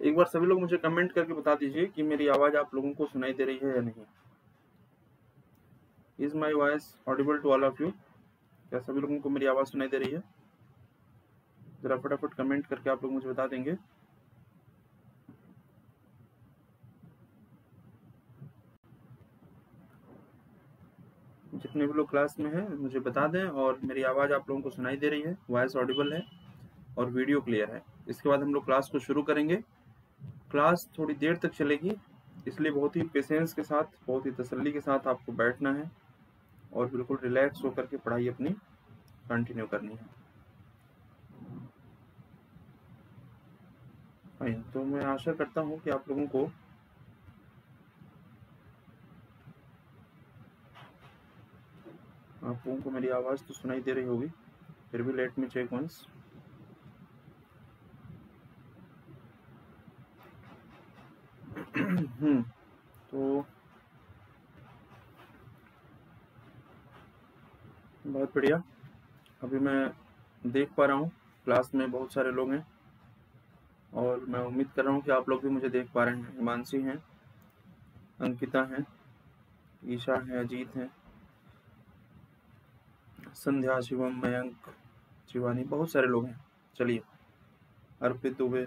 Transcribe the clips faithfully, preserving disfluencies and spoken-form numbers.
एक बार सभी लोग मुझे कमेंट करके बता दीजिए कि मेरी आवाज आप लोगों को सुनाई दे रही है या नहीं। Is my voice audible to all of you? क्या सभी लोगों को मेरी आवाज सुनाई दे रही है? जरा फटाफट कमेंट करके आप लोग मुझे बता देंगे। जितने भी लोग क्लास में हैं मुझे बता दें, और मेरी आवाज आप लोगों को सुनाई दे रही है, वॉइस ऑडिबल है और वीडियो क्लियर है। इसके बाद हम लोग क्लास को शुरू करेंगे। क्लास थोड़ी देर तक चलेगी, इसलिए बहुत ही पेशेंस के साथ, बहुत ही तसल्ली के साथ आपको बैठना है और बिल्कुल रिलैक्स होकर के पढ़ाई अपनी कंटिन्यू करनी है। फाइन, तो मैं आशा करता हूँ कि आप लोगों को आप लोगों को मेरी आवाज तो सुनाई दे रही होगी, फिर भी लेट मी चेक वंस। हम्म तो बहुत बढ़िया। अभी मैं देख पा रहा हूँ क्लास में बहुत सारे लोग हैं और मैं उम्मीद कर रहा हूँ कि आप लोग भी मुझे देख पा रहे हैं। हिमांशी हैं, अंकिता हैं, ईशा हैं, अजीत हैं, संध्या, शिवम, मयंक, शिवानी, बहुत सारे लोग हैं। चलिए, अर्पित दुबे,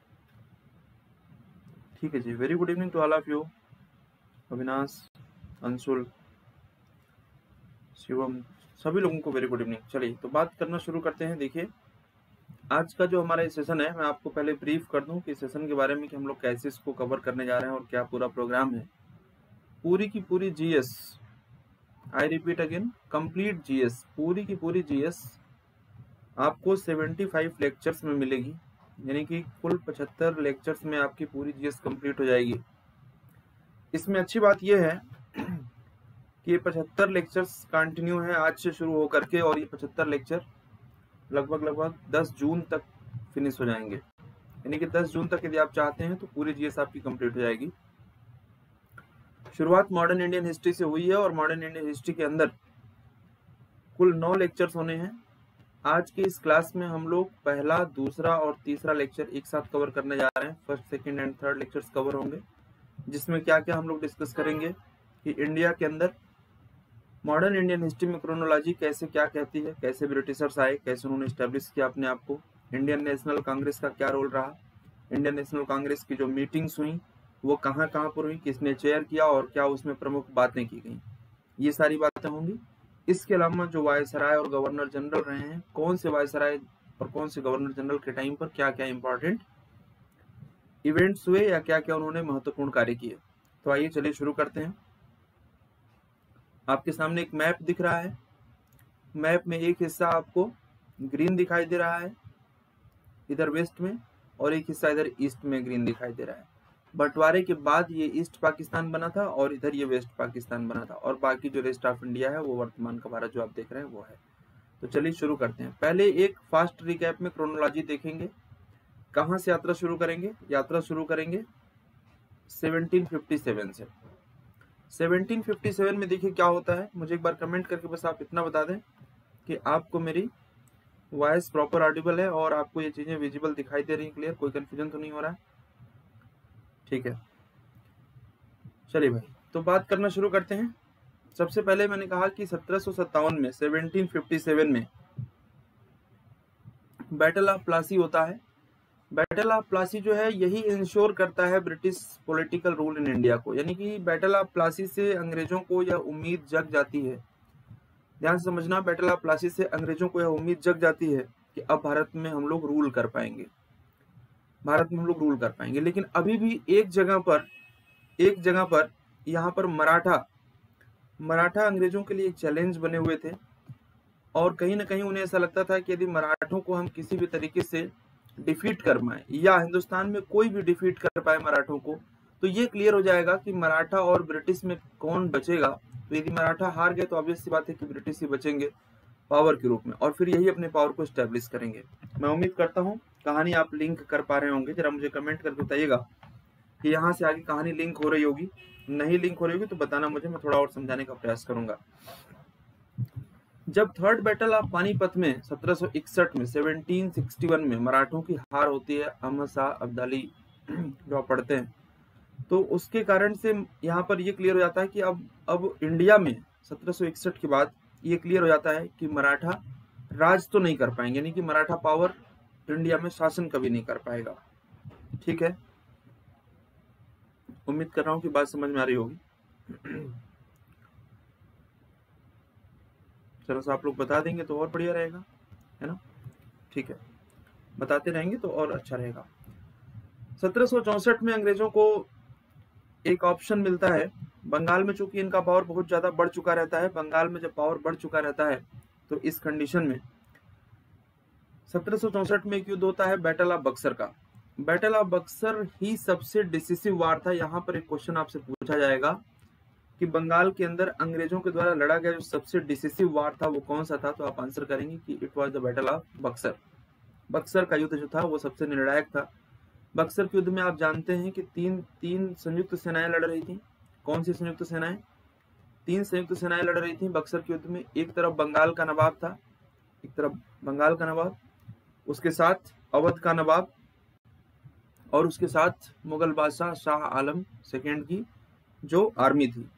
ठीक है जी। Very good evening to all of you. Avinash, Anshul, Shivam, सभी लोगों को वेरी गुड इवनिंग। चलिए, तो बात करना शुरू करते हैं। देखिए, आज का जो हमारा सेशन है, मैं आपको पहले ब्रीफ कर दूं कि सेशन के बारे में, कि हम लोग कैसे इसको कवर करने जा रहे हैं और क्या पूरा प्रोग्राम है। पूरी की पूरी GS, I repeat again, complete GS, पूरी की पूरी जीएस आपको पचहत्तर लेक्चर्स में मिलेगी। यानी कि कुल पचहत्तर लेक्चर्स में आपकी पूरी जीएस कंप्लीट हो जाएगी। इसमें अच्छी बात यह है कि ये पचहत्तर लेक्चर्स कंटिन्यू है आज से शुरू होकर के, और ये पचहत्तर लेक्चर लगभग लगभग दस जून तक फिनिश हो जाएंगे। यानी कि दस जून तक यदि आप चाहते हैं तो पूरी जीएस आपकी कंप्लीट हो जाएगी। शुरुआत मॉडर्न इंडियन हिस्ट्री से हुई है और मॉडर्न इंडियन हिस्ट्री के अंदर कुल नौ लेक्चर्स होने हैं। आज के इस क्लास में हम लोग पहला, दूसरा और तीसरा लेक्चर एक साथ कवर करने जा रहे हैं। First, second and third lectures cover होंगे, जिसमें क्या क्या हम लोग डिस्कस करेंगे कि इंडिया के अंदर मॉडर्न इंडियन हिस्ट्री में क्रोनोलॉजी कैसे क्या कहती है, कैसे ब्रिटिशर्स आए, कैसे उन्होंने स्टैब्लिश किया अपने आप को, इंडियन नेशनल कांग्रेस का क्या रोल रहा, इंडियन नेशनल कांग्रेस की जो मीटिंग्स हुई वो कहाँ कहाँ पर हुई, किसने चेयर किया और क्या उसमें प्रमुख बातें की गई, ये सारी बातें होंगी। इसके अलावा जो वायसराय और गवर्नर जनरल रहे हैं, कौन से वायसराय और कौन से गवर्नर जनरल के टाइम पर क्या क्या इंपॉर्टेंट इवेंट्स हुए या क्या क्या उन्होंने महत्वपूर्ण कार्य किए। तो आइए चलिए शुरू करते हैं। आपके सामने एक मैप दिख रहा है। मैप में एक हिस्सा आपको ग्रीन दिखाई दे रहा है इधर वेस्ट में, और एक हिस्सा इधर ईस्ट में ग्रीन दिखाई दे रहा है। बंटवारे के बाद ये ईस्ट पाकिस्तान बना था और इधर ये वेस्ट पाकिस्तान बना था, और बाकी जो रेस्ट ऑफ इंडिया है वो वर्तमान का भारत जो आप देख रहे हैं वो है। तो चलिए शुरू करते हैं। पहले एक फास्ट रिकैप में क्रोनोलॉजी देखेंगे। कहाँ से यात्रा शुरू करेंगे? यात्रा शुरू करेंगे सेवनटीन फिफ्टी सेवन से। सेवनटीन फिफ्टी सेवन में देखिए क्या होता है। मुझे एक बार कमेंट करके बस आप इतना बता दें कि आपको मेरी वॉइस प्रॉपर ऑडिबल है और आपको ये चीजें विजिबल दिखाई दे रही है, क्लियर, कोई कंफ्यूजन तो नहीं हो रहा है? ठीक है, चलिए भाई, तो बात करना शुरू करते हैं। सबसे पहले मैंने कहा कि सत्रह सौ सत्तावन में, सेवनटीन फिफ्टी सेवन में बैटल ऑफ प्लासी होता है। बैटल ऑफ प्लासी जो है यही इंश्योर करता है British political rule in India को। यानी कि बैटल ऑफ प्लासी से अंग्रेजों को यह उम्मीद जग जाती है, ध्यान से समझना, बैटल ऑफ प्लासी से अंग्रेजों को यह उम्मीद जग जाती है कि अब भारत में हम लोग रूल कर पाएंगे, भारत में हम लोग रूल कर पाएंगे। लेकिन अभी भी एक जगह पर एक जगह पर यहाँ पर मराठा मराठा अंग्रेजों के लिए एक चैलेंज बने हुए थे, और कहीं ना कहीं उन्हें ऐसा लगता था कि यदि मराठों को हम किसी भी तरीके से डिफीट कर पाए, या हिंदुस्तान में कोई भी डिफीट कर पाए मराठों को, तो ये क्लियर हो जाएगा कि मराठा और ब्रिटिश में कौन बचेगा। तो यदि मराठा हार गए तो ऑब्वियस सी बात है कि ब्रिटिश ही बचेंगे पावर के रूप में, और फिर यही अपने पावर को स्टैब्लिश करेंगे। मैं उम्मीद करता हूँ कहानी आप लिंक कर पा रहे होंगे। जरा मुझे कमेंट करके बताइएगा कि यहाँ से आगे कहानी लिंक हो रही होगी। नहीं लिंक हो रही होगी तो बताना मुझे, मैं थोड़ा और समझाने का प्रयास करूंगा। जब थर्ड बैटल ऑफ पानीपत में सत्रह सौ इकसठ में, सेवनटीन सिक्सटी वन में मराठों की हार होती है, अहमद शाह अब्दाली जो आप पढ़ते हैं, तो उसके कारण से यहाँ पर ये क्लियर हो जाता है कि अब अब इंडिया में सत्रह सौ इकसठ के बाद ये क्लियर हो जाता है कि मराठा राज तो नहीं कर पाएंगे, यानी कि मराठा पावर इंडिया में शासन कभी नहीं कर पाएगा। ठीक है, उम्मीद कर रहा हूँ कि बात समझ में आ रही होगी। चलो सा आप लोग बता देंगे तो और बढ़िया रहेगा, है ना। ठीक है, बताते रहेंगे तो और अच्छा रहेगा। सत्रह सौ चौसठ में अंग्रेजों को एक ऑप्शन मिलता है। बंगाल में चूंकि इनका पावर बहुत ज्यादा बढ़ चुका रहता है, बंगाल में जब पावर बढ़ चुका रहता है तो इस कंडीशन में सत्रह सौ चौसठ में एक युद्ध होता है बैटल ऑफ बक्सर का। बैटल ऑफ बक्सर ही सबसे डिसिसिव वार था। यहाँ पर एक क्वेश्चन आपसे पूछा जाएगा कि बंगाल के अंदर अंग्रेजों के द्वारा लड़ा गया जो सबसे डिसिसिव वार था वो कौन सा था, तो आप आंसर करेंगे कि it was the battle of Buxar. Buxar का युद्ध जो था वो सबसे निर्णायक था। बक्सर के युद्ध में आप जानते हैं कि तीन तीन संयुक्त सेनाएं लड़ रही थी। कौन सी संयुक्त सेनाएं? तीन संयुक्त सेनाएं लड़ रही थी बक्सर के युद्ध में। एक तरफ बंगाल का नवाब था, एक तरफ बंगाल का नवाब, उसके साथ अवध का नवाब और उसके साथ मुगल बादशाह शाह आलम सेकेंड की जो आर्मी थी।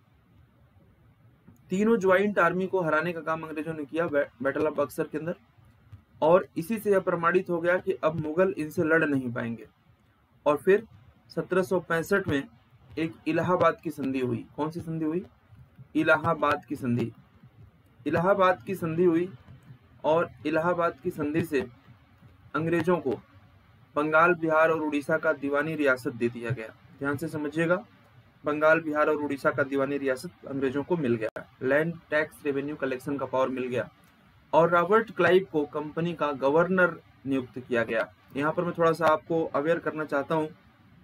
तीनों ज्वाइंट आर्मी को हराने का काम अंग्रेजों ने किया बैटल ऑफ बक्सर के अंदर, और इसी से यह प्रमाणित हो गया कि अब मुगल इनसे लड़ नहीं पाएंगे। और फिर सत्रह सौ पैंसठ में एक इलाहाबाद की संधि हुई। कौन सी संधि हुई? इलाहाबाद की संधि। इलाहाबाद की संधि हुई और इलाहाबाद की संधि से अंग्रेजों को बंगाल, बिहार और उड़ीसा का दीवानी रियासत दे दिया गया। ध्यान से समझिएगा, बंगाल, बिहार और उड़ीसा का दीवानी रियासत अंग्रेजों को मिल गया। लैंड टैक्स रेवेन्यू कलेक्शन का पावर मिल गया और रॉबर्ट क्लाइव को कंपनी का गवर्नर नियुक्त किया गया। यहाँ पर मैं थोड़ा सा आपको अवेयर करना चाहता हूँ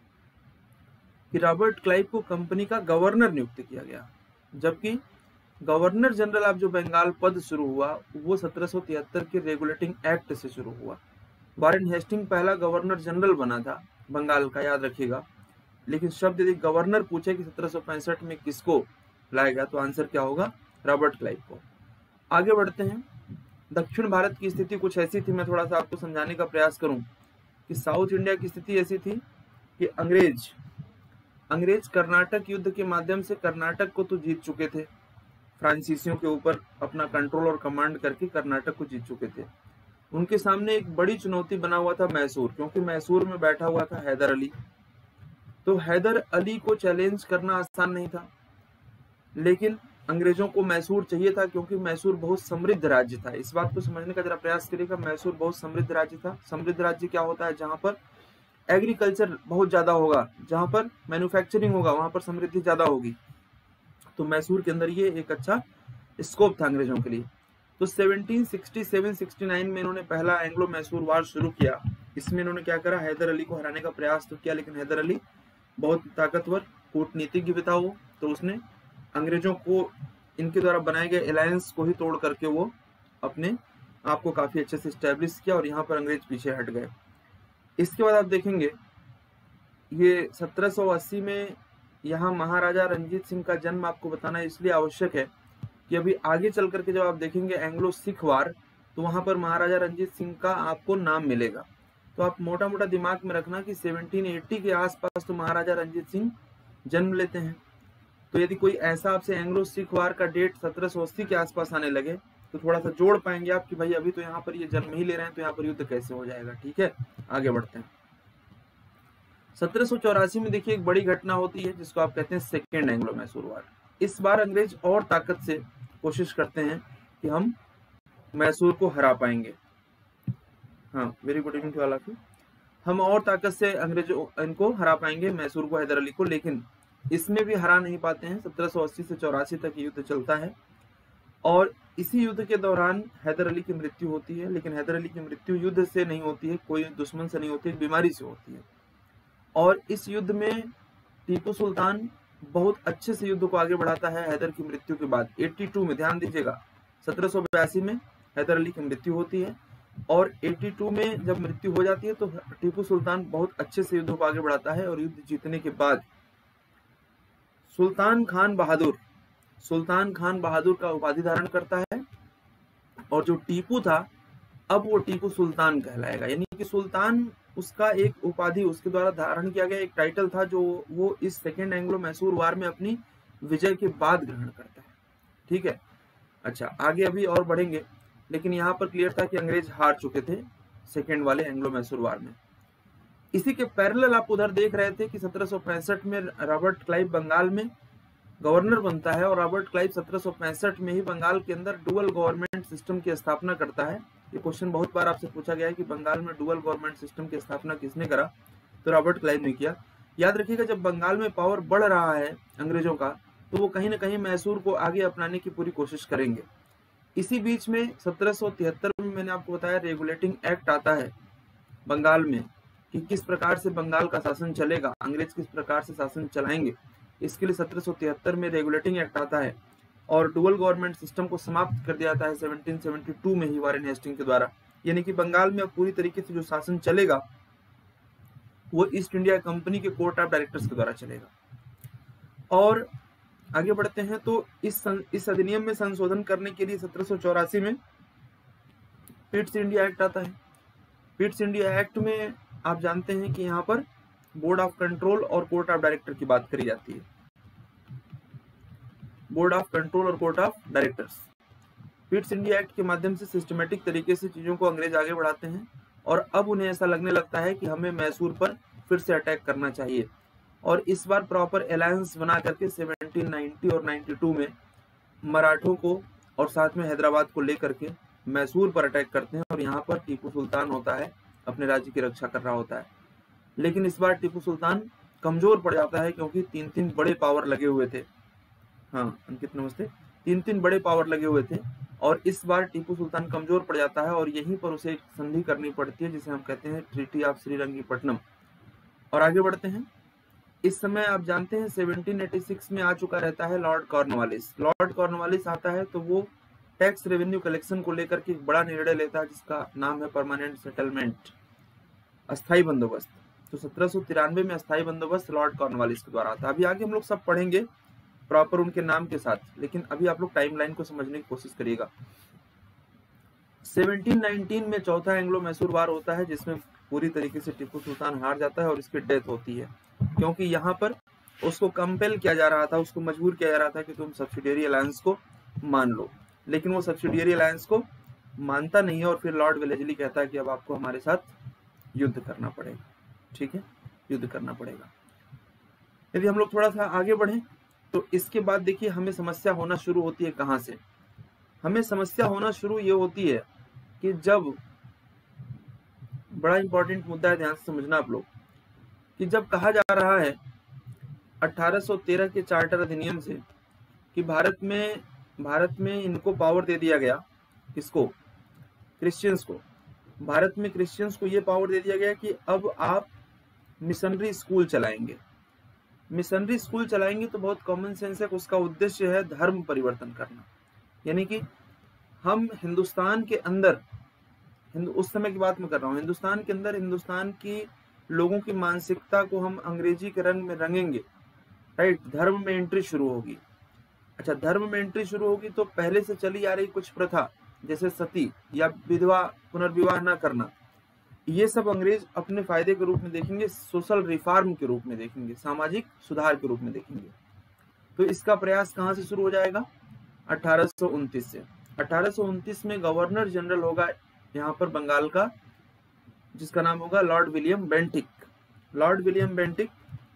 कि रॉबर्ट क्लाइव को कंपनी का गवर्नर नियुक्त किया गया, जबकि गवर्नर जनरल ऑफ जो बंगाल पद शुरू हुआ वो सत्रह सौ तिहत्तर के रेगुलेटिंग एक्ट से शुरू हुआ। वारेन हेस्टिंग पहला गवर्नर जनरल बना था बंगाल का, याद रखिएगा। लेकिन शब्द यदि गवर्नर पूछे कि सत्रह सौ पैंसठ में किसको लाया गया तो आंसर क्या होगा? रॉबर्ट क्लाइव को। आगे बढ़ते हैं। दक्षिण भारत की स्थिति कुछ ऐसी थी, मैं थोड़ा सा आपको समझाने का प्रयास करूं कि साउथ इंडिया की स्थिति ऐसी थी कि अंग्रेज अंग्रेज कर्नाटक युद्ध के माध्यम से कर्नाटक को तो जीत चुके थे, फ्रांसीसियों के ऊपर अपना कंट्रोल और कमांड करके कर्नाटक को जीत चुके थे। उनके सामने एक बड़ी चुनौती बना हुआ था मैसूर, क्योंकि मैसूर में बैठा हुआ था हैदर अली। तो हैदर अली को चैलेंज करना आसान नहीं था, लेकिन अंग्रेजों को मैसूर चाहिए था क्योंकि मैसूर बहुत समृद्ध राज्य था। इस बात को समझने का जरा प्रयास करिएगा, मैसूर बहुत समृद्ध राज्य था। समृद्ध राज्य क्या होता है? जहां पर एग्रीकल्चर बहुत ज्यादा होगा, जहां पर मैन्युफैक्चरिंग होगा, वहां पर समृद्धि ज्यादा होगी। तो मैसूर के अंदर ये एक अच्छा स्कोप था अंग्रेजों के लिए। तो सत्रह सौ सड़सठ उनहत्तर में इन्होंने पहला एंग्लो मैसूर वार शुरू किया। इसमें इन्होंने क्या करा? हैदर अली को हराने का प्रयास तो किया, लेकिन हैदर अली बहुत ताकतवर कूटनीतिज्ञ भी था वो, तो उसने अंग्रेजों को इनके द्वारा बनाए गए अलायंस को ही तोड़ करके वो अपने आप को काफी अच्छे से स्टैब्लिश किया और यहाँ पर अंग्रेज पीछे हट गए। इसके बाद आप देखेंगे ये सत्रह सौ अस्सी में यहाँ महाराजा रंजीत सिंह का जन्म आपको बताना इसलिए आवश्यक है कि अभी आगे चल करके जब आप देखेंगे एंग्लो सिख वार, तो वहां पर महाराजा रंजीत सिंह का आपको नाम मिलेगा। तो आप मोटा मोटा दिमाग में रखना कि सत्रह सौ अस्सी के आसपास तो महाराजा रंजीत सिंह जन्म लेते हैं। तो यदि कोई ऐसा आपसे एंग्लो सिख वार का डेट सत्रह सौ अस्सी के आसपास आने लगे तो थोड़ा सा जोड़ पाएंगे आप कि भाई अभी तो यहाँ पर ये जन्म ही ले रहे हैं, तो यहाँ पर युद्ध कैसे हो जाएगा। ठीक है, आगे बढ़ते हैं। सत्रह सौ चौरासी में देखिए एक बड़ी घटना होती है जिसको आप कहते हैं सेकेंड एंग्लो मैसूर वार। इस बार अंग्रेज और ताकत से कोशिश करते हैं कि हम मैसूर को हरा पाएंगे। हाँ, वेरी गुड इवनिंग वाला की हम और ताकत से अंग्रेजों इनको हरा पाएंगे मैसूर को, हैदर अली को, लेकिन इसमें भी हरा नहीं पाते हैं। सत्रह सौ अस्सी से चौरासी तक युद्ध चलता है और इसी युद्ध के दौरान हैदर अली की मृत्यु होती है। लेकिन हैदर अली की मृत्यु युद्ध से नहीं होती है, कोई दुश्मन से नहीं होती है, बीमारी से होती है। और इस युद्ध में टीपू सुल्तान बहुत अच्छे से युद्ध को आगे बढ़ाता है हैदर की मृत्यु के बाद। बयासी में ध्यान दीजिएगा, सत्रह सौ बयासी में हैदर अली की मृत्यु होती है और बयासी में जब मृत्यु हो जाती है तो टीपू सुल्तान बहुत अच्छे से युद्ध को आगे बढ़ाता है और युद्ध जीतने के बाद सुल्तान खान बहादुर सुल्तान खान बहादुर का उपाधि धारण करता है और जो टीपू था अब वो टीपू सुल्तान कहलाएगा। यानी कि सुल्तान उसका एक उपाधि उसके द्वारा धारण किया गया एक टाइटल था जो वो इस सेकेंड एंग्लो मैसूर वार में अपनी विजय के बाद ग्रहण करता है। ठीक है, अच्छा आगे अभी और बढ़ेंगे, लेकिन यहाँ पर क्लियर था कि अंग्रेज हार चुके थे सेकेंड वाले एंग्लो मैसूर वार में। इसी के पैरेलल आप उधर देख रहे थे कि सत्रह सौ पैंसठ में रॉबर्ट क्लाइव बंगाल में गवर्नर बनता है, और रॉबर्ट क्लाइव सत्रह सौ पैंसठ में ही बंगाल के अंदर डुअल गवर्नमेंट सिस्टम की स्थापना करता है। ये क्वेश्चन बहुत बार आपसे पूछा गया है कि बंगाल में डुअल गवर्नमेंट सिस्टम की स्थापना किसने करा, तो रॉबर्ट क्लाइव ने किया। याद रखिएगा, जब बंगाल में पावर बढ़ रहा है अंग्रेजों का, तो वो कहीं ना कहीं मैसूर को आगे अपनाने की पूरी कोशिश करेंगे। इसी बीच में सत्रह सौ तिहत्तर में मैंने आपको बताया रेगुलेटिंग एक्ट आता है बंगाल में कि किस प्रकार से बंगाल का शासन चलेगा, अंग्रेज किस प्रकार से शासन चलाएंगे। इसके लिए सत्रह सौ तिहत्तर में रेगुलेटिंग एक्ट आता है और डुअल गवर्नमेंट सिस्टम को समाप्त कर दिया जाता है सत्रह सौ बहत्तर में ही वारेन हेस्टिंग के द्वारा। यानी कि बंगाल में अब पूरी तरीके से जो शासन चलेगा वो ईस्ट इंडिया कंपनी के कोर्ट ऑफ डायरेक्टर्स के द्वारा चलेगा। और आगे बढ़ते हैं तो इस इस अधिनियम में संशोधन करने के लिए सत्रह सौ चौरासी में पिट्स इंडिया एक्ट आता है। पिट्स इंडिया एक्ट में आप जानते हैं कि यहाँ पर बोर्ड ऑफ कंट्रोल और कोर्ट ऑफ डायरेक्टर की बात करी जाती है। बोर्ड ऑफ कंट्रोल और court of directors Pitt's India act के माध्यम से सिस्टमेटिक तरीके से चीजों को अंग्रेज आगे बढ़ाते हैं, और अब उन्हें ऐसा लगने लगता है कि हमें मैसूर पर फिर से अटैक करना चाहिए। और इस बार प्रॉपर अलायंस बना करके सत्रह सौ नब्बे और बानवे में मराठों को और साथ में हैदराबाद को लेकर के मैसूर पर अटैक करते हैं, और यहाँ पर टीपू सुल्तान होता है अपने राज्य की रक्षा कर रहा होता है। लेकिन इस बार टीपू सुल्तान कमजोर पड़ जाता है क्योंकि तीन तीन बड़े पावर लगे हुए थे। हाँ अंकित नमस्ते। तीन तीन बड़े पावर लगे हुए थे और इस बार टीपू सुल्तान कमजोर पड़ जाता है और यहीं पर उसे एक संधि करनी पड़ती है जिसे हम कहते हैं ट्रीटी ऑफ श्रीरंगपट्टनम। और आगे बढ़ते हैं। इस समय आप जानते हैं सत्रह सौ छियासी में आ चुका रहता है लॉर्ड कॉर्नवालिस। लॉर्ड कॉर्नवालिस आता है तो वो टैक्स रेवेन्यू कलेक्शन को लेकर के एक बड़ा निर्णय लेता है जिसका नाम है परमानेंट सेटलमेंट, अस्थायी बंदोबस्त। तो सत्रह सौ तिरानवे में अस्थायी बंदोबस्त लॉर्ड कॉर्नवालिस के द्वारा आता है। अभी आगे हम लोग सब पढ़ेंगे प्रॉपर उनके नाम के साथ, लेकिन अभी आप लोग टाइमलाइन को समझने की कोशिश करिएगा। सत्रह सौ उन्नीस में चौथा एंग्लो मैसूर वार होता है जिसमें पूरी तरीके से टीपू सुल्तान हार जाता है और इसकी डेथ होती है, क्योंकि यहाँ पर उसको कंपेल किया जा रहा था, उसको मजबूर किया जा रहा था कि तुम सब्सिडियरी अलायंस को मान लो, लेकिन वो सब्सिडियरी अलायंस को मानता नहीं है और फिर लॉर्ड वेलेस्ली कहता है कि अब आपको हमारे साथ युद्ध करना पड़ेगा। ठीक है, युद्ध करना पड़ेगा। यदि हम लोग थोड़ा सा आगे बढ़े तो इसके बाद देखिए हमें समस्या होना शुरू होती है। कहाँ से हमें समस्या होना शुरू ये होती है कि जब, बड़ा इंपॉर्टेंट मुद्दा है, ध्यान से समझना आप लोग, कि जब कहा जा रहा है अठारह सौ तेरह के चार्टर अधिनियम से कि भारत में भारत में इनको पावर दे दिया गया, किसको, क्रिश्चियंस को। भारत में क्रिश्चियंस को ये पावर दे दिया गया कि अब आप मिशनरी स्कूल चलाएंगे। मिशनरी स्कूल चलाएंगे तो बहुत कॉमन सेंस है, उसका उद्देश्य है धर्म परिवर्तन करना। यानी कि हम हिंदुस्तान के अंदर, हिंदु उस समय की बात मैं कर रहा हूँ, हिंदुस्तान के अंदर हिंदुस्तान की लोगों की मानसिकता को हम अंग्रेजी के रंग में रंगेंगे। राइट, धर्म में एंट्री शुरू होगी। अच्छा, धर्म में एंट्री शुरू होगी तो पहले से चली आ रही कुछ प्रथा जैसे सती या विधवा पुनर्विवाह न करना, ये सब अंग्रेज अपने फायदे के रूप में देखेंगे, सोशल रिफॉर्म के रूप में देखेंगे, सामाजिक सुधार के रूप में देखेंगे। तो इसका प्रयास कहाँ से शुरू हो जाएगा, अठारह सौ उनतीस से। अठारह सौ उनतीस में गवर्नर जनरल होगा यहाँ पर बंगाल का, जिसका नाम होगा lord William Bentinck. Lord William Bentinck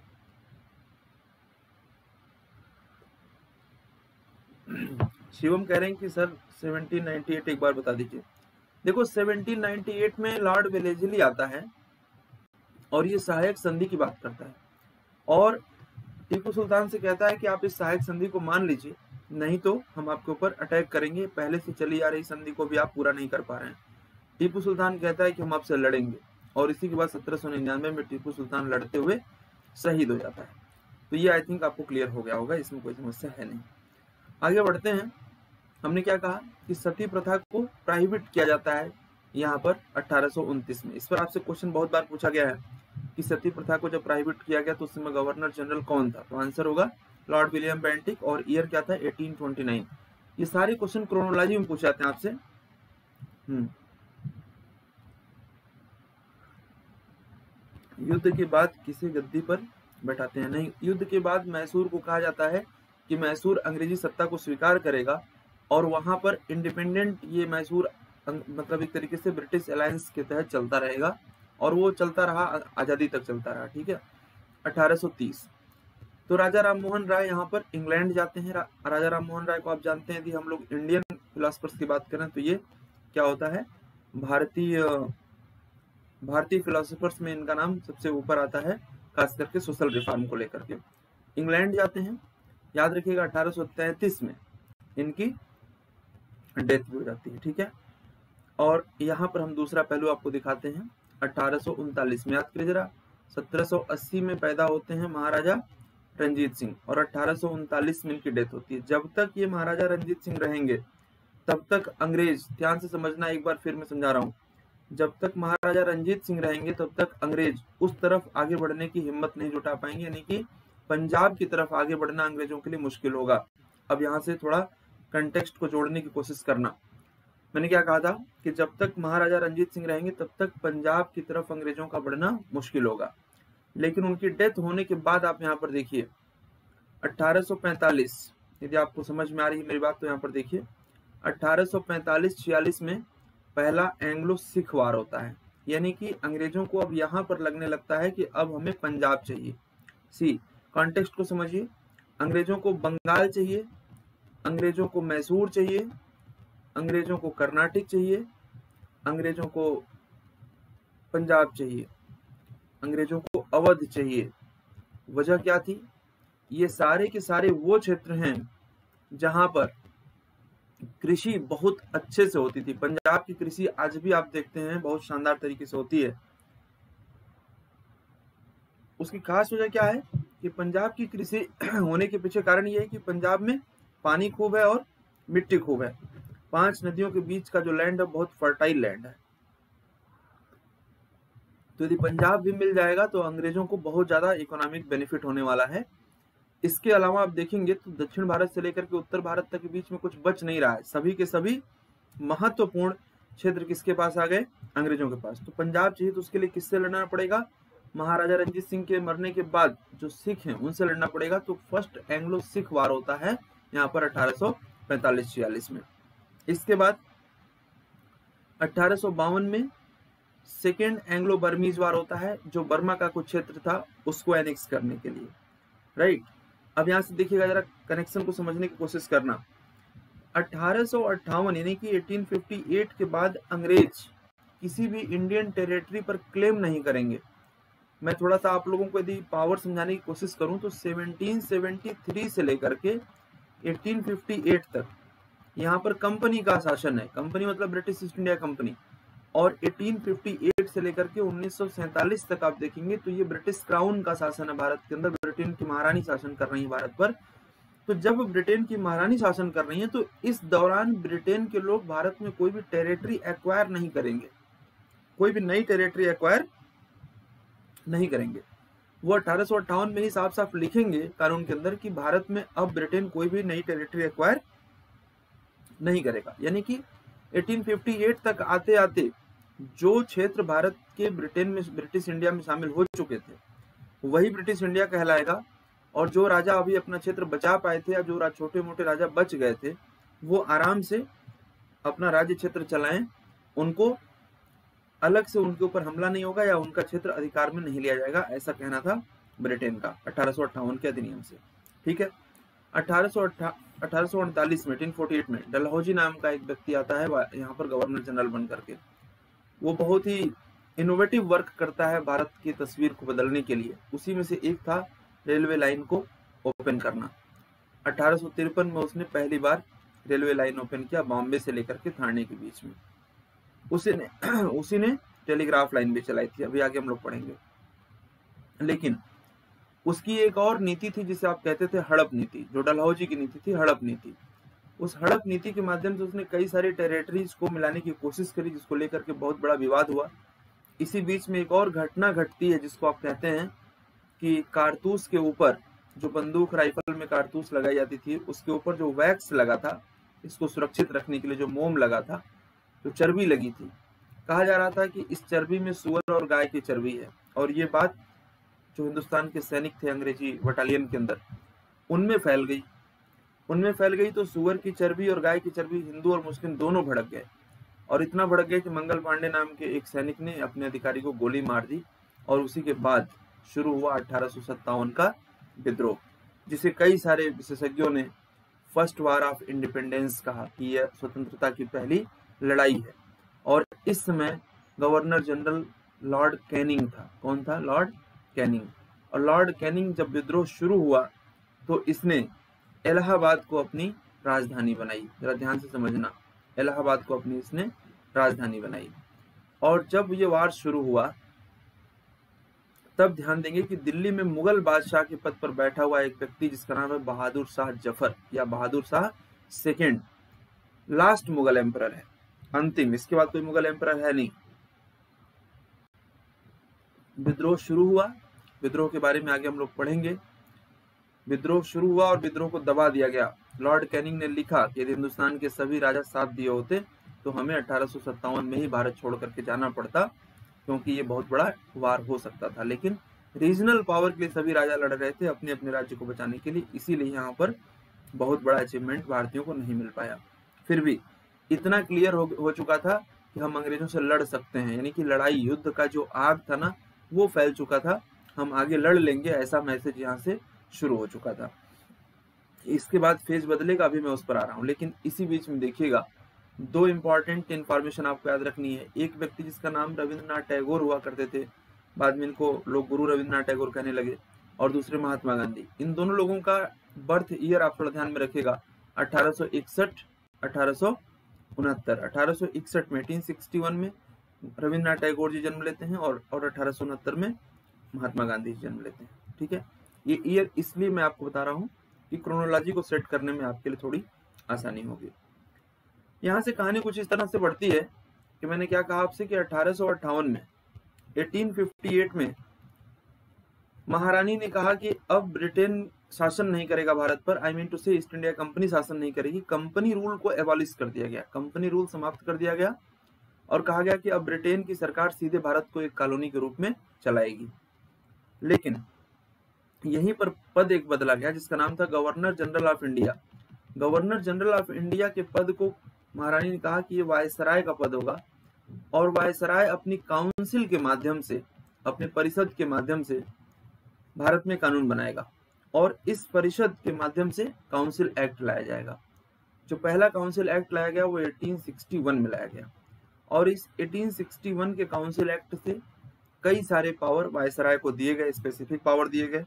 Shivam कह रहे हैं कि सर सत्रह सौ अट्ठानवे एक बार बता दीजिए। देखो सत्रह सौ अट्ठानवे में लॉर्ड वेलेस्ली आता है और ये सहायक संधि की बात करता है और टीपू सुल्तान से कहता है कि आप इस सहायक संधि को मान लीजिए, नहीं तो हम आपके ऊपर अटैक करेंगे, पहले से चली आ रही संधि को भी आप पूरा नहीं कर पा रहे हैं। टीपू सुल्तान कहता है कि हम आपसे लड़ेंगे और इसी के बाद सत्रह सौ निन्यानवे में टीपू सुल्तान लड़ते हुए शहीद हो जाता है। तो ये आई थिंक आपको क्लियर हो गया होगा, इसमें कोई समस्या है नहीं। आगे बढ़ते हैं। हमने क्या कहा कि सती प्रथा को प्रोहिबिट किया जाता है यहाँ पर अठारह सौ उनतीस में। इस पर आपसे क्वेश्चन बहुत बार पूछा गया है कि सती प्रथा को जब प्रोहिबिट किया गया तो उस समय गवर्नर जनरल कौन था, तो आंसर होगा लॉर्ड विलियम बेंटिक और ईयर क्या था, अठारह सौ उनतीस। ये सारे क्वेश्चन क्रोनोलॉजी में पूछे जाते हैं आपसे। हम्म युद्ध के बाद किसे गद्दी पर बैठाते हैं? नहीं, युद्ध के बाद मैसूर को कहा जाता है कि मैसूर अंग्रेजी सत्ता को स्वीकार करेगा और वहां पर इंडिपेंडेंट ये मैसूर मतलब एक तरीके से ब्रिटिश अलायंस के तहत चलता रहेगा और वो चलता रहा, आजादी तक चलता रहा। ठीक है। अठारह सौ तीस तो राजा राम मोहन राय यहाँ पर इंग्लैंड जाते हैं। रा, राजा राम मोहन राय को आप जानते हैं, यदि हम लोग इंडियन फिलोसफर्स की बात करें तो ये क्या होता है, भारतीय भारतीय फिलोसफर्स में इनका नाम सबसे ऊपर आता है, खास करके सोशल रिफॉर्म को लेकर के। इंग्लैंड जाते हैं, याद रखिएगा अठारह सौ तैंतीस में इनकी डेथ भी हो जाती है। ठीक है। और यहाँ पर हम दूसरा पहलू आपको दिखाते हैं, अठारह सौ उनतालीस में, याद करिए जरा, सत्रह सौ अस्सी में पैदा होते हैं महाराजा रंजीत सिंह और अठारह सौ उनतालीस में इनकी डेथ होती है। जब तक ये महाराजा रंजीत सिंह रहेंगे तब तक अंग्रेज, ध्यान से समझना, एक बार फिर मैं समझा रहा हूँ, जब तक महाराजा रंजीत सिंह रहेंगे तब तक अंग्रेज उस तरफ आगे बढ़ने की हिम्मत नहीं जुटा पाएंगे, यानी कि पंजाब की तरफ आगे बढ़ना अंग्रेजों के लिए मुश्किल होगा। अब यहाँ से थोड़ा कंटेक्स्ट को जोड़ने की कोशिश करना। मैंने क्या कहा था कि जब तक महाराजा रंजीत सिंह रहेंगे तब तक पंजाब की तरफ अंग्रेजों का बढ़ना मुश्किल होगा। लेकिन उनकी डेथ होने के बाद आप यहाँ पर देखिए अठारह सौ पैंतालीस, यदि आपको समझ में आ रही है मेरी बात तो यहाँ पर देखिए, अठारह सौ पैंतालीस छियालीस में पहला एंग्लो सिख वार होता है, यानी कि अंग्रेजों को अब यहाँ पर लगने लगता है कि अब हमें पंजाब चाहिए। सी कॉन्टेक्स्ट को समझिए, अंग्रेजों को बंगाल चाहिए, अंग्रेजों को मैसूर चाहिए, अंग्रेजों को कर्नाटक चाहिए, अंग्रेजों को पंजाब चाहिए, अंग्रेजों को अवध चाहिए। वजह क्या थी? ये सारे के सारे वो क्षेत्र हैं जहां पर कृषि बहुत अच्छे से होती थी। पंजाब की कृषि आज भी आप देखते हैं बहुत शानदार तरीके से होती है। उसकी खास वजह क्या है कि पंजाब की कृषि होने के पीछे कारण ये है कि पंजाब में पानी खूब है और मिट्टी खूब है। पांच नदियों के बीच का जो लैंड है बहुत फर्टाइल लैंड है। तो यदि पंजाब भी मिल जाएगा तो अंग्रेजों को बहुत ज्यादा इकोनॉमिक बेनिफिट होने वाला है। इसके अलावा आप देखेंगे तो दक्षिण भारत से लेकर के उत्तर भारत तक के बीच में कुछ बच नहीं रहा है। सभी के सभी महत्वपूर्ण क्षेत्र किसके पास आ गए? अंग्रेजों के पास। तो पंजाब चाहिए तो उसके लिए किससे लड़ना पड़ेगा? महाराजा रंजीत सिंह के मरने के बाद जो सिख हैं उनसे लड़ना पड़ेगा। तो फर्स्ट एंग्लो सिख वार होता है यहाँ पर अठारह सौ पैंतालीस छियालीस में। इसके बाद अठारह सौ बावन में सेकेंड एंग्लो बर्मीज वार होता है, जो बर्मा का कुछ क्षेत्र था उसको एनेक्स करने के लिए। राइट। अब यहाँ से देखिएगा जरा, कनेक्शन को समझने की कोशिश करना। अठारह सौ अट्ठावन यानी कि अठारह सौ अट्ठावन के बाद अंग्रेज किसी भी इंडियन टेरिटरी पर क्लेम नहीं करेंगे। मैं थोड़ा सा आप लोगों को यदि पावर समझाने की कोशिश करूं तो सत्रह सौ तिहत्तर से लेकर के अठारह सौ अट्ठावन तक यहाँ पर कंपनी का शासन है। कंपनी मतलब ब्रिटिश ईस्ट इंडिया कंपनी। और अठारह सौ अट्ठावन से लेकर के उन्नीस सौ सैंतालीस तक आप देखेंगे तो ये ब्रिटिश क्राउन का शासन है भारत के अंदर। ब्रिटेन की महारानी शासन कर रही है भारत पर। तो जब ब्रिटेन की महारानी शासन कर रही है तो इस दौरान ब्रिटेन के लोग भारत में कोई भी टेरिटरी एक्वायर नहीं करेंगे, कोई भी नई टेरिटरी एक्वायर नहीं करेंगे। वो अठारह सौ अट्ठावन में ही साफ साफ लिखेंगे कानून के अंदर कि भारत में अब ब्रिटेन कोई भी नई टेरिटरी एक्वायर नहीं करेगा। यानी कि अठारह सौ अट्ठावन तक आते आते जो क्षेत्र भारत के ब्रिटेन में ब्रिटिश इंडिया में शामिल हो चुके थे वही ब्रिटिश इंडिया कहलाएगा। और जो राजा अभी अपना क्षेत्र बचा पाए थे या जो छोटे मोटे राजा बच गए थे वो आराम से अपना राज्य क्षेत्र चलाएं, उनको अलग से उनके ऊपर हमला नहीं होगा या उनका क्षेत्र अधिकार में नहीं लिया जाएगा, ऐसा कहना था ब्रिटेन का अठारह सौ अट्ठावन के अधिनियम से। ठीक है। अठारह सौ अठारह सौ अड़तालीस में अठारह सौ अड़तालीस में डलहौजी नाम का एक व्यक्ति आता है यहाँ पर गवर्नर जनरल बन करके। वो बहुत ही इनोवेटिव वर्क करता है भारत की तस्वीर को बदलने के लिए। उसी में से एक था रेलवे लाइन को ओपन करना। अठारह सौ तिरपन में उसने पहली बार रेलवे लाइन ओपन किया बॉम्बे से लेकर के थाने के बीच में। उसी ने उसी ने टेलीग्राफ लाइन भी चलाई थी, अभी आगे हम लोग पढ़ेंगे। लेकिन उसकी एक और नीति थी जिसे आप कहते थे हड़प नीति, जो डलहौजी की नीति थी, हड़प नीति। उस हड़प नीति के माध्यम से उसने कई सारी टेरिटरीज को मिलाने की कोशिश करी, जिसको लेकर के बहुत बड़ा विवाद हुआ। इसी बीच में एक और घटना घटती है जिसको आप कहते हैं कि कारतूस के ऊपर, जो बंदूक राइफल में कारतूस लगाई जाती थी उसके ऊपर जो वैक्स लगा था, इसको सुरक्षित रखने के लिए जो मोम लगा था, जो चर्बी लगी थी, कहा जा रहा था कि इस चर्बी में सुअर और गाय की चर्बी है। और ये बात जो हिंदुस्तान के सैनिक थे अंग्रेजी बटालियन के अंदर, उनमें फैल गई उनमें फैल गई तो सुअर की चर्बी और गाय की चर्बी हिंदू और मुस्लिम दोनों भड़क गए, और इतना भड़क गए कि मंगल पांडे नाम के एक सैनिक ने अपने अधिकारी को गोली मार दी, और उसी के बाद शुरू हुआ अठारह सौ सत्तावन का विद्रोह, जिसे कई सारे विशेषज्ञों ने फर्स्ट वार ऑफ इंडिपेंडेंस कहा कि यह स्वतंत्रता की पहली लड़ाई है। और इस समय गवर्नर जनरल लॉर्ड कैनिंग था। कौन था? Lord Canning. और लॉर्ड कैनिंग जब विद्रोह शुरू हुआ तो इसने इलाहाबाद को अपनी राजधानी बनाई। जरा ध्यान से समझना, इलाहाबाद को अपनी इसने राजधानी बनाई। और जब ये वार शुरू हुआ तब ध्यान देंगे कि दिल्ली में मुगल बादशाह के पद पर बैठा हुआ एक व्यक्ति जिसका नाम है बहादुर शाह जफर या Bahadur Shah second, last Mughal emperor है, अंतिम, इसके बाद कोई मुगल एम्परर है नहीं। विद्रोह शुरू हुआ, विद्रोह के बारे में आगे हम लोग पढ़ेंगे। विद्रोह शुरू हुआ और विद्रोह को दबा दिया गया। लॉर्ड कैनिंग ने लिखा कि यदि हिंदुस्तान के सभी राजा साथ दिए होते तो हमें अठारह सौ सत्तावन में ही भारत छोड़ करके जाना पड़ता, क्योंकि ये बहुत बड़ा वार हो सकता था। लेकिन रीजनल पावर के लिए सभी राजा लड़ रहे थे अपने अपने राज्य को बचाने के लिए, इसीलिए यहाँ पर बहुत बड़ा अचीवमेंट भारतीयों को नहीं मिल पाया। फिर भी इतना क्लियर हो, हो चुका था कि हम अंग्रेजों से लड़ सकते हैं, यानी कि लड़ाई, युद्ध का जो आग था ना वो फैल चुका था, हम आगे लड़ लेंगे, ऐसा मैसेज यहाँ से शुरू हो चुका था। इसके बाद फेज बदलेगा, अभी मैं उस पर आ रहा हूँ। लेकिन इसी बीच में देखिएगा दो इंपॉर्टेंट इंफॉर्मेशन आपको याद रखनी है। एक व्यक्ति जिसका नाम रविंद्रनाथ टैगोर हुआ करते थे, बाद में इनको लोग गुरु रविंद्रनाथ टैगोर कहने लगे, और दूसरे महात्मा गांधी। इन दोनों लोगों का बर्थ ईयर आप थोड़ा ध्यान में रखिएगा, अठारह सौ इकसठ अठारह सौ उनहत्तर। अठारह सौ इकसठ में अठारह सौ इकसठ में रविंद्रनाथ टैगोर जी जन्म लेते हैं और और अठारह सौ उनहत्तर में महात्मा गांधी जी जन्म लेते हैं। ठीक है, ये ईयर इसलिए मैं आपको बता रहा हूँ कि क्रोनोलॉजी को सेट करने में आपके लिए थोड़ी आसानी होगी। यहाँ से कहानी कुछ इस तरह से बढ़ती है कि मैंने क्या कहा आपसे कि अठारह सौ अट्ठावन में अठारह सौ अट्ठावन में महारानी ने कहा कि अब ब्रिटेन शासन नहीं करेगा भारत पर, I mean to say East India company शासन नहीं करेगी। कंपनी रूल को एबॉलिश कर दिया गया, कंपनी रूल समाप्त कर दिया गया और कहा गया कि अब ब्रिटेन की सरकार सीधे भारत को एक कॉलोनी के रूप में चलाएगी। लेकिन यहीं पर पद एक बदला गया जिसका नाम था governor general of India. Governor general of India के पद को महारानी ने कहा कि ये वायसराय का पद होगा, और वायसराय अपनी काउंसिल के माध्यम से, अपने परिषद के माध्यम से भारत में कानून बनाएगा, और इस परिषद के माध्यम से काउंसिल एक्ट लाया जाएगा। जो पहला काउंसिल एक्ट लाया गया वो अठारह सौ इकसठ में लाया गया, और इस अठारह सौ इकसठ के काउंसिल एक्ट से कई सारे पावर वायसराय को दिए गए, स्पेसिफिक पावर दिए गए।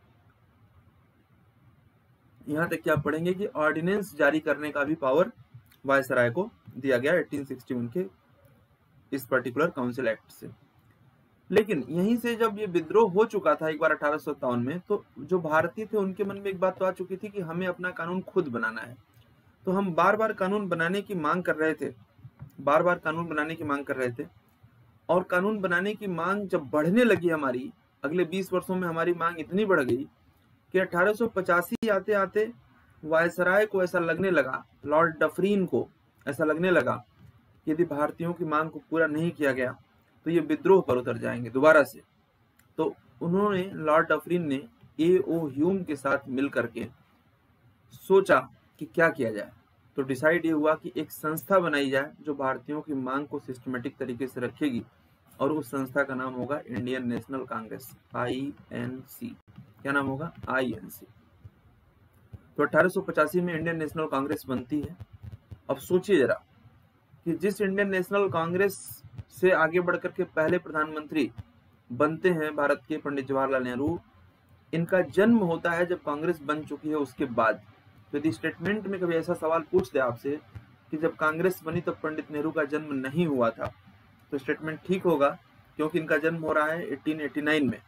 यहाँ तक क्या पढ़ेंगे कि ऑर्डिनेंस जारी करने का भी पावर वायसराय को दिया गया अठारह सौ इकसठ के इस पर्टिकुलर काउंसिल एक्ट से। लेकिन यहीं से जब ये विद्रोह हो चुका था एक बार अठारह सौ सत्तावन में, तो जो भारतीय थे उनके मन में एक बात तो आ चुकी थी कि हमें अपना कानून खुद बनाना है। तो हम बार बार कानून बनाने की मांग कर रहे थे, बार बार कानून बनाने की मांग कर रहे थे और कानून बनाने की मांग जब बढ़ने लगी हमारी, अगले बीस वर्षों में हमारी मांग इतनी बढ़ गई कि अठारह सौ पचासी आते आते वायसराय को ऐसा लगने लगा, लॉर्ड डफरीन को ऐसा लगने लगा कि यदि भारतीयों की मांग को पूरा नहीं किया गया तो ये विद्रोह पर उतर जाएंगे दोबारा से। तो उन्होंने, लॉर्ड डफरीन ने ए ओ ह्यूम के साथ मिल करके सोचा कि क्या किया जाए। तो डिसाइड ये हुआ कि एक संस्था बनाई जाए जो भारतीयों की मांग को सिस्टमेटिक तरीके से रखेगी, और उस संस्था का नाम होगा Indian National Congress, I N C. क्या नाम होगा? I N C. तो अठारह सौ पचासी में इंडियन नेशनल कांग्रेस बनती है। अब सोचिए जरा कि जिस इंडियन नेशनल कांग्रेस से आगे बढ़कर के पहले प्रधानमंत्री बनते हैं भारत के, पंडित जवाहरलाल नेहरू, इनका जन्म होता है जब कांग्रेस बन चुकी है उसके बाद। तो यदि स्टेटमेंट में कभी ऐसा सवाल पूछ दे आपसे कि जब कांग्रेस बनी तब पंडित नेहरू का जन्म नहीं हुआ था, तो स्टेटमेंट ठीक होगा, क्योंकि इनका जन्म हो रहा है अठारह सौ नवासी में,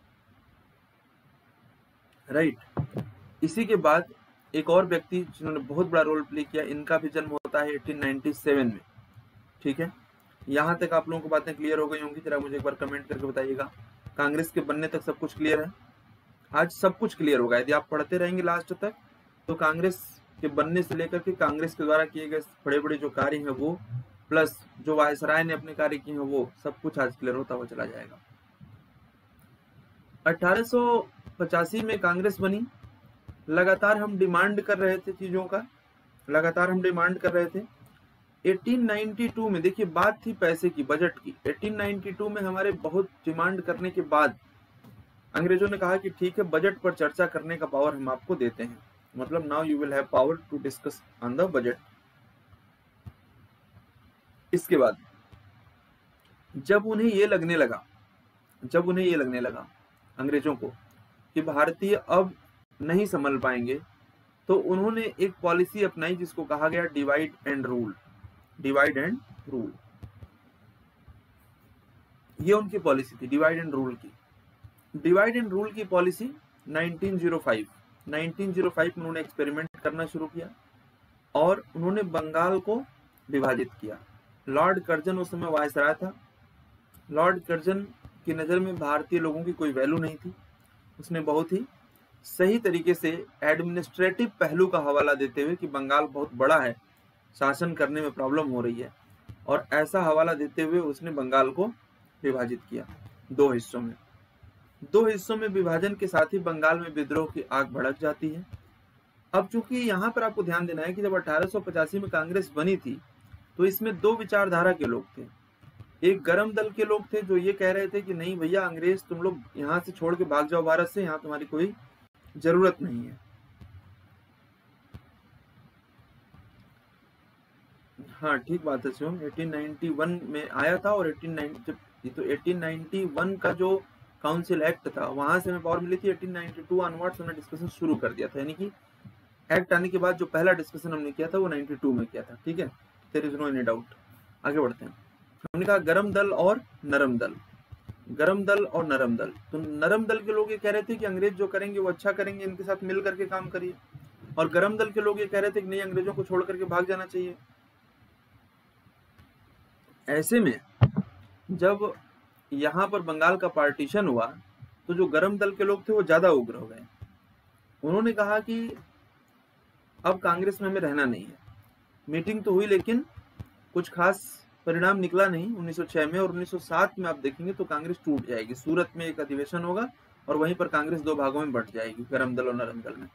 राइट। इसी के बाद एक और व्यक्ति जिन्होंने बहुत बड़ा रोल प्ले किया, इनका भी जन्म होता है अठारह सौ सत्तानवे में। ठीक है, यहाँ तक आप लोगों को बातें क्लियर हो गई होंगी? जरा मुझे एक बार कमेंट करके बताइएगा। कांग्रेस के बनने तक सब कुछ क्लियर है? आज सब कुछ क्लियर होगा यदि आप पढ़ते रहेंगे लास्ट तक। तो कांग्रेस के बनने से लेकर के कांग्रेस के द्वारा किए गए बड़े बड़े जो कार्य हैं वो, प्लस जो वायसराय ने अपने कार्य किए हैं वो, सब कुछ आज क्लियर होता हुआ चला जाएगा। अठारह सौ पचासी में कांग्रेस बनी। लगातार हम डिमांड कर रहे थे चीजों का, लगातार हम डिमांड कर रहे थे। अठारह सौ बानवे में देखिए बात थी पैसे की, बजट की। अठारह सौ बानवे में हमारे बहुत डिमांड करने के बाद अंग्रेजों ने कहा कि ठीक है, बजट पर चर्चा करने का पावर हम आपको देते हैं, मतलब now you will have power to discuss on the budget. इसके बाद जब उन्हें ये लगने लगा जब उन्हें ये लगने लगा अंग्रेजों को कि भारतीय अब नहीं संभल पाएंगे, तो उन्होंने एक पॉलिसी अपनाई जिसको कहा गया divide and rule. Divide and rule, ये उनकी पॉलिसी थी, डिवाइड एंड रूल की। डिवाइड एंड रूल की policy nineteen O five nineteen O five में उन्होंने एक्सपेरिमेंट करना शुरू किया और उन्होंने बंगाल को विभाजित किया। लॉर्ड कर्जन उस समय वायसराय था। लॉर्ड कर्जन की नजर में भारतीय लोगों की कोई वैल्यू नहीं थी। उसने बहुत ही सही तरीके से एडमिनिस्ट्रेटिव पहलू का हवाला देते हुए कि बंगाल बहुत बड़ा है, शासन करने में प्रॉब्लम हो रही है, और ऐसा हवाला देते हुए उसने बंगाल को विभाजित किया दो हिस्सों में। दो हिस्सों में विभाजन के साथ ही बंगाल में विद्रोह की आग भड़क जाती है। अब चूंकि यहाँ पर आपको ध्यान देना है कि जब अठारह सौ पचासी में कांग्रेस बनी थी तो इसमें दो विचारधारा के लोग थे। एक गरम दल के लोग थे जो ये कह रहे थे कि नहीं भैया अंग्रेज तुम लोग यहाँ से छोड़ के भाग जाओ भारत से, यहाँ तुम्हारी कोई जरूरत नहीं है। हाँ ठीक बात है शिवम, अठारह सौ इक्यानवे में आया था और अठारह सौ तो अठारह सौ इक्यानवे का जो काउंसिल एक्ट था वहां से हमें पावर मिली थी। अठारह सौ बानवे ऑनवर्ड्स हमने डिस्कशन शुरू कर दिया था, यानी कि एक्ट आने के बाद जो पहला डिस्कशन हमने किया था वो बानवे में किया था। ठीक है, there is no any doubt. आगे बढ़ते हैं। हमने कहा गरम दल और नरम दल, गरम दल और नरम दल। तो नरम दल के लोग ये कह रहे थे कि अंग्रेज जो करेंगे वो अच्छा करेंगे, इनके साथ मिल करके काम करिए। और गरम दल के लोग ये कह रहे थे कि नहीं, अंग्रेजों को छोड़ करके भाग जाना चाहिए। ऐसे में जब यहाँ पर बंगाल का पार्टीशन हुआ तो जो गरम दल के लोग थे वो ज्यादा उग्र हो गए। उन्होंने कहा कि अब कांग्रेस में हमें रहना नहीं है। मीटिंग तो हुई लेकिन कुछ खास परिणाम निकला नहीं उन्नीस सौ छह में, और उन्नीस सौ सात में आप देखेंगे तो कांग्रेस टूट जाएगी। सूरत में एक अधिवेशन होगा और वहीं पर कांग्रेस दो भागों में बंट जाएगी, गरम दल और नरम दल में।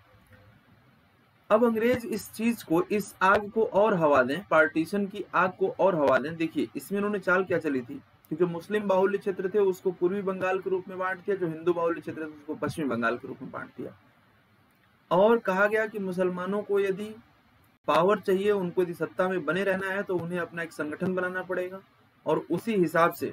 अब अंग्रेज इस चीज को, इस आग को और हवा दें, पार्टीशन की आग को और हवा दें। देखिए इसमें उन्होंने चाल क्या चली थी कि जो मुस्लिम बाहुल्य क्षेत्र थे उसको पूर्वी बंगाल के रूप में बांट दिया, जो हिंदू बाहुल्य क्षेत्र थे उसको पश्चिमी बंगाल के रूप में बांट दिया। और कहा गया कि मुसलमानों को यदि पावर चाहिए, उनको यदि सत्ता में बने रहना है तो उन्हें अपना एक संगठन बनाना पड़ेगा। और उसी हिसाब से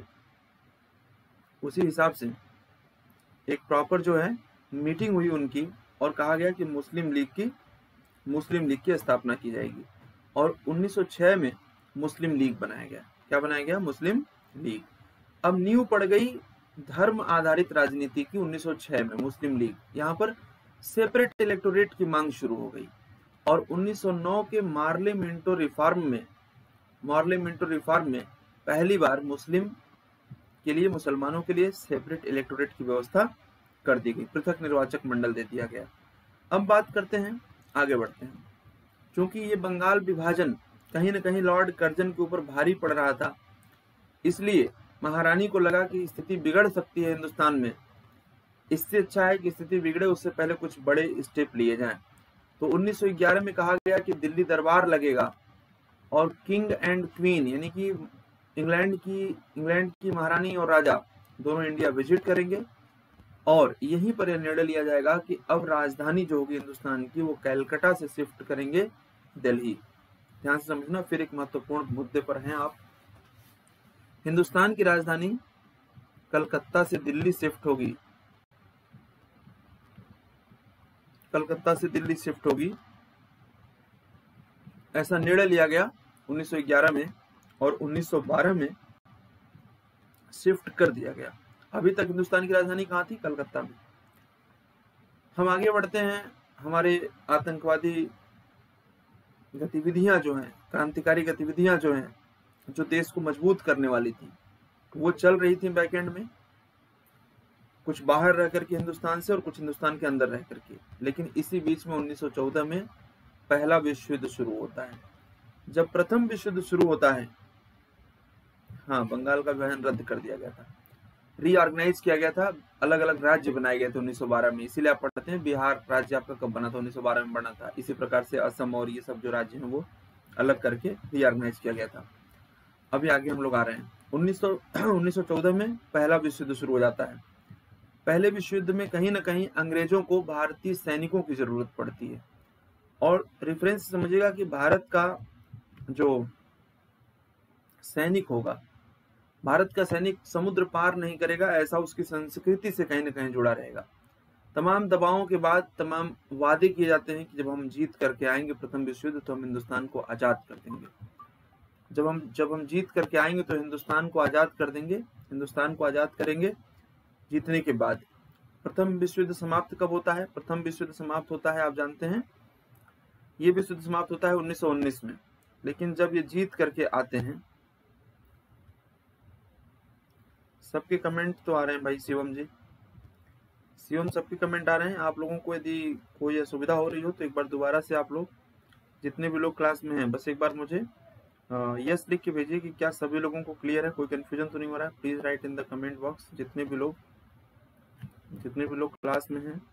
उसी हिसाब से एक प्रॉपर जो है मीटिंग हुई उनकी, और कहा गया कि मुस्लिम लीग की मुस्लिम लीग की स्थापना की जाएगी। और उन्नीस सौ छह में मुस्लिम लीग बनाया गया। क्या बनाया गया? Muslim League. अब नींव पड़ गई धर्म आधारित राजनीति की उन्नीस सौ छह में, मुस्लिम लीग। यहाँ पर सेपरेट इलेक्टोरेट की मांग शुरू हो गई। और उन्नीस सौ नौ के मार्ले मिंटो रिफॉर्म में मार्ले मिंटो रिफॉर्म में पहली बार मुस्लिम के लिए, मुसलमानों के लिए सेपरेट इलेक्टोरेट की व्यवस्था कर दी गई, पृथक निर्वाचक मंडल दे दिया गया। अब बात करते हैं, आगे बढ़ते हैं। क्योंकि ये बंगाल विभाजन कहीं ना कहीं लॉर्ड कर्जन के ऊपर भारी पड़ रहा था, इसलिए महारानी को लगा कि स्थिति बिगड़ सकती है हिंदुस्तान में। इससे अच्छा है कि स्थिति बिगड़े उससे पहले कुछ बड़े स्टेप लिए जाएं। तो उन्नीस सौ ग्यारह में कहा गया कि दिल्ली दरबार लगेगा और किंग एंड क्वीन, यानी कि इंग्लैंड की इंग्लैंड की महारानी और राजा दोनों इंडिया विजिट करेंगे। और यहीं पर यह निर्णय लिया जाएगा कि अब राजधानी जो होगी हिंदुस्तान की वो कलकत्ता से शिफ्ट करेंगे दिल्ली। ध्यान से समझना, फिर एक महत्वपूर्ण मुद्दे पर हैं आप। हिंदुस्तान की राजधानी कलकत्ता से दिल्ली शिफ्ट होगी, कलकत्ता से दिल्ली शिफ्ट होगी, ऐसा निर्णय लिया गया उन्नीस सौ ग्यारह में। और उन्नीस सौ बारह में शिफ्ट कर दिया गया। अभी तक हिंदुस्तान की राजधानी कहाँ थी? कलकत्ता में। हम आगे बढ़ते हैं। हमारे आतंकवादी गतिविधियां जो हैं, क्रांतिकारी गतिविधियां जो हैं, जो देश को मजबूत करने वाली थी, वो चल रही थी बैकएंड में, कुछ बाहर रह करके हिंदुस्तान से और कुछ हिंदुस्तान के अंदर रह करके। लेकिन इसी बीच में उन्नीस सौ चौदह में पहला विश्व युद्ध शुरू होता है। जब प्रथम विश्व युद्ध शुरू होता है, हाँ, बंगाल का विभाजन रद्द कर दिया गया था। रीऑर्गेनाइज किया गया था, अलग अलग राज्य बनाए गए थे उन्नीस सौ बारह में। इसीलिए आप पढ़ते हैं बिहार राज्य आपका कब बना था, उन्नीस सौ बारह में बना था। इसी प्रकार से असम और ये सब जो राज्य हैं वो अलग करके रीऑर्गेनाइज किया गया था। अभी आगे हम लोग आ रहे हैं। उन्नीस सौ उन्नीस सौ चौदह में पहला विश्व युद्ध शुरू हो जाता है। पहले विश्व युद्ध में कहीं ना कहीं अंग्रेजों को भारतीय सैनिकों की जरूरत पड़ती है। और रेफरेंस समझिएगा कि भारत का जो सैनिक होगा, भारत का सैनिक समुद्र पार नहीं करेगा, ऐसा उसकी संस्कृति से कहीं ना कहीं जुड़ा रहेगा। तमाम दबावों के बाद तमाम वादे किए जाते हैं कि जब हम जीत करके आएंगे प्रथम विश्व युद्ध तो हम हिंदुस्तान को आजाद कर देंगे। जब हम जब हम जीत करके आएंगे तो हिंदुस्तान को आजाद कर देंगे, हिंदुस्तान को आजाद करेंगे। जीतने के बाद प्रथम विश्व युद्ध समाप्त कब होता है? प्रथम विश्व युद्ध समाप्त होता है, आप जानते हैं, ये विश्व युद्ध समाप्त होता है उन्नीस सौ उन्नीस में। लेकिन जब ये जीत करके आते हैं, सबके कमेंट तो आ रहे हैं भाई, शिवम जी, शिवम सबके कमेंट आ रहे हैं। आप लोगों को यदि कोई असुविधा हो रही हो तो एक बार दोबारा से आप लोग जितने भी लोग क्लास में हैं बस एक बार मुझे यस लिख के भेजिए कि क्या सभी लोगों को क्लियर है, कोई कंफ्यूजन तो नहीं हो रहा है। Please write in the comment box. जितने भी लोग जितने भी लोग क्लास में हैं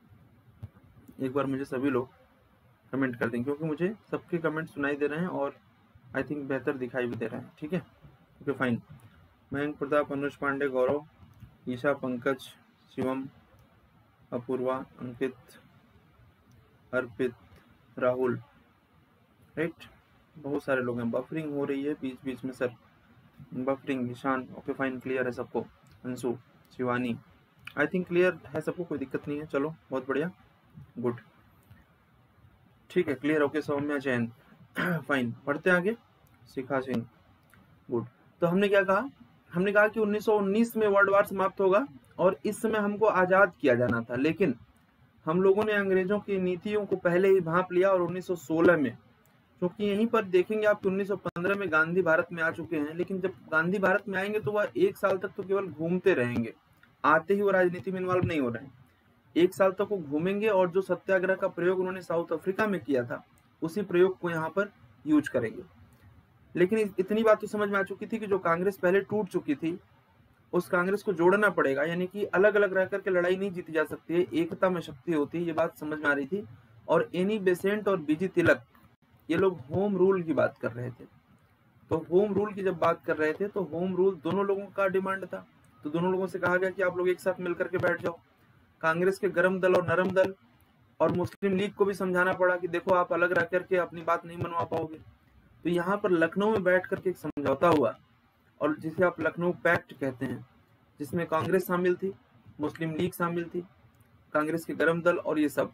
एक बार मुझे सभी लोग कमेंट कर दें, क्योंकि मुझे सबके कमेंट सुनाई दे रहे हैं और आई थिंक बेहतर दिखाई भी दे रहे हैं। ठीक है, okay fine. Mayank Pratap, Anuj Pandey, Gaurav, Isha, Pankaj, Shivam, Apoorva, Ankit, Arpit, Rahul, right, बहुत सारे लोग हैं। बफरिंग हो रही है बीच बीच में sir, buffering. Ishan, okay fine, clear है सबको। Anshu, Shivani, I think clear है सबको, कोई दिक्कत नहीं है। चलो बहुत बढ़िया, गुड, ठीक है, clear, okay. Saumya, Jain, fine. पढ़ते हैं आगे। शिखा सिंह, गुड। तो हमने क्या कहा? हमने कहा कि उन्नीस सौ उन्नीस में वर्ल्ड वार समाप्त होगा और इस समय हमको आजाद किया जाना था, लेकिन हम लोगों ने अंग्रेजों की नीतियों को पहले ही भांप लिया और उन्नीस सौ सोलह में, क्योंकि यहीं पर देखेंगे आप उन्नीस सौ पंद्रह में गांधी भारत में आ चुके हैं, लेकिन जब गांधी भारत में आएंगे तो वह एक साल तक तो केवल घूमते रहेंगे, आते ही वो राजनीति में इन्वॉल्व नहीं हो रहे हैं। एक साल तक वो घूमेंगे और जो सत्याग्रह का प्रयोग उन्होंने साउथ अफ्रीका में किया था उसी प्रयोग को यहाँ पर यूज करेंगे। लेकिन इतनी बात तो समझ में आ चुकी थी कि जो कांग्रेस पहले टूट चुकी थी उस कांग्रेस को जोड़ना पड़ेगा, यानी कि अलग अलग रह करके लड़ाई नहीं जीती जा सकती है, एकता में शक्ति होती है, ये बात समझ में आ रही थी। और एनी बेसेंट और बीजी तिलक ये लोग होम रूल की बात कर रहे थे। तो होम रूल की जब बात कर रहे थे तो होम रूल दोनों लोगों का डिमांड था, तो दोनों लोगों से कहा गया कि आप लोग एक साथ मिलकर के बैठ जाओ। कांग्रेस के गरम दल और नरम दल और मुस्लिम लीग को भी समझाना पड़ा कि देखो आप अलग रह करके अपनी बात नहीं मनवा पाओगे। तो यहाँ पर लखनऊ में बैठ करके एक समझौता हुआ, और जिसे आप लखनऊ पैक्ट कहते हैं, जिसमें कांग्रेस शामिल थी, मुस्लिम लीग शामिल थी, कांग्रेस के गरम दल और ये सब।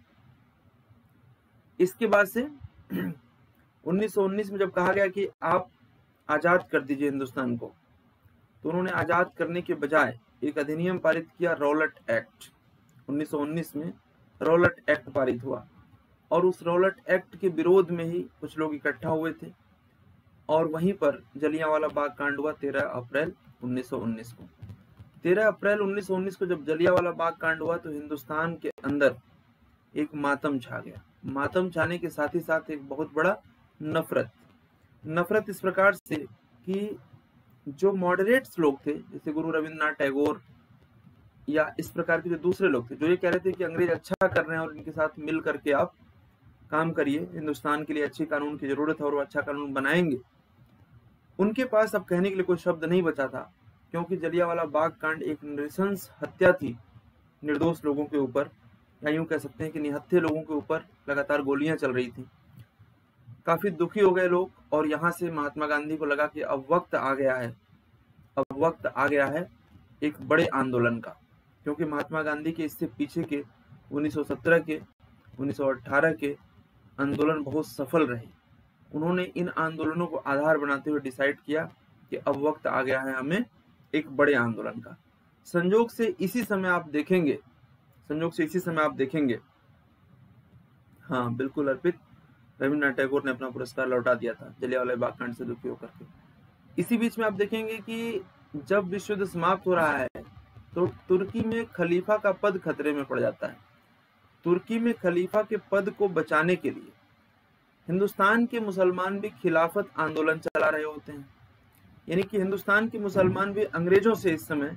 इसके बाद से उन्नीस सौ उन्नीस में जब कहा गया कि आप आजाद कर दीजिए हिंदुस्तान को, तो उन्होंने आजाद करने के बजाय एक अधिनियम पारित किया, रॉलेट एक्ट। उन्नीस सौ उन्नीस में रॉलेट एक्ट पारित हुआ और उस रॉलेट एक्ट के विरोध में ही कुछ लोग इकट्ठा हुए थे और वहीं पर जलियांवाला बाग कांड हुआ तेरह अप्रैल उन्नीस सौ उन्नीस को। तेरह अप्रैल उन्नीस सौ उन्नीस को जब जलियांवाला बाग कांड हुआ तो हिंदुस्तान के अंदर एक मातम छा गया। मातम छाने के साथ ही साथ एक बहुत बड़ा नफरत नफरत इस प्रकार से कि जो मॉडरेट्स लोग थे, जैसे गुरु रविंद्रनाथ टैगोर या इस प्रकार के जो दूसरे लोग थे, जो ये कह रहे थे कि अंग्रेज अच्छा कर रहे हैं और इनके साथ मिल करके आप काम करिए, हिंदुस्तान के लिए अच्छे कानून की जरूरत है और वो अच्छा कानून बनाएंगे, उनके पास अब कहने के लिए कोई शब्द नहीं बचा था। क्योंकि जलियांवाला बाग कांड एक नृशंस हत्या थी निर्दोष लोगों के ऊपर, या यूं कह सकते हैं कि निहत्थे लोगों के ऊपर लगातार गोलियां चल रही थी। काफी दुखी हो गए लोग और यहाँ से महात्मा गांधी को लगा कि अब वक्त आ गया है, अब वक्त आ गया है एक बड़े आंदोलन का। क्योंकि महात्मा गांधी के इससे पीछे के उन्नीस सौ सत्रह के उन्नीस सौ अठारह के आंदोलन बहुत सफल रहे। उन्होंने इन आंदोलनों को आधार बनाते हुए डिसाइड किया कि अब वक्त आ गया है हमें एक बड़े आंदोलन का। संयोग से इसी समय आप देखेंगे संयोग से इसी समय आप देखेंगे हाँ बिल्कुल अर्पित, रविंद्रनाथ टैगोर ने अपना पुरस्कार लौटा दिया था जलियांवाला बाग कांड से दुखी होकर के। इसी बीच में आप देखेंगे कि जब विश्व युद्ध समाप्त हो रहा है तो तुर्की में खलीफा का पद खतरे में पड़ जाता है। तुर्की में खलीफा के पद को बचाने के लिए हिंदुस्तान के मुसलमान भी खिलाफत आंदोलन चला रहे होते हैं, यानी कि हिंदुस्तान के मुसलमान भी अंग्रेजों से इस समय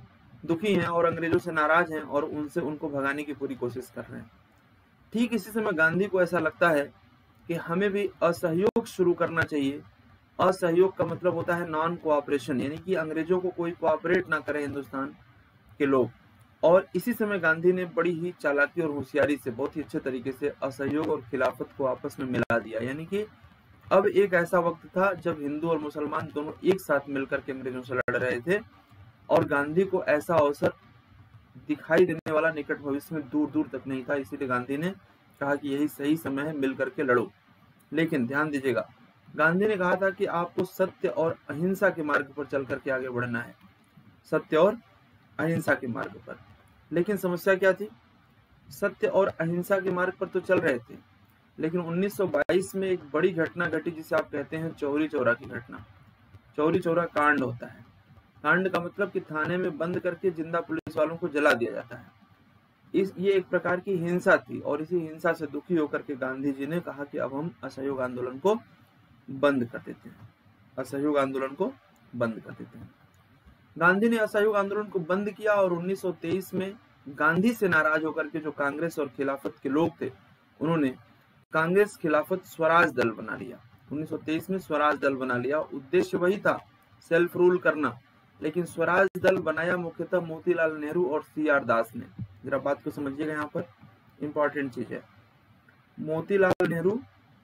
दुखी हैं और अंग्रेजों से नाराज हैं और उनसे उनको भगाने की पूरी कोशिश कर रहे हैं। ठीक इसी समय गांधी को ऐसा लगता है कि हमें भी असहयोग शुरू करना चाहिए। असहयोग का मतलब होता है नॉन कोऑपरेशन, यानी कि अंग्रेजों को कोई कोऑपरेट ना करे हिंदुस्तान के लोग। और इसी समय गांधी ने बड़ी ही चालाकी और होशियारी से बहुत ही अच्छे तरीके से असहयोग और खिलाफत को आपस में मिला दिया। यानी कि अब एक ऐसा वक्त था जब हिंदू और मुसलमान दोनों एक साथ मिलकर के अंग्रेजों से लड़ रहे थे और गांधी को ऐसा अवसर दिखाई देने वाला निकट भविष्य में दूर दूर तक नहीं था। इसीलिए गांधी ने कहा कि यही सही समय है, मिल करके लड़ो। लेकिन ध्यान दीजिएगा, गांधी ने कहा था कि आपको सत्य और अहिंसा के मार्ग पर चल करके आगे बढ़ना है, सत्य और अहिंसा के मार्ग पर। लेकिन समस्या क्या थी? सत्य और अहिंसा के मार्ग पर तो चल रहे थे, लेकिन उन्नीस सौ बाईस में एक बड़ी घटना घटी जिसे आप कहते हैं चौरी चौरा की घटना। चौरी चौरा कांड होता है। कांड का मतलब कि थाने में बंद करके जिंदा पुलिस वालों को जला दिया जाता है। इस ये एक प्रकार की हिंसा थी और इसी हिंसा से दुखी होकर के गांधी जी ने कहा कि अब हम असहयोग आंदोलन को बंद कर देते हैं, असहयोग आंदोलन को बंद कर देते हैं। गांधी ने असहयोग आंदोलन को बंद किया और उन्नीस सौ तेईस में गांधी से नाराज होकर के जो कांग्रेस और खिलाफत के लोग थे, उन्होंने कांग्रेस खिलाफत स्वराज दल बना लिया। उन्नीस सौ तेईस में स्वराज दल बना लिया। उद्देश्य वही था, सेल्फ रूल करना, लेकिन स्वराज दल बनाया मुख्यतः मोतीलाल नेहरू और सी आर दास ने। जरा बात को समझिएगा, यहाँ पर इंपॉर्टेंट चीज है। मोतीलाल नेहरू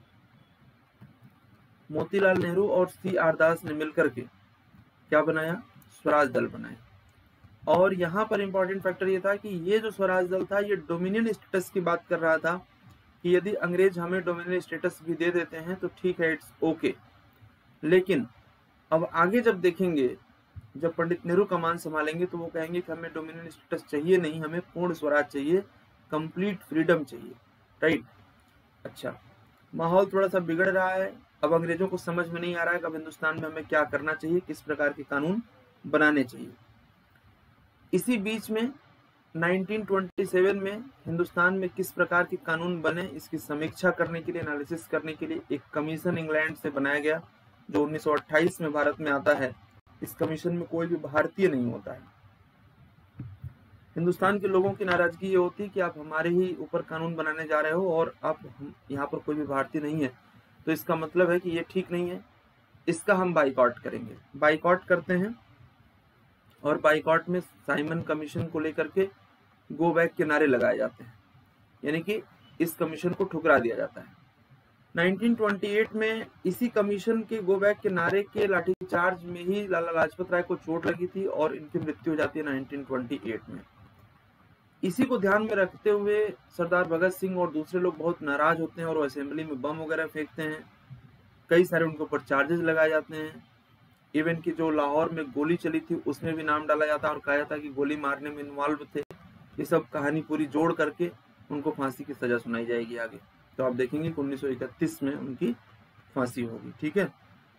मोतीलाल नेहरू और सी आर दास ने मिलकर के क्या बनाया? स्वराज दल बनाया। और यहाँ पर इंपॉर्टेंट फैक्टर ये था कि ये जो स्वराज दल था ये डोमिनियन स्टेटस की बात कर रहा था कि यदि अंग्रेज हमें डोमिनियन स्टेटस भी दे देते हैं तो ठीक है, इट्स ओके। लेकिन अब आगे जब देखेंगे, जब पंडित नेहरू कमान संभालेंगे तो वो कहेंगे कि हमें डोमिनियन स्टेटस चाहिए नहीं, हमें पूर्ण स्वराज चाहिए, कंप्लीट फ्रीडम चाहिए, राइट। अच्छा, माहौल थोड़ा सा बिगड़ रहा है। अब अंग्रेजों को समझ में नहीं आ रहा है कि अब हिंदुस्तान में हमें क्या करना चाहिए, किस प्रकार के कानून बनाने चाहिए। इसी बीच में उन्नीस सौ सत्ताईस में हिंदुस्तान में किस प्रकार के कानून बने, इसकी समीक्षा करने के लिए, एनालिसिस करने के लिए एक कमीशन इंग्लैंड से बनाया गया जो उन्नीस सौ अट्ठाईस में भारत में आता है। इस कमीशन में कोई भी भारतीय नहीं होता है। हिंदुस्तान के लोगों की नाराजगी ये होती है कि आप हमारे ही ऊपर कानून बनाने जा रहे हो और आप यहाँ पर कोई भी भारतीय नहीं है, तो इसका मतलब है कि ये ठीक नहीं है, इसका हम बाइकआउट करेंगे। बाइकआउट करते हैं और बाइकआउट में साइमन कमीशन को लेकर के गो बैक के नारे लगाए जाते हैं, यानी कि इस कमीशन को ठुकरा दिया जाता है। उन्नीस सौ अट्ठाईस में इसी कमीशन के गो बैक के नारे के लाठीचार्ज में ही लाला लाजपत राय को चोट लगी थी और इनकी मृत्यु हो जाती है उन्नीस सौ अट्ठाईस में। इसी को ध्यान में रखते हुए सरदार भगत सिंह और दूसरे लोग बहुत नाराज होते हैं और वो असेंबली में बम वगैरह फेंकते हैं। कई सारे उनके ऊपर चार्जेस लगाए जाते हैं। इवन की जो लाहौर में गोली चली थी उसमें भी नाम डाला जाता और कहा जाता कि गोली मारने में इन्वॉल्व थे। ये सब कहानी पूरी जोड़ करके उनको फांसी की सजा सुनाई जाएगी आगे। तो आप देखेंगे कि उन्नीस सौ इकतीस में उनकी फांसी होगी, ठीक है।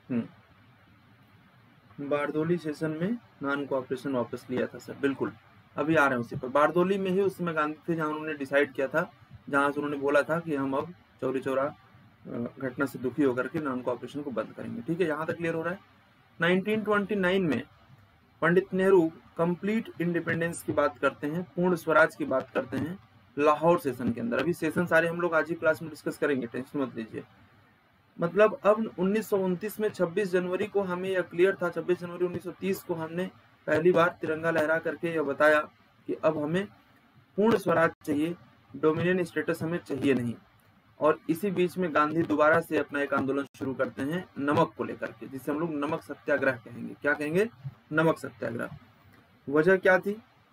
हम्म बारदोली सेशन में नॉन कोऑपरेशन वापस लिया था सर, बिल्कुल अभी आ रहे हैं उसी पर। बारदोली में ही उस समय गांधी थे जहां उन्होंने डिसाइड किया था, जहां से उन्होंने बोला था कि हम अब चौरी चौरा घटना से दुखी होकर के नॉन कोऑपरेशन को बंद करेंगे, ठीक है। यहाँ तक क्लियर हो रहा है। उन्नीस सौ उनतीस में पंडित नेहरू कंप्लीट इंडिपेंडेंस की बात करते हैं, पूर्ण स्वराज की बात करते हैं लाहौर सेशन के अंदर। अभी सेशन सारे हम लोग आज ही क्लास में डिस्कस करेंगे, टेंशन मत लीजिए। मतलब अब उन्नीस सौ उनतीस में छब्बीस जनवरी को हमें यह क्लियर था, छब्बीस जनवरी उन्नीस सौ तीस को हमने पहली बार तिरंगा लहरा करके यह बताया कि अब हमें पूर्ण स्वराज चाहिए, डोमिनियन स्टेटस हमें चाहिए नहीं। और इसी बीच में गांधी दोबारा से अपना एक आंदोलन शुरू करते हैं नमक को लेकर के, जिसे हम लोग नमक सत्याग्रह कहेंगे। क्या कहेंगे? नमक सत्याग्रह। वजह क्या थी?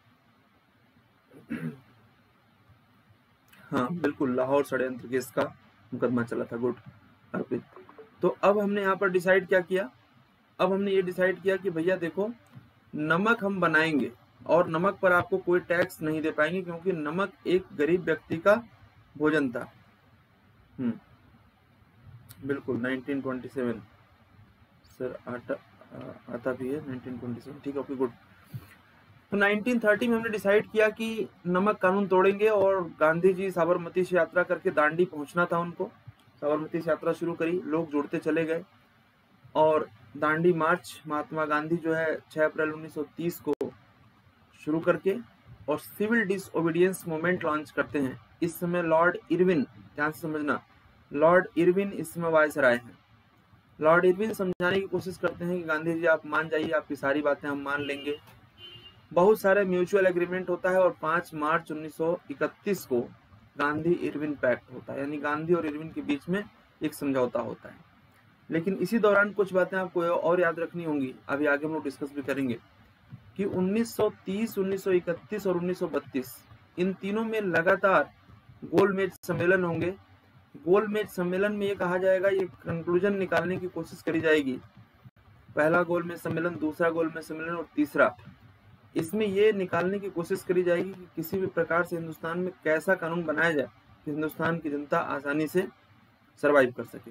हाँ बिल्कुल, लाहौर षड्यंत्र केस का मुकदमा चला था। गुड अर्पित। तो अब हमने यहाँ पर डिसाइड क्या किया? अब हमने ये डिसाइड किया कि भैया देखो, नमक हम बनाएंगे और नमक पर आपको कोई टैक्स नहीं दे पाएंगे, क्योंकि नमक एक गरीब व्यक्ति का भोजन था। हम्म बिल्कुल उन्नीस सौ सत्ताईस सर आटा आता भी है उन्नीस सौ सत्ताईस, ठीक है, ओके गुड। तो उन्नीस सौ तीस में हमने डिसाइड किया कि नमक कानून तोड़ेंगे और गांधी जी साबरमती से यात्रा करके दांडी पहुंचना था उनको। साबरमती से यात्रा शुरू करी, लोग जुड़ते चले गए और दांडी मार्च महात्मा गांधी जो है छह अप्रैल उन्नीस सौ तीस को शुरू करके और सिविल डिसओबीडियंस मूवमेंट लॉन्च करते हैं। इस समय लॉर्ड इरविन, ध्यान से समझना, लॉर्ड इरविन इस समय वायसराय हैं। लॉर्ड इरविन समझाने की कोशिश करते हैं कि गांधी जी आप मान जाइए, आपकी सारी बातें हम मान लेंगे। बहुत सारे म्यूचुअल एग्रीमेंट होता है और पाँच मार्च उन्नीस सौ इकतीस को गांधी इरविन पैक्ट होता है, यानी गांधी और इरविन के बीच में एक समझौता होता है। लेकिन इसी दौरान कुछ बातें आपको और याद रखनी होंगी, अभी आगे हम लोग डिस्कस भी करेंगे, कि उन्नीस सौ तीस, उन्नीस सौ इकतीस और उन्नीस सौ बत्तीस इन तीनों में लगातार गोलमेज सम्मेलन होंगे। गोलमेज सम्मेलन में ये कहा जाएगा, ये कंक्लूजन निकालने की कोशिश करी जाएगी, पहला गोलमेज सम्मेलन, दूसरा गोलमेज सम्मेलन और तीसरा, इसमें ये निकालने की कोशिश करी जाएगी कि किसी भी प्रकार से हिंदुस्तान में कैसा कानून बनाया जाए कि हिंदुस्तान की जनता आसानी से सरवाइव कर सके।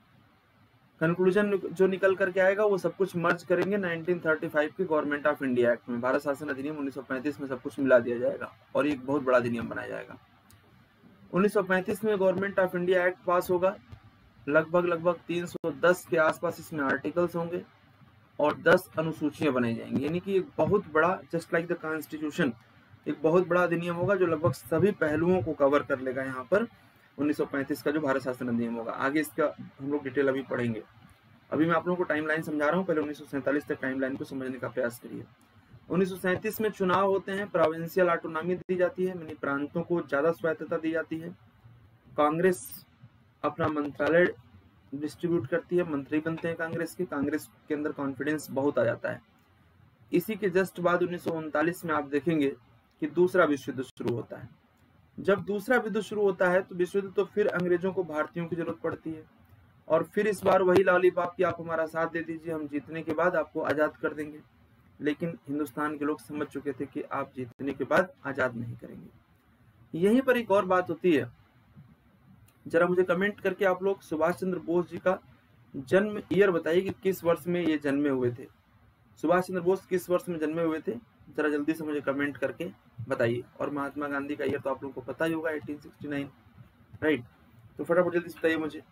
कंक्लूजन जो निकल करके आएगा वो सब कुछ मर्ज करेंगे उन्नीस सौ पैंतीस के गवर्नमेंट ऑफ इंडिया एक्ट में, भारत शासन अधिनियम उन्नीस सौ पैंतीस में सब कुछ मिला दिया जाएगा और एक बहुत बड़ा अधिनियम बनाया जाएगा। उन्नीस सौ पैंतीस में government of India act pass होगा, लगभग लगभग तीन सौ दस के आसपास इसमें आर्टिकल्स होंगे और दस अनुसूचियां बनाई जाएंगी, यानी कि एक बहुत बड़ा, जस्ट लाइक द कॉन्स्टिट्यूशन, एक बहुत बड़ा अधिनियम होगा जो लगभग सभी पहलुओं को कवर कर लेगा। यहाँ पर उन्नीस सौ पैंतीस का जो भारत शासन अधिनियम होगा, आगे इसका हम लोग डिटेल अभी पढ़ेंगे। अभी मैं आप लोगों को टाइमलाइन समझा रहा हूँ, पहले उन्नीस सौ सैंतालीस तक टाइमलाइन को समझने का प्रयास करिए। उन्नीस सौ सैंतीस में चुनाव होते हैं, प्रोविंशियल ऑटोनॉमी दी जाती है, यानी प्रांतों को ज्यादा स्वायत्तता दी जाती है। कांग्रेस अपना मंत्रालय डिस्ट्रीब्यूट करती है, मंत्री बनते हैं कांग्रेस के, कांग्रेस के अंदर कॉन्फिडेंस बहुत आ जाता है। इसी के जस्ट बाद उन्नीस सौ उनतालीस में आप देखेंगे कि दूसरा विश्व युद्ध शुरू होता है। जब दूसरा युद्ध शुरू होता है तो विश्व युद्ध तो फिर अंग्रेजों को भारतीयों की जरूरत पड़ती है और फिर इस बार वही लॉलीपॉप की आप हमारा साथ दे दीजिए, हम जीतने के बाद आपको आजाद कर देंगे। लेकिन हिंदुस्तान के लोग समझ चुके थे कि आप जीतने के बाद आजाद नहीं करेंगे। यहीं पर एक और बात होती है, जरा मुझे कमेंट करके आप लोग सुभाष चंद्र बोस जी का जन्म ईयर बताइए कि किस वर्ष में ये जन्मे हुए थे। सुभाष चंद्र बोस किस वर्ष में जन्मे हुए थे, जरा जल्दी से मुझे कमेंट करके बताइए। और महात्मा गांधी का ईयर तो आप लोगों को पता ही होगा, अठारह सौ उनहत्तर, राइट। तो फटाफट जल्दी से बताइए मुझे।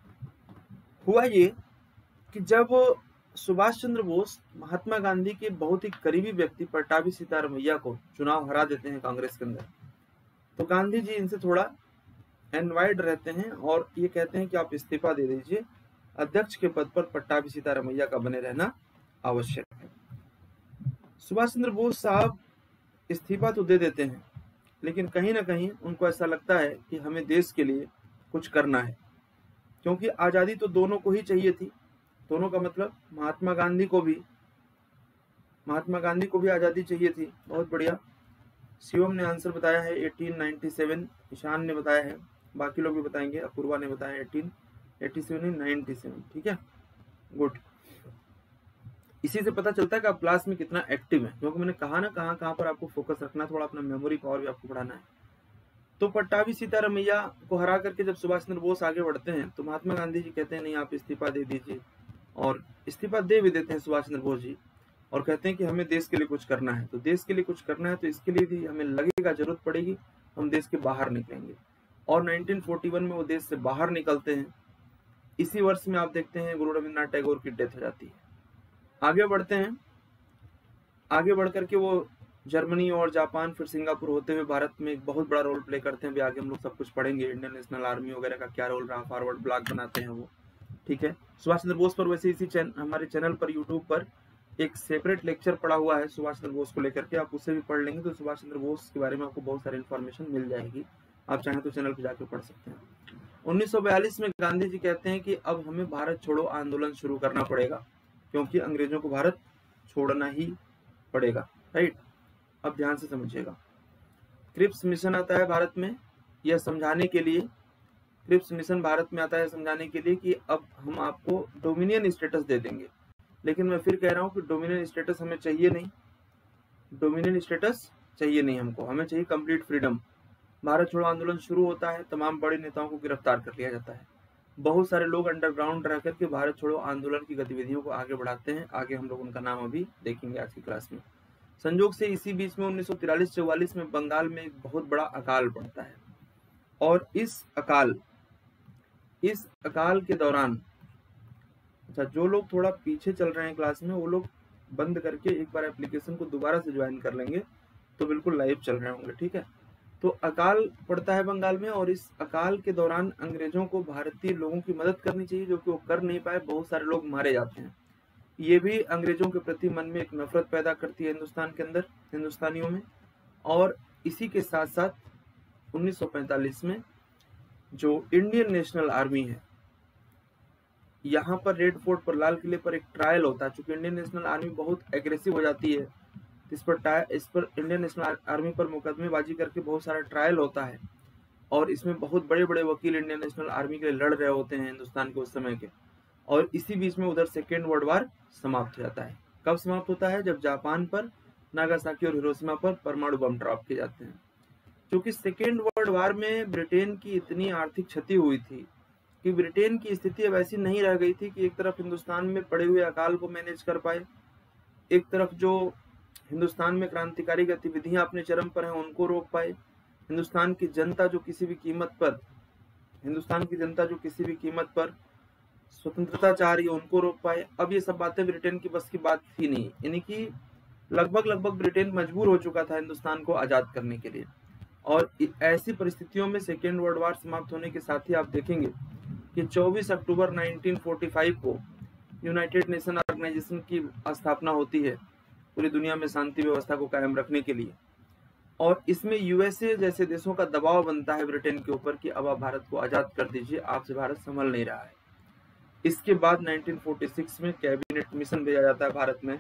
हुआ ये कि जब सुभाष चंद्र बोस महात्मा गांधी के बहुत ही करीबी व्यक्ति पट्टाभी सीतारामैया को चुनाव हरा देते हैं कांग्रेस के अंदर, तो गांधी जी इनसे थोड़ा एनवाइड रहते हैं और ये कहते हैं कि आप इस्तीफा दे दीजिए, अध्यक्ष के पद पर पट्टाभी सीतारामैया का बने रहना आवश्यक है। सुभाष चंद्र बोस साहब इस्तीफा तो दे देते हैं, लेकिन कहीं ना कहीं उनको ऐसा लगता है कि हमें देश के लिए कुछ करना है, क्योंकि आजादी तो दोनों को ही चाहिए थी। दोनों का मतलब महात्मा गांधी को भी महात्मा गांधी को भी आजादी चाहिए थी। बहुत बढ़िया, शिवम ने आंसर बताया है अठारह सौ सत्तानवे, ईशान ने बताया है, बाकी लोग भी बताएंगे, अपूर्वा ने बताया अठारह सौ सत्तासी, ठीक है, गुड। इसी से पता चलता है कि आप क्लास में कितना एक्टिव है, क्योंकि मैंने कहा ना कहाँ कहाँ पर आपको फोकस रखना, थोड़ा अपना मेमोरी पावर भी आपको बढ़ाना है। तो पट्टाभी सीतारामैया को हरा करके जब सुभाष चंद्र बोस आगे बढ़ते हैं तो महात्मा गांधी जी कहते हैं नहीं आप इस्तीफा दे दीजिए, और इस्तीफा दे भी देते हैं सुभाष चंद्र बोस जी, और कहते हैं कि हमें देश के लिए कुछ करना है। तो देश के लिए कुछ करना है तो इसके लिए भी हमें लगेगा, जरूरत पड़ेगी, हम देश के बाहर निकलेंगे। और उन्नीस सौ इकतालीस में वो देश से बाहर निकलते हैं। इसी वर्ष में आप देखते हैं गुरु रविन्द्रनाथ टैगोर की डेथ हो जाती है। आगे बढ़ते हैं, आगे बढ़ करके वो जर्मनी और जापान फिर सिंगापुर होते हुए भारत में एक बहुत बड़ा रोल प्ले करते हैं। भी आगे हम लोग सब कुछ पढ़ेंगे, इंडियन नेशनल आर्मी वगैरह का क्या रोल रहा, फॉरवर्ड ब्लॉक बनाते हैं वो, ठीक है। सुभाष चंद्र बोस पर वैसे इसी चैन, हमारे चैनल पर यूट्यूब पर एक सेपरेट लेक्चर पड़ा हुआ है सुभाष चंद्र बोस को लेकर के, आप उसे भी पढ़ लेंगे तो सुभाष चंद्र बोस के बारे में आपको बहुत सारी इन्फॉर्मेशन मिल जाएगी, आप चाहें तो चैनल पर जाकर पढ़ सकते हैं। उन्नीस सौ बयालीस में गांधी जी कहते हैं कि अब हमें भारत छोड़ो आंदोलन शुरू करना पड़ेगा, क्योंकि अंग्रेजों को भारत छोड़ना ही पड़ेगा, राइट। अब ध्यान से समझिएगा, क्रिप्स मिशन आता है भारत में यह समझाने के लिए, क्रिप्स मिशन भारत में आता है समझाने के लिए कि अब हम आपको डोमिनियन स्टेटस दे देंगे। लेकिन मैं फिर कह रहा हूं कि डोमिनियन स्टेटस हमें चाहिए नहीं, डोमिनियन स्टेटस चाहिए नहीं हमको, हमें चाहिए कंप्लीट फ्रीडम। भारत छोड़ो आंदोलन शुरू होता है, तमाम बड़े नेताओं को गिरफ्तार कर लिया जाता है, बहुत सारे लोग अंडरग्राउंड रह करके भारत छोड़ो आंदोलन की गतिविधियों को आगे बढ़ाते हैं। आगे हम लोग उनका नाम अभी देखेंगे आज की क्लास में। संयोग से इसी बीच में उन्नीस सौ तिरालीस चौवालीस में बंगाल में एक बहुत बड़ा अकाल पड़ता है, और इस अकाल इस अकाल के दौरान, अच्छा जो लोग थोड़ा पीछे चल रहे हैं क्लास में वो लोग बंद करके एक बार एप्लीकेशन को दोबारा से ज्वाइन कर लेंगे, तो बिल्कुल लाइव चल रहे होंगे, ठीक है। तो अकाल पड़ता है बंगाल में, और इस अकाल के दौरान अंग्रेजों को भारतीय लोगों की मदद करनी चाहिए, जो कि वो कर नहीं पाए, बहुत सारे लोग मारे जाते हैं। ये भी अंग्रेजों के प्रति मन में एक नफरत पैदा करती है हिंदुस्तान के अंदर, हिंदुस्तानियों में। और इसी के साथ साथ उन्नीस सौ पैंतालीस में जो इंडियन नेशनल आर्मी है, यहाँ पर रेड फोर्ट पर, लाल किले पर एक ट्रायल होता है। चूंकि इंडियन नेशनल आर्मी बहुत एग्रेसिव हो जाती है, इस पर इस पर इंडियन नेशनल आर्मी पर मुकदमेबाजी करके बहुत सारा ट्रायल होता है, और इसमें बहुत बड़े बड़े वकील इंडियन नेशनल आर्मी के लिए लड़ रहे होते हैं हिंदुस्तान के उस समय के। और इसी बीच में उधर सेकेंड वर्ल्ड वार समाप्त हो जाता है। कब समाप्त होता है? जब जापान पर नागासाकी और हिरोशिमा पर परमाणु बम ड्रॉप किए जाते हैं। क्योंकि सेकेंड वर्ल्ड वार में ब्रिटेन की इतनी आर्थिक क्षति हुई थी कि ब्रिटेन की स्थिति अब ऐसी नहीं रह गई थी कि एक तरफ हिंदुस्तान में पड़े हुए अकाल को मैनेज कर पाए, एक तरफ जो हिंदुस्तान में क्रांतिकारी गतिविधियां अपने चरम पर हैं उनको रोक पाए, हिंदुस्तान की जनता जो किसी भी कीमत पर हिंदुस्तान की जनता जो किसी भी कीमत पर स्वतंत्रता चाह रही है उनको रोक पाए। अब ये सब बातें ब्रिटेन की बस की बात थी नहीं, यानी कि लगभग लगभग ब्रिटेन मजबूर हो चुका था हिंदुस्तान को आजाद करने के लिए। और ऐसी परिस्थितियों में सेकेंड वर्ल्ड वार समाप्त होने के साथ ही आप देखेंगे कि चौबीस अक्टूबर उन्नीस सौ पैंतालीस को यूनाइटेड नेशन ऑर्गेनाइजेशन की स्थापना होती है पूरी दुनिया में शांति व्यवस्था को कायम रखने के लिए। और इसमें यूएसए जैसे देशों का दबाव बनता है ब्रिटेन के ऊपर कि अब आप भारत को आजाद कर दीजिए, आपसे भारत संभल नहीं रहा है। इसके बाद उन्नीस सौ छियालीस में कैबिनेट मिशन भेजा जाता है भारत में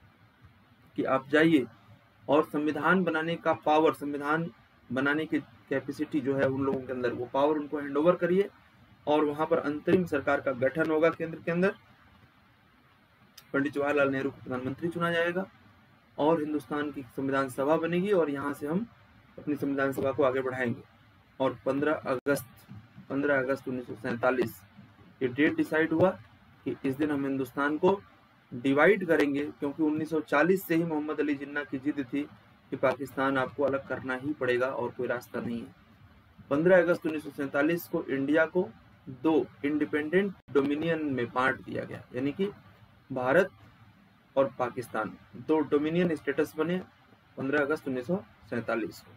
कि आप जाइए और संविधान बनाने का पावर, संविधान बनाने की कैपेसिटी जो है उन लोगों के अंदर, वो पावर उनको हैंडओवर करिए, और वहां पर अंतरिम सरकार का गठन होगा केंद्र के अंदर। पंडित जवाहरलाल नेहरू को प्रधानमंत्री चुना जाएगा और हिंदुस्तान की संविधान सभा बनेगी, और यहाँ से हम अपनी संविधान सभा को आगे बढ़ाएंगे। और पंद्रह अगस्त उन्नीस सौ सैंतालीस ये डेट डिसाइड हुआ कि इस दिन हम हिंदुस्तान को डिवाइड करेंगे, क्योंकि उन्नीस सौ चालीस से ही मोहम्मद अली जिन्ना की जिद थी कि पाकिस्तान आपको अलग करना ही पड़ेगा और कोई रास्ता नहीं है। पंद्रह अगस्त उन्नीस सौ सैंतालीस को इंडिया को दो इंडिपेंडेंट डोमिनियन में बांट दिया गया, यानी कि भारत और पाकिस्तान दो डोमिनियन स्टेटस बने पंद्रह अगस्त उन्नीस सौ सैंतालीस को।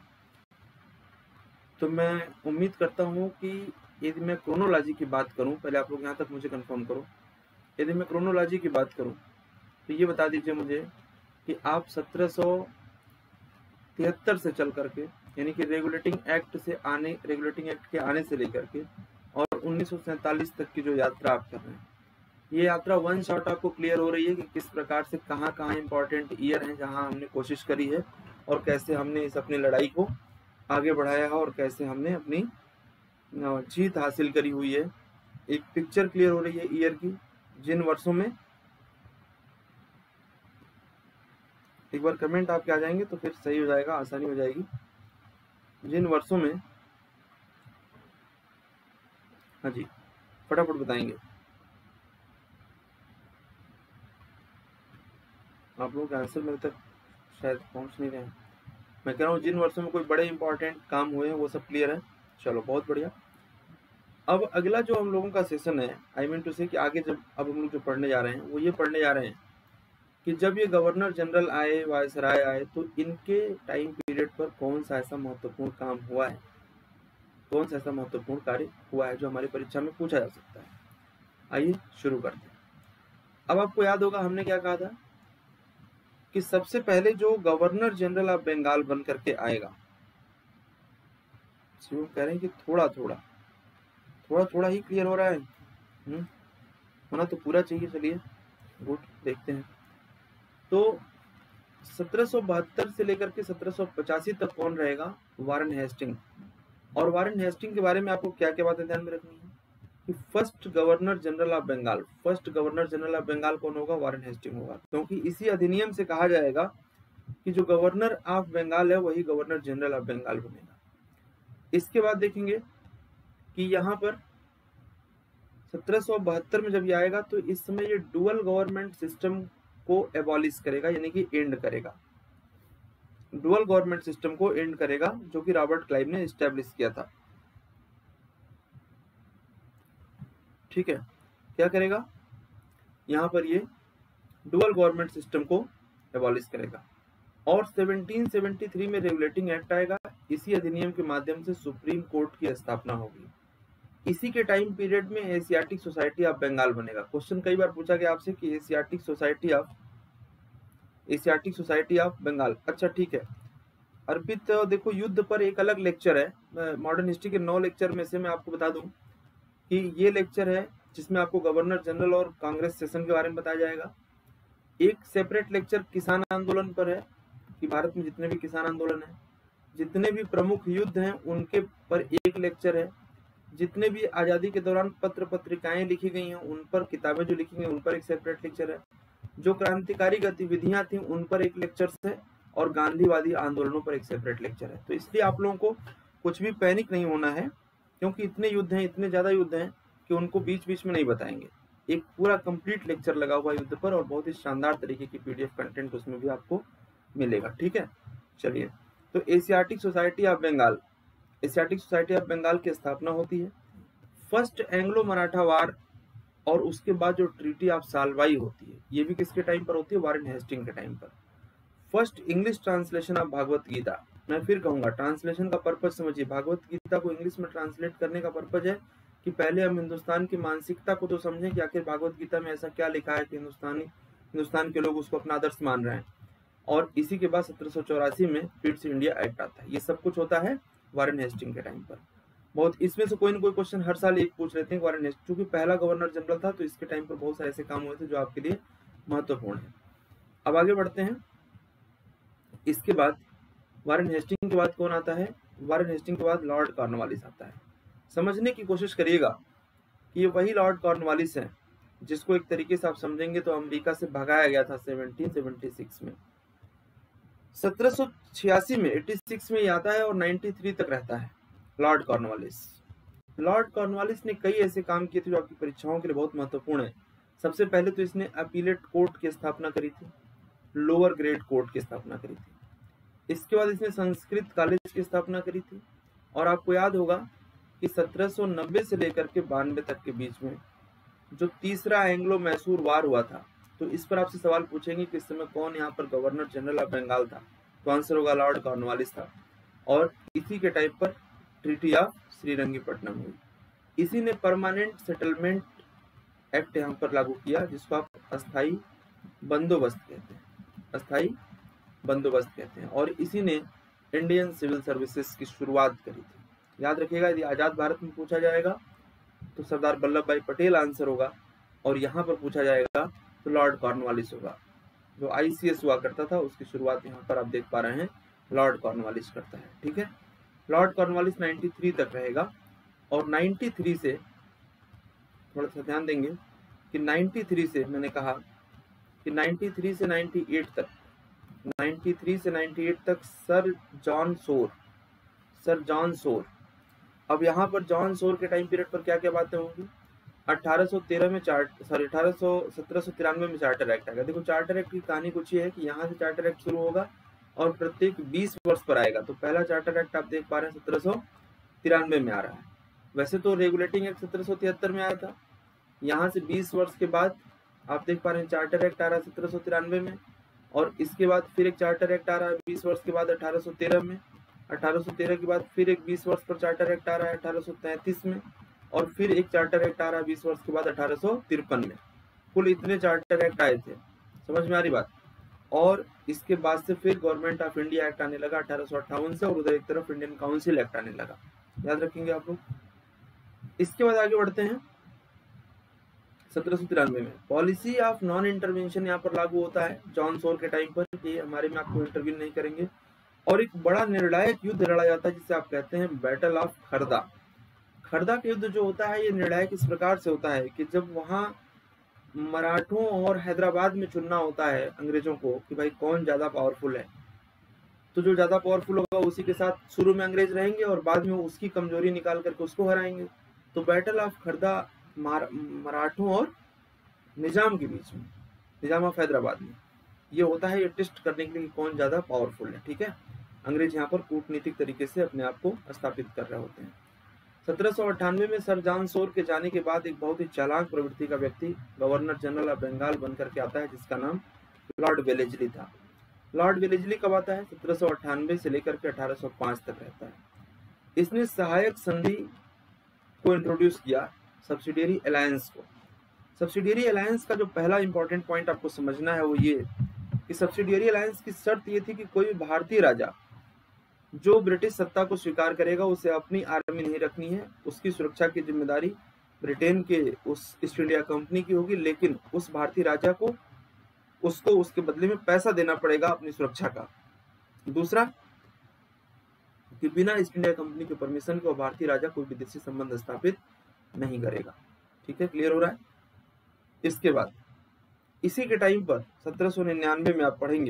तो मैं उम्मीद करता हूँ कि यदि मैं क्रोनोलॉजी की बात करूँ, पहले आप लोग यहाँ तक मुझे कंफर्म करो, यदि मैं क्रोनोलॉजी की बात करूँ तो ये बता दीजिए मुझे कि आप सत्रह सौ तिहत्तर से चल करके, यानी कि रेगुलेटिंग एक्ट से आने रेगुलेटिंग एक्ट के आने से लेकर के और उन्नीस सौ सैंतालीस तक की जो यात्रा आप कर रहे हैं, ये यात्रा वन शॉट आपको क्लियर हो रही है कि किस प्रकार से कहाँ कहाँ इंपॉर्टेंट ईयर हैं जहाँ हमने कोशिश करी है और कैसे हमने इस अपनी लड़ाई को आगे बढ़ाया है और कैसे हमने अपनी जीत हासिल करी हुई है। एक पिक्चर क्लियर हो रही है ईयर की, जिन वर्षों में, एक बार कमेंट आपके आ जाएंगे तो फिर सही हो जाएगा, आसानी हो जाएगी। जिन वर्षों में, हाँ जी फटाफट बताएंगे, आप लोगों के आंसर मेरे तक शायद पहुंच नहीं रहे हैं। मैं कह रहा हूँ जिन वर्षों में कोई बड़े इंपॉर्टेंट काम हुए हैं वो सब क्लियर है। चलो बहुत बढ़िया। अब अगला जो हम लोगों का सेशन है, आई मीन टू से कि आगे जब अब हम लोग जो पढ़ने जा रहे हैं वो ये पढ़ने जा रहे हैं कि जब ये गवर्नर जनरल आए, वायसराय आए, तो इनके टाइम पीरियड पर कौन सा ऐसा महत्वपूर्ण काम हुआ है, कौन सा ऐसा महत्वपूर्ण कार्य हुआ है जो हमारी परीक्षा में पूछा जा सकता है। आइए शुरू करते हैं। अब आपको याद होगा हमने क्या कहा था कि सबसे पहले जो गवर्नर जनरल ऑफ बंगाल बन करके आएगा, कह रहे हैं कि थोड़ा थोड़ा थोड़ा थोड़ा ही क्लियर हो रहा है, हम्म होना तो पूरा चाहिए। चलिए गुड, देखते हैं। तो सत्रह सौ बहत्तर से लेकर के सत्रह सौ पचासी तक कौन रहेगा? Warren Hasting. और वारेन हेस्टिंग के बारे में आपको क्या क्या बातें ध्यान में रखनी है कि first governor general of Bengal, first governor general of Bengal कौन होगा? वारेन हेस्टिंग होगा, क्योंकि इसी अधिनियम से कहा जाएगा कि जो गवर्नर ऑफ बंगाल है वही गवर्नर जनरल ऑफ बंगाल बनेगा। इसके बाद देखेंगे कि यहाँ पर सत्रह सौ बहत्तर में जब ये आएगा तो इस समय ये डुअल गवर्नमेंट सिस्टम को एबॉलिश करेगा, यानी कि एंड करेगा, डुअल गवर्नमेंट सिस्टम को एंड करेगा, जो कि रॉबर्ट क्लाइव ने एस्टेब्लिश किया था। ठीक है, क्या करेगा? यहाँ पर ये डुअल गवर्नमेंट सिस्टम को एबॉलिश करेगा। और सेवनटीन सेवेंटी थ्री में रेगुलेटिंग एक्ट आएगा। इसी अधिनियम के माध्यम से सुप्रीम कोर्ट की स्थापना होगी। इसी के टाइम पीरियड में एशियाटिक सोसाइटी ऑफ बंगाल बनेगा। क्वेश्चन कई बार पूछा गया आपसे कि Asiatic society of Asiatic society of Bengal. अच्छा ठीक है अर्पित, देखो युद्ध पर एक अलग लेक्चर है, मॉडर्न हिस्ट्री के नौ लेक्चर में से मैं आपको बता दूं कि ये लेक्चर है जिसमें आपको गवर्नर जनरल और कांग्रेस सेशन के बारे में बताया जाएगा। एक सेपरेट लेक्चर किसान आंदोलन पर है कि भारत में जितने भी किसान आंदोलन है, जितने भी प्रमुख युद्ध हैं उनके पर एक लेक्चर है, जितने भी आजादी के दौरान पत्र पत्रिकाएं लिखी गई हैं उन पर, किताबें जो लिखी गई उन पर एक सेपरेट लेक्चर है, जो क्रांतिकारी गतिविधियां थी उन पर एक लेक्चर है, और गांधीवादी आंदोलनों पर एक सेपरेट लेक्चर है। तो इसलिए आप लोगों को कुछ भी पैनिक नहीं होना है, क्योंकि इतने युद्ध हैं, इतने ज्यादा युद्ध हैं कि उनको बीच बीच में नहीं बताएंगे। एक पूरा कंप्लीट लेक्चर लगा हुआ युद्ध पर और बहुत ही शानदार तरीके की पीडीएफ कंटेंट उसमें भी आपको मिलेगा। ठीक है, चलिए तो Asiatic society of Bengal, Asiatic society of Bengal की स्थापना होती है। फर्स्ट एंग्लो मराठा वार और उसके बाद जो ट्रीटी ऑफ सालवाई होती है, ये भी किसके टाइम पर होती है? वारेन हेस्टिंग के टाइम पर। First English translation of Bhagavat Gita, मैं फिर कहूंगा ट्रांसलेशन का पर्पज समझिए। भागवत गीता को इंग्लिश में ट्रांसलेट करने का पर्पज है कि पहले हम हिंदुस्तान की मानसिकता को तो समझें कि आखिर भागवत गीता में ऐसा क्या लिखा है कि हिंदुस्तानी हिंदुस्तान के लोग उसको अपना आदर्श मान रहे हैं। और इसी के बाद सत्रह सौ चौरासी में पिट्स इंडिया एक्ट आता है। ये सब कुछ होता है वारेन हेस्टिंग के टाइम पर। बहुत इसमें से कोई ना कोई क्वेश्चन हर साल एक पूछ लेते हैं। वारेन हेस्टिंग क्योंकि पहला गवर्नर जनरल था तो इसके टाइम पर बहुत सारे ऐसे काम हुए थे जो आपके लिए महत्वपूर्ण है। अब आगे बढ़ते हैं। इसके बाद वारेन हेस्टिंग के बाद कौन आता है? वारेन हेस्टिंग के बाद लॉर्ड कॉर्नवालिस आता है। समझने की कोशिश करिएगा कि ये वही लॉर्ड कॉर्नवालिस है जिसको एक तरीके से आप समझेंगे तो अमेरिका से भगाया गया था सेवनटीन सेवेंटी सिक्स में। सत्रह सौ छियासी में छियासी में ये आता है और तिरानवे तक रहता है लॉर्ड कॉर्नवालिस। लॉर्ड कॉर्नवालिस ने कई ऐसे काम किए थे जो आपकी परीक्षाओं के लिए बहुत महत्वपूर्ण है। सबसे पहले तो इसने अपीलेट कोर्ट की स्थापना करी थी, लोअर ग्रेड कोर्ट की स्थापना करी थी। इसके बाद इसने संस्कृत कॉलेज की स्थापना करी थी। और आपको याद होगा कि सत्रह सौ नब्बे से लेकर के बानवे तक के बीच में जो तीसरा एंग्लो मैसूर वार हुआ था, तो इस पर आपसे सवाल पूछेंगे कि इस समय कौन यहाँ पर गवर्नर जनरल ऑफ बंगाल था, तो आंसर होगा लॉर्ड कॉर्नवालिस था। और इसी के टाइम पर ट्रीटी ऑफ श्रीरंगपट्टनम हुई। इसी ने परमानेंट सेटलमेंट एक्ट यहाँ पर लागू किया जिसको आप अस्थाई बंदोबस्त कहते हैं, अस्थाई बंदोबस्त कहते हैं। और इसी ने इंडियन सिविल सर्विसेज की शुरुआत करी थी। याद रखिएगा यदि आजाद भारत में पूछा जाएगा तो सरदार वल्लभ भाई पटेल आंसर होगा, और यहाँ पर पूछा जाएगा तो लॉर्ड कॉर्नवालिस होगा। जो आईसीएस हुआ करता था उसकी शुरुआत यहाँ पर आप देख पा रहे हैं लॉर्ड कॉर्नवालिस करता है। ठीक है, लॉर्ड कॉर्नवालिस तिरानवे तक रहेगा। और तिरानवे से थोड़ा सा ध्यान देंगे कि तिरानवे से मैंने कहा कि तिरानवे से अट्ठानवे तक तिरानवे से अट्ठानवे तक sir John Shore, sir John Shore. अब यहाँ पर जॉन सोर के टाइम पीरियड पर क्या क्या बातें होंगी? अठारह सौ तेरह में चार्ट सॉरी अठारह सौ सत्रह सौ तिरानवे में चार्टर एक्ट आएगा। देखो चार्टर एक्ट की कहानी कुछ ये है कि यहाँ से चार्टर एक्ट शुरू होगा और प्रत्येक बीस वर्ष पर आएगा। तो पहला चार्टर एक्ट आप देख पा रहे हैं सत्रह सौ तिरानवे में आ रहा है। वैसे तो रेगुलेटिंग एक्ट सत्रह सौ तिहत्तर में आया था। यहाँ से बीस वर्ष के बाद आप देख पा रहे हैं चार्टर एक्ट आ रहा है सत्रह सौ तिरानवे में, और इसके बाद फिर एक चार्टर एक्ट आ रहा है बीस वर्ष के बाद अठारह सौ तेरह में। अठारह सौ तेरह के बाद फिर एक बीस वर्ष पर चार्टर एक्ट आ रहा है अठारह सौ तैंतीस में, और फिर एक चार्टर एक्ट आ रहा है बीस वर्ष के बाद अठारह सौ तिरपन में। कुल इतने चार्टर एक्ट आए थे, समझ में आ रही बात। और इसके बाद से फिर गवर्नमेंट ऑफ इंडिया एक्ट आने लगा अठारह सौ अट्ठावन से, और उधर एक तरफ इंडियन काउंसिल एक्ट आने लगा। याद रखेंगे आप लोग। इसके बाद आगे बढ़ते हैं। सत्रह सौ तिरानवे में पॉलिसी ऑफ नॉन इंटरवेंशन यहाँ पर लागू होता है जॉन सोर के टाइम पर कि हमारे में आपको इंटरव्यू नहीं करेंगे। और एक बड़ा निर्णायक युद्ध लड़ा जाता है जिसे आप कहते हैं बैटल ऑफ खरदा। खरदा का युद्ध जो होता है ये निर्णायक इस प्रकार से होता है कि जब वहाँ मराठों और हैदराबाद में चुनना होता है अंग्रेजों को कि भाई कौन ज्यादा पावरफुल है, तो जो ज्यादा पावरफुल होगा उसी के साथ शुरू में अंग्रेज रहेंगे और बाद में उसकी कमजोरी निकाल करके उसको हराएंगे। तो बैटल ऑफ खरदा मराठों और निजाम के बीच में, निजाम ऑफ हैदराबाद में ये होता है, ये टेस्ट करने के लिए कौन ज्यादा पावरफुल है। ठीक है, अंग्रेज यहाँ पर कूटनीतिक तरीके से अपने आप को स्थापित कर रहे होते हैं। सत्रह सौ अट्ठानवे में सर जॉन सोर के जाने के बाद एक बहुत ही चालाक प्रवृत्ति का व्यक्ति गवर्नर जनरल ऑफ बंगाल बनकर के आता है जिसका नाम लॉर्ड वेलेस्ली था। लॉर्ड वेलेस्ली कब आता है? सत्रह सौ अट्ठानवे से लेकर के अठारह सौ पाँच तक रहता है। इसने सहायक संधि को इंट्रोड्यूस किया, सब्सिडियरी अलायंस को। सब्सिडियरी अलायंस का जो पहला इंपॉर्टेंट पॉइंट आपको समझना है वो ये कि सब्सिडियरी अलायंस की शर्त ये थी कि कोई भी भारतीय राजा जो ब्रिटिश सत्ता को स्वीकार करेगा उसे अपनी आर्मी नहीं रखनी है, उसकी सुरक्षा की जिम्मेदारी ब्रिटेन के उस ईस्ट इंडिया कंपनी की होगी, लेकिन उस भारतीय राजा को उसको उसके बदले में पैसा देना पड़ेगा अपनी सुरक्षा का। दूसरा कि बिना ईस्ट इंडिया कंपनी के परमिशन के भारतीय राजा कोई विदेशी संबंध स्थापित नहीं करेगा। ठीक है, क्लियर हो रहा है? इसके बाद इसी के टाइम पर सत्रह सौ निन्यानवे में आप पढ़ेंगे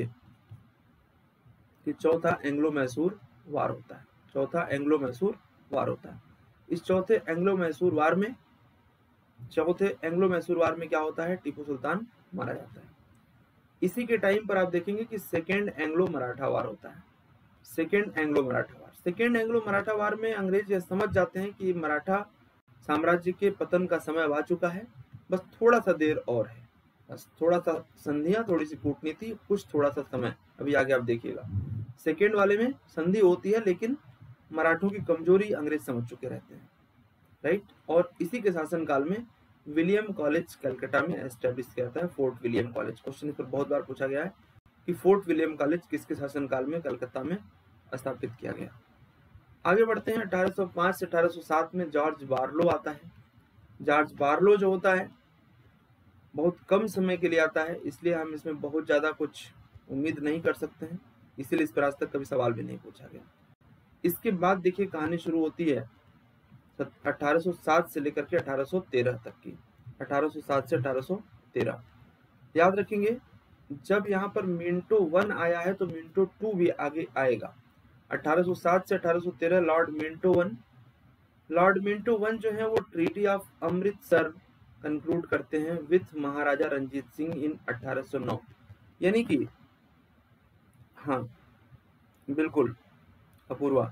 कि चौथा एंग्लो मैसूर वार होता है। चौथा एंग्लो मैसूर वार होता है। इस चौथे एंग्लो मैसूर वार में चौथे एंग्लो मैसूर वार में क्या होता है? टीपू सुल्तान मारा जाता है। इसी के टाइम पर आप देखेंगे कि सेकेंड एंग्लो मराठा वार होता है। Second Anglo Maratha war second Anglo Maratha war में अंग्रेज यह समझ जाते हैं कि मराठा साम्राज्य के पतन का समय आ चुका है, बस थोड़ा सा देर और है, बस थोड़ा सा संधियां, थोड़ी सी कूटनीति, कुछ थोड़ा सा समय, अभी आगे आप देखिएगा। सेकेंड वाले में संधि होती है लेकिन मराठों की कमजोरी अंग्रेज समझ चुके रहते हैं, राइट। और इसी के शासनकाल में विलियम कॉलेज कलकत्ता में एस्टेब्लिश किया जाता है, फोर्ट विलियम कॉलेज। क्वेश्चन पर बहुत बार पूछा गया है कि फोर्ट विलियम कॉलेज किसके शासनकाल में कलकत्ता में स्थापित किया गया। आगे बढ़ते हैं। अठारह सौ पाँच से अठारह सौ सात में जॉर्ज बार्लो आता है। जॉर्ज बार्लो जो होता है बहुत कम समय के लिए आता है, इसलिए हम इसमें बहुत ज्यादा कुछ उम्मीद नहीं कर सकते हैं, इसीलिए इस पर आज तक कभी सवाल भी नहीं पूछा गया। इसके बाद देखिए कहानी शुरू होती है अठारह सौ सात से लेकर के अठारह सौ तेरह तक की। अठारह सौ सात से अठारह सौ तेरह याद रखेंगे, जब यहाँ पर मिंटो वन आया है तो मिंटो टू भी आगे आएगा। अठारह सौ सात से अठारह सौ तेरह lord Minto one lord Minto one जो है वो ट्रीटी ऑफ अमृतसर कंक्लूड करते हैं विथ महाराजा रंजीत सिंह इन अठारह सौ नौ। यानी कि हाँ बिल्कुल अपूर्वा,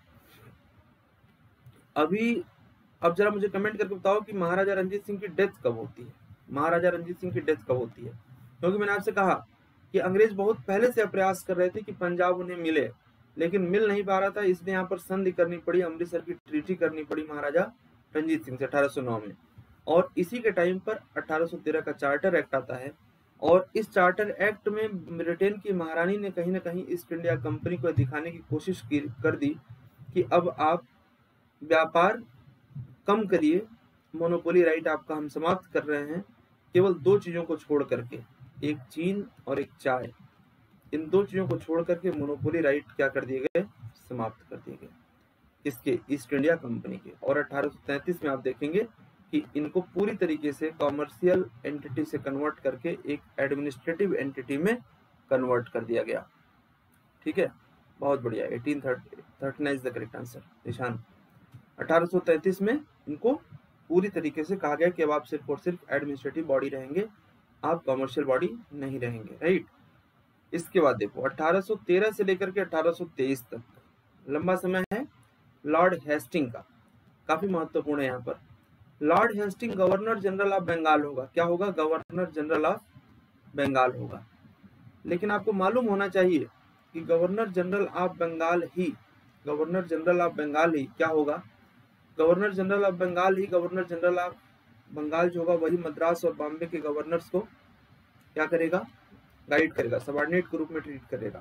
अभी अब जरा मुझे कमेंट करके बताओ कि महाराजा रंजीत सिंह की डेथ कब होती है। महाराजा रंजीत सिंह की डेथ कब होती है? क्योंकि मैंने आपसे कहा कि अंग्रेज बहुत पहले से प्रयास कर रहे थे कि पंजाब उन्हें मिले, लेकिन मिल नहीं पा रहा था, इसलिए यहाँ पर संधि करनी पड़ी, अमृतसर की ट्रीटी करनी पड़ी महाराजा रंजीत सिंह से अठारह सौ नौ में। और इसी के टाइम पर अठारह सौ तेरह का चार्टर एक्ट आता है, और इस चार्टर एक्ट में ब्रिटेन की महारानी ने कहीं ना कहीं ईस्ट इंडिया कंपनी को दिखाने की कोशिश की कर दी कि अब आप व्यापार कम करिए, मोनोपोली राइट आपका हम समाप्त कर रहे हैं, केवल दो चीजों को छोड़ करके, एक चीन और एक चाय, इन दो चीजों को छोड़ करके मोनोपोली राइट क्या कर दिए गए? समाप्त कर दिए गए। इसके ईस्ट इंडिया कंपनी के। और अठारह सौ तैंतीस में आप देखेंगे कि इनको पूरी तरीके से कॉमर्शियल एंटिटी से कन्वर्ट करके एक एडमिनिस्ट्रेटिव एंटिटी में कन्वर्ट कर दिया गया। ठीक है, बहुत बढ़िया। Eighteen thirty nine is the correct answer Nishan. अठारह सौ तैंतीस में इनको पूरी तरीके से कहा गया कि अब आप सिर्फ और सिर्फ एडमिनिस्ट्रेटिव बॉडी रहेंगे, आप कॉमर्शियल बॉडी नहीं रहेंगे, राइट। इसके बाद देखो अठारह सौ तेरह से लेकर के अठारह सौ तेईस तक लंबा समय है लॉर्ड हेस्टिंग का, काफी महत्वपूर्ण है यहाँ पर। Lord Hasting governor general of Bengal होगा। क्या होगा? गवर्नर जनरल ऑफ बंगाल होगा। लेकिन आपको मालूम होना चाहिए कि गवर्नर जनरल ऑफ बंगाल ही गवर्नर जनरल ऑफ बंगाल ही क्या होगा? गवर्नर जनरल ऑफ बंगाल ही गवर्नर जनरल ऑफ बंगाल जो होगा वही मद्रास और बॉम्बे के गवर्नर्स को क्या करेगा? गाइड करेगा, सबऑर्डिनेट के रूप में ट्रीट करेगा।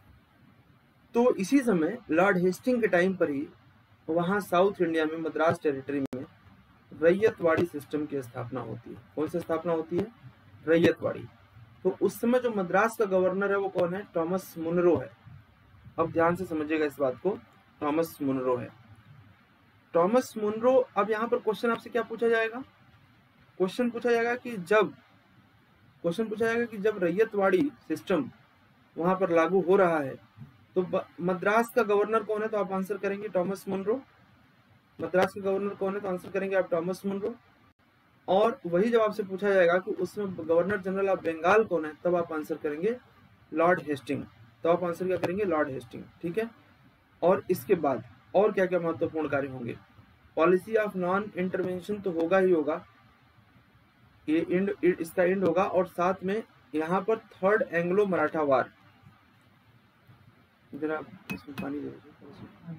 तो इसी समय लॉर्ड हेस्टिंग के टाइम पर ही वहां साउथ इंडिया में मद्रास टेरिटरी में रैयतवाड़ी सिस्टम की स्थापना होती है। कौन सी स्थापना होती है? रैयतवाड़ी। तो उस समय जो मद्रास का गवर्नर है वो कौन है? थॉमस मुनरो है। अब ध्यान से समझिएगा इस बात को, थॉमस मुनरो है। Thomas Munro. अब यहाँ पर क्वेश्चन आपसे क्या पूछा जाएगा? क्वेश्चन पूछा जाएगा कि जब क्वेश्चन पूछा जाएगा कि जब रैयतवाड़ी सिस्टम वहां पर लागू हो रहा है तो मद्रास का गवर्नर कौन है? तो आप आंसर करेंगे थॉमस मुनरो। मद्रास के गवर्नर कौन है? तो आंसर करेंगे आप थॉमस मुनरो। और वही जब आपसे पूछा जाएगा कि उसमें गवर्नर जनरल ऑफ बंगाल कौन है, तब आप आंसर करेंगे लॉर्ड हेस्टिंग। तो आप आंसर क्या करेंगे? Lord Hasting. ठीक है। और इसके बाद और क्या क्या महत्वपूर्ण कार्य होंगे? पॉलिसी ऑफ नॉन इंटरवेंशन तो होगा ही होगा, ये इंड इसका इंड होगा। और साथ में यहाँ पर थर्ड एंग्लो मराठा वार जरा इसमें पानी दे दीजिए।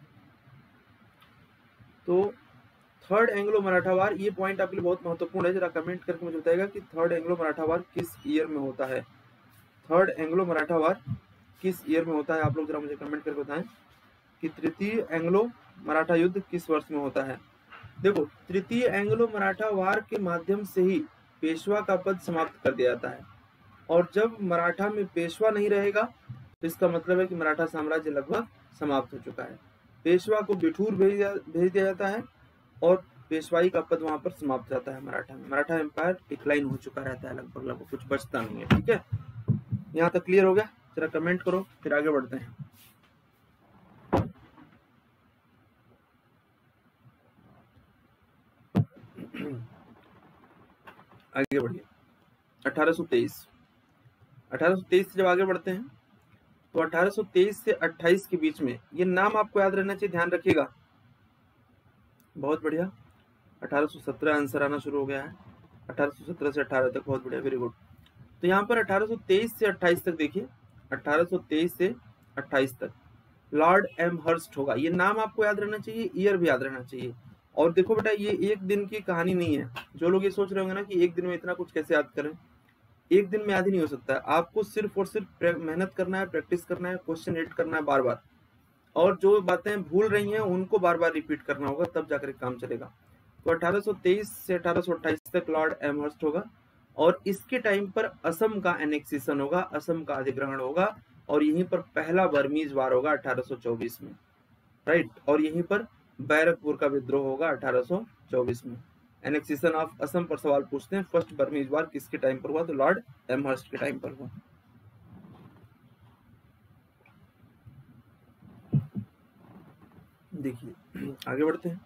तो थर्ड एंग्लो मराठा वार, ये पॉइंट आपके लिए बहुत महत्वपूर्ण है, जरा कमेंट करके मुझे बताएगा कि थर्ड एंग्लो मराठा वार किस ईयर में होता है। थर्ड एंग्लो मराठा वार किस ईयर में होता है, आप लोग जरा मुझे कमेंट करके बताएं कि तृतीय एंग्लो मराठा युद्ध किस वर्ष में होता है। देखो, तृतीय एंग्लो मराठा वार के माध्यम से ही पेशवा का पद समाप्त कर दिया जाता है, और जब मराठा में पेशवा नहीं रहेगा तो इसका मतलब है कि मराठा साम्राज्य लगभग समाप्त हो चुका है। पेशवा को बिठूर भेज दिया भेज दिया जाता है और पेशवाई का पद वहां पर समाप्त जाता है मराठा में। मराठा एम्पायर डिक्लाइन हो चुका रहता है, लगभग लगभग कुछ बचता नहीं है। ठीक है, यहाँ तक क्लियर हो गया? जरा कमेंट करो, फिर आगे बढ़ते हैं। आगे बढ़िए। अठारह सौ तेईस अठारह सौ तेईस से जब आगे बढ़ते हैं तो अठारह सौ तेईस से अट्ठाईस के बीच में, ये नाम आपको याद रहना चाहिए, ध्यान रखिएगा। बहुत बढ़िया। अठारह सौ सत्रह आंसर आना शुरू हो गया है, अठारह सौ सत्रह से अठारह तक, बहुत बढ़िया, वेरी गुड। तो यहाँ पर अठारह सौ तेईस से अट्ठाईस तक देखिए, अठारह सौ तेईस से अट्ठाईस तक लॉर्ड एम हर्स्ट होगा। ये नाम आपको याद रहना चाहिए, ईयर भी याद रहना चाहिए। और देखो बेटा, ये एक दिन की कहानी नहीं है। जो लोग ये सोच रहे होंगे ना कि एक दिन में इतना कुछ कैसे याद करें, एक दिन में याद ही नहीं हो सकता है। आपको सिर्फ और सिर्फ मेहनत करना है, प्रैक्टिस करना है, क्वेश्चन रीड करना है बार बार, और जो बातें भूल रही हैं उनको बार बार रिपीट करना होगा, तब जाकर काम चलेगा। तो अठारह सौ तेईस से अठारह सौ अट्ठाईस तक लॉर्ड एमहर्स्ट होगा, और इसके टाइम पर असम का एनेक्सेशन होगा, असम का अधिग्रहण होगा, और यहीं पर पहला बर्मीज वार होगा अठारह सौ चौबीस में, राइट। और यहीं पर बैरकपुर का विद्रोह होगा अठारह सौ चौबीस में। एनेक्सेशन ऑफ असम पर सवाल पूछते हैं, फर्स्ट बर्मीज वार किसके टाइम पर हुआ, तो लॉर्ड एमहर्स्ट के टाइम पर हुआ। देखिए आगे बढ़ते हैं।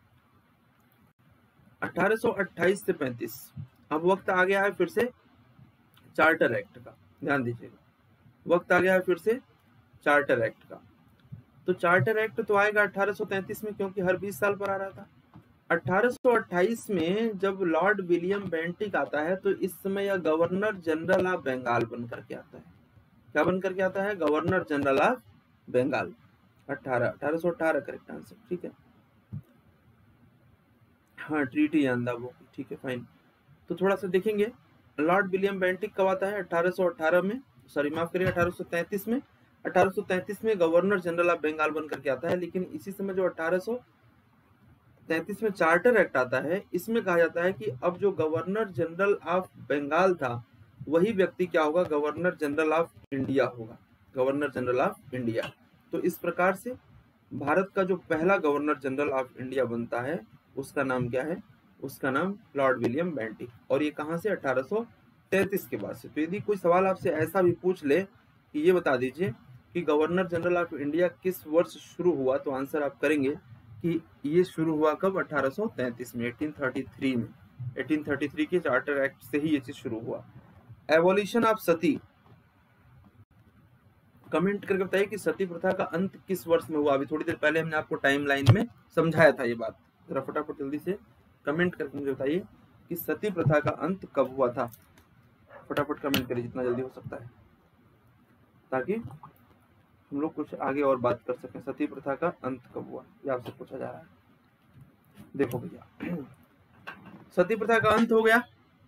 अठारह सौ अट्ठाईस से पैंतीस, अब वक्त आ गया है फिर से चार्टर एक्ट का, ध्यान दीजिएगा, वक्त आ गया है फिर से चार्टर एक्ट का। तो चार्टर एक्ट तो आएगा अठारह सौ तैंतीस में, क्योंकि हर बीस साल पर आ रहा था। अठारह सौ अट्ठाईस में जब लॉर्ड विलियम बेंटिक आता है, तो इस समय यह गवर्नर जनरल ऑफ बंगाल बन करके आता है। क्या बन करके आता है? Governor general of Bengal. अठारह अठारह सौ अठारह करेक्ट आंसर, ठीक है। हाँ, ट्रीटी यानदाबो, ठीक है, फाइन। तो थोड़ा सा देखेंगे, लॉर्ड विलियम बेंटिक कब आता है? अठारह सौ अठारह में, सॉरी माफ करिए, अठारह सौ तैंतीस में। अठारह सौ तैंतीस में गवर्नर जनरल ऑफ बंगाल बन करके आता है। लेकिन इसी समय जो अठारह सौ तैंतीस में चार्टर एक्ट आता है, इसमें कहा जाता है कि अब जो गवर्नर जनरल ऑफ बंगाल था, वही व्यक्ति क्या होगा? गवर्नर जनरल ऑफ इंडिया होगा, गवर्नर जनरल ऑफ इंडिया। तो इस प्रकार से भारत का जो पहला गवर्नर जनरल ऑफ इंडिया बनता है, उसका नाम क्या है? उसका नाम लॉर्ड विलियम बेंटिक। और ये कहां से? अठारह सौ तैंतीस के बाद से। तो यदि कोई सवाल आपसे ऐसा भी पूछ ले कि ये बता दीजिए कि गवर्नर जनरल ऑफ इंडिया किस वर्ष शुरू हुआ, तो आंसर आप करेंगे कि ये शुरू हुआ कब? अठारह सौ तैंतीस में, अठारह सौ तैंतीस में। अठारह सौ तैंतीस के चार्टर एक्ट से ही ये चीज शुरू हुआ। एवोल्यूशन ऑफ सती, कमेंट करके बताइए कि सती प्रथा का अंत किस वर्ष में हुआ। अभी थोड़ी देर पहले हमने आपको टाइम लाइन में समझाया था ये बात। जरा फटाफट जल्दी से कमेंट करके मुझे बताइए कि सती प्रथा का अंत कब हुआ था। फटाफट कमेंट करिए जितना जल्दी हो सकता है, ताकि हम लोग कुछ आगे और बात कर सकें। सती प्रथा का अंत कब हुआ, ये आपसे पूछा जा रहा है। देखो भैया, सती प्रथा का अंत हो गया।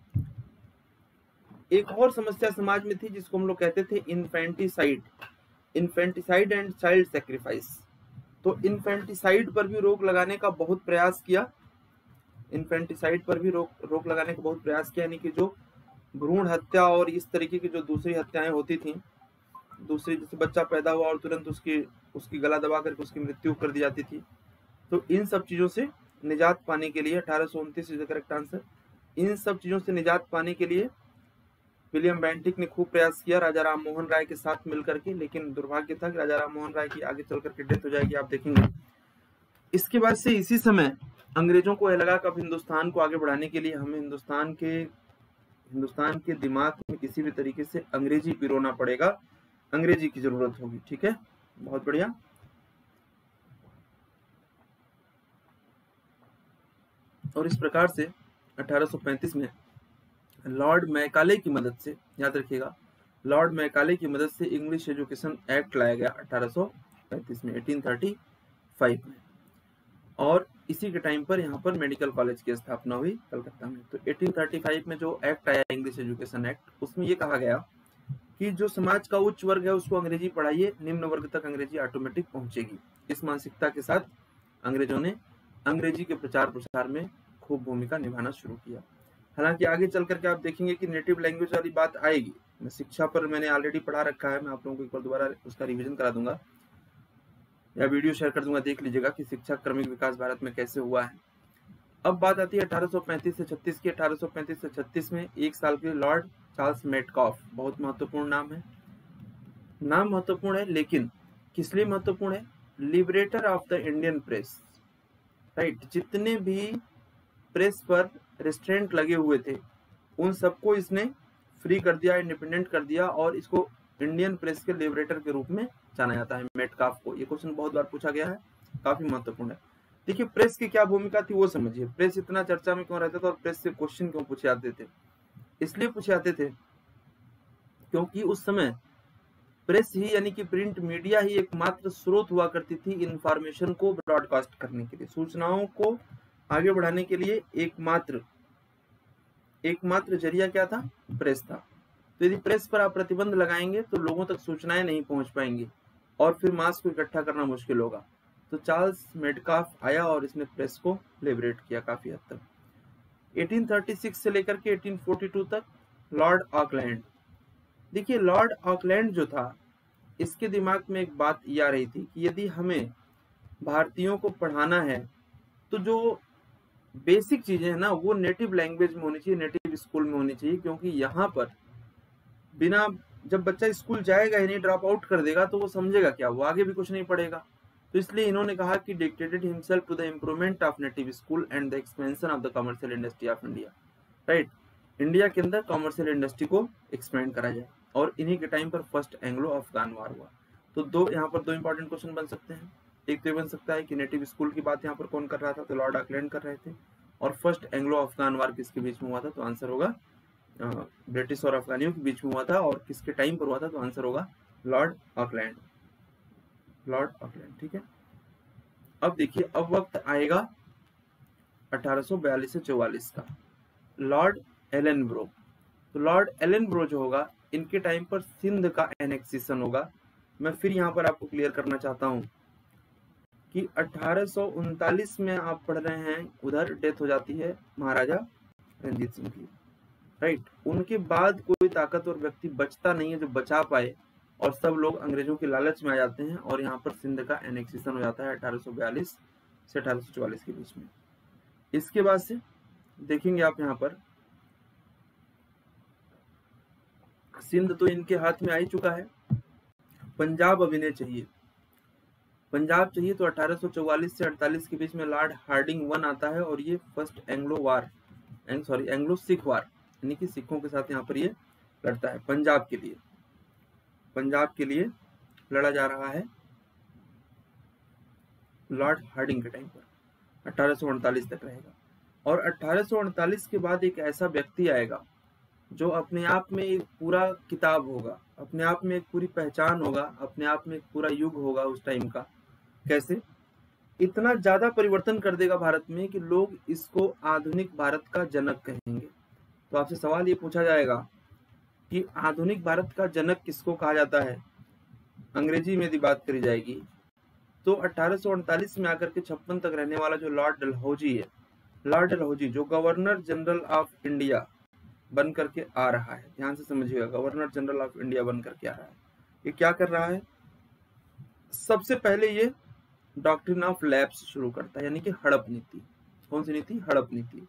एक और समस्या समाज में थी जिसको हम लोग कहते थे infanticide, infanticide and child sacrifice. तो इन्फेंटिसाइड पर भी रोक लगाने का बहुत प्रयास किया, इन्फेंटिसाइड पर भी रोक रोक लगाने का बहुत प्रयास किया, यानी कि जो भ्रूण हत्या और इस तरीके की जो दूसरी हत्याएं होती थी, दूसरी जैसे बच्चा पैदा हुआ और तुरंत उसकी उसकी गला दबा करके उसकी मृत्यु कर दी जाती थी। तो इन सब चीजों से निजात पाने के लिए अठारह सौ उनतीस इज द करेक्ट आंसर। इन सब चीजों से निजात पाने के लिए विलियम बेंटिक ने खूब प्रयास किया राजा राम मोहन राय के साथ मिलकर के, लेकिन दुर्भाग्य था कि राजा राम मोहन राय की आगे चल करके डेथ हो जाएगी, आप देखेंगे। इसके बाद से इसी समय अंग्रेजों को लगा कि अब हिंदुस्तान को आगे बढ़ाने के लिए हमें हिंदुस्तान के हिंदुस्तान के दिमाग में किसी भी तरीके से अंग्रेजी पिरोना पड़ेगा, अंग्रेजी की जरूरत होगी। ठीक है, बहुत बढ़िया। और इस प्रकार से अठारह सौ पैंतीस में लॉर्ड मैकाले की मदद से, याद रखिएगा, लॉर्ड मैकाले की मदद से इंग्लिश एजुकेशन एक्ट लाया गया अठारह सौ पैंतीस में, अठारह सौ पैंतीस में, और इसी के टाइम पर यहाँ पर मेडिकल कॉलेज की स्थापना हुई कलकत्ता में। तो अठारह सौ पैंतीस में जो एक्ट आया इंग्लिश एजुकेशन एक्ट, उसमें ये कहा गया कि जो समाज का उच्च वर्ग है उसको अंग्रेजी पढ़ाइए, निम्न वर्ग तक अंग्रेजी ऑटोमेटिक पहुंचेगी। इस मानसिकता के साथ अंग्रेजों ने अंग्रेजी के प्रचार प्रसार में खूब भूमिका निभाना शुरू किया। हालांकि आगे चल करके आप देखेंगे कि नेटिव लैंग्वेज वाली बात आएगी। मैं शिक्षा पर मैंने ऑलरेडी पढ़ा रखा है, मैं आप लोगों को एक बार दोबारा उसका रिवीजन करा दूंगा या वीडियो शेयर कर दूंगा, देख लीजिएगा कि शिक्षा क्रमिक विकास भारत में कैसे हुआ है। अब बात आती है अठारह सौ पैंतीस से छत्तीस की। अठारह सौ पैंतीस से छत्तीस में एक साल के लॉर्ड चार्ल्स मेटकॉफ, बहुत महत्वपूर्ण नाम है, नाम महत्वपूर्ण है लेकिन किस लिए महत्वपूर्ण है? Liberator of the Indian press, right. जितने भी प्रेस पर रेस्ट्रेंट लगे हुए थे उन सबको इसने फ्री कर दिया, इंडिपेंडेंट कर दिया, और इसको इंडियन प्रेस के लिबरेटर के रूप में जाना जाता है मेटकाफ को। ये क्वेश्चन बहुत बार पूछा गया है, काफी महत्वपूर्ण है। देखिए प्रेस की क्या भूमिका थी वो समझिए। प्रेस इतना चर्चा में क्यों रहता था और प्रेस से क्वेश्चन क्यों पूछे जाते थे? इसलिए पूछे जाते थे क्योंकि उस समय प्रेस ही यानी कि प्रिंट मीडिया ही एकमात्र स्रोत हुआ करती थी इंफॉर्मेशन को ब्रॉडकास्ट करने के लिए, सूचनाओं को आगे बढ़ाने के लिए एकमात्र एकमात्र जरिया क्या था? प्रेस था। तो यदि प्रेस पर आप प्रतिबंध लगाएंगे तो लोगों तक सूचनाएं नहीं पहुंच पाएंगी और फिर मास को इकट्ठा करना मुश्किल होगा। तो चार्ल्स मेटकाफ आया और इसने प्रेस को लिबरेट किया काफी हद तक। अठारह सौ छत्तीस से लेकर के अठारह सौ बयालीस तक लॉर्ड ऑकलैंड। देखिए लॉर्ड ऑकलैंड जो था, इसके दिमाग में एक बात ये आ रही थी कि यदि हमें भारतीयों को पढ़ाना है तो जो बेसिक चीजें हैं ना वो नेटिव लैंग्वेज में होनी चाहिए, नेटिव स्कूल में होनी चाहिए, क्योंकि यहाँ पर बिना, जब बच्चा स्कूल जाएगा ही नहीं, ड्रॉप आउट कर देगा तो वो समझेगा क्या? वो आगे भी कुछ नहीं पढ़ेगा। तो इसलिए इन्होंने कहा कि dedicated himself to the improvement of native school and the expansion of the commercial industry of India, right. India के अंदर कमर्शियल इंडस्ट्री को एक्सपेंड करा जाए, और इन्हीं के टाइम पर फर्स्ट एंग्लो अफगान वार हुआ। तो दो यहाँ पर दो इंपॉर्टेंट क्वेश्चन बन सकते हैं। एक तो ये बन सकता है कि नेटिव स्कूल की बात यहाँ पर कौन कर रहा था? तो लॉर्ड ऑकलैंड कर रहे थे। और फर्स्ट एंग्लो अफगान वार किसके बीच में हुआ था? तो आंसर होगा ब्रिटिश और अफगानियों के बीच में हुआ था। और किसके टाइम पर हुआ था? तो आंसर होगा लॉर्ड ऑकलैंड, लॉर्ड ऑकलैंड, ठीक है। अब देखिए अब वक्त आएगा अठारह सौ बयालीस से चौवालीस का, लॉर्ड एलन ब्रो। तो लॉर्ड एलन ब्रो जो होगा, इनके टाइम पर सिंध का एनेक्सेशन होगा। मैं फिर यहाँ पर आपको क्लियर करना चाहता हूँ कि अठारह सौ उनतालीस में आप पढ़ रहे हैं, उधर डेथ हो जाती है महाराजा रंजीत सिंह की, राइट। उनके बाद कोई ताकतवर व्यक्ति बचता नहीं है जो बचा पाए, और सब लोग अंग्रेजों के लालच में आ जाते हैं और यहाँ पर सिंध का एनेक्सेशन हो जाता है अठारह सौ बयालीस से अठारह सौ चौवालीस के बीच में। इसके बाद से देखेंगे आप यहाँ पर सिंध तो इनके हाथ में आ ही चुका है, पंजाब अभी नहीं चाहिए। पंजाब चाहिए तो अठारह सौ चौवालीस से अड़तालीस के बीच में लॉर्ड हार्डिंग वन आता है, और ये first Anglo war sorry Anglo Sikh war यानी कि सिखों के साथ यहाँ पर ये लड़ता है। पंजाब के लिए पंजाब के लिए लड़ा जा रहा है लॉर्ड हार्डिंग के टाइम पर, अठारह सौ अड़तालीस तक रहेगा। और अठारह सौ अड़तालीस के बाद एक ऐसा व्यक्ति आएगा जो अपने आप में एक पूरा किताब होगा, अपने आप में एक पूरी पहचान होगा, अपने आप में एक पूरा युग होगा उस टाइम का। कैसे? इतना ज्यादा परिवर्तन कर देगा भारत में कि लोग इसको आधुनिक भारत का जनक कहेंगे। तो आपसे सवाल ये पूछा जाएगा कि आधुनिक भारत का जनक किसको कहा जाता है? अंग्रेजी में यदि बात करी जाएगी तो अठारह सौ अड़तालीस में आकर के छप्पन तक रहने वाला जो लॉर्ड डलहौजी है, लॉर्ड डलहौजी जो गवर्नर जनरल ऑफ इंडिया बन करके आ रहा है, ध्यान से समझिएगा, गवर्नर जनरल ऑफ इंडिया बन करके आ रहा है। ये क्या कर रहा है? सबसे पहले ये डॉक्ट्रिन ऑफ लैप्स शुरू करता है, यानी कि हड़प नीति। कौन सी नीति? हड़प नीति।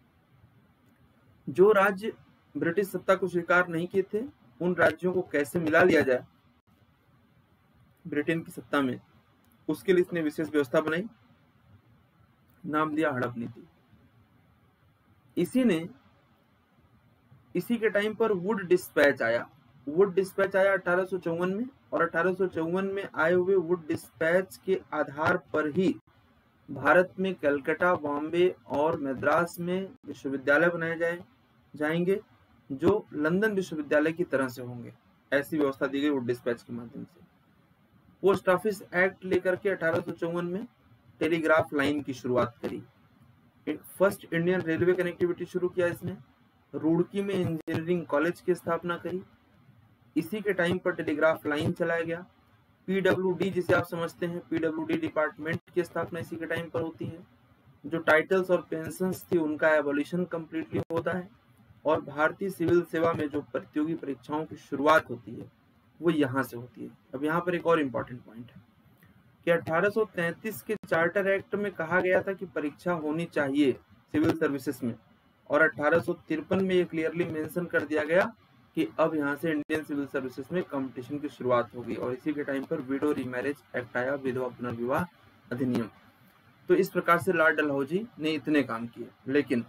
जो राज्य ब्रिटिश सत्ता को स्वीकार नहीं किए थे उन राज्यों को कैसे मिला लिया जाए ब्रिटेन की सत्ता में, उसके लिए इसने विशेष व्यवस्था बनाई, नाम दिया हड़प नीति। इसी ने इसी के टाइम पर वुड डिस्पैच आया। वुड डिस्पैच आया अठारह सौ चौवन में, और अठारह सौ चौवन में आए हुए वुड डिस्पैच के आधार पर ही भारत में कलकत्ता, बॉम्बे और मद्रास में विश्वविद्यालय बनाए जाए जाएंगे जो लंदन विश्वविद्यालय की तरह से होंगे। ऐसी व्यवस्था दी गई वुड डिस्पैच के माध्यम से। पोस्ट ऑफिस एक्ट लेकर के अठारह सौ चौवन में टेलीग्राफ लाइन की शुरुआत करी। फर्स्ट इंडियन रेलवे कनेक्टिविटी शुरू किया इसने। रुड़की में इंजीनियरिंग कॉलेज की स्थापना करी। इसी के टाइम पर टेलीग्राफ लाइन चलाया गया। पीडब्ल्यूडी जिसे आप समझते हैं, पीडब्ल्यूडी डिपार्टमेंट की स्थापना इसी के टाइम पर होती है। जो टाइटल्स और पेंशन्स थी उनका एबोलिशन कंप्लीटली होता है और भारतीय सिविल सेवा में जो प्रतियोगी परीक्षाओं की शुरुआत होती है वो यहाँ से होती है। अब यहाँ पर एक और इम्पोर्टेंट पॉइंट है कि अठारह सौ तैंतीस के चार्टर एक्ट में कहा गया था कि परीक्षा होनी चाहिए सिविल सर्विसेज में, और अठारह सौ तिरपन में ये क्लियरली मेंशन कर दिया गया कि अब यहाँ से इंडियन सिविल सर्विसेज में कंपटीशन की शुरुआत होगी। और इसी के टाइम पर विडो रीमैरिज एक्ट आया, विधवा पुनर्विवाह अधिनियम। तो इस प्रकार से लॉर्ड डलहौजी ने इतने काम किए। लेकिन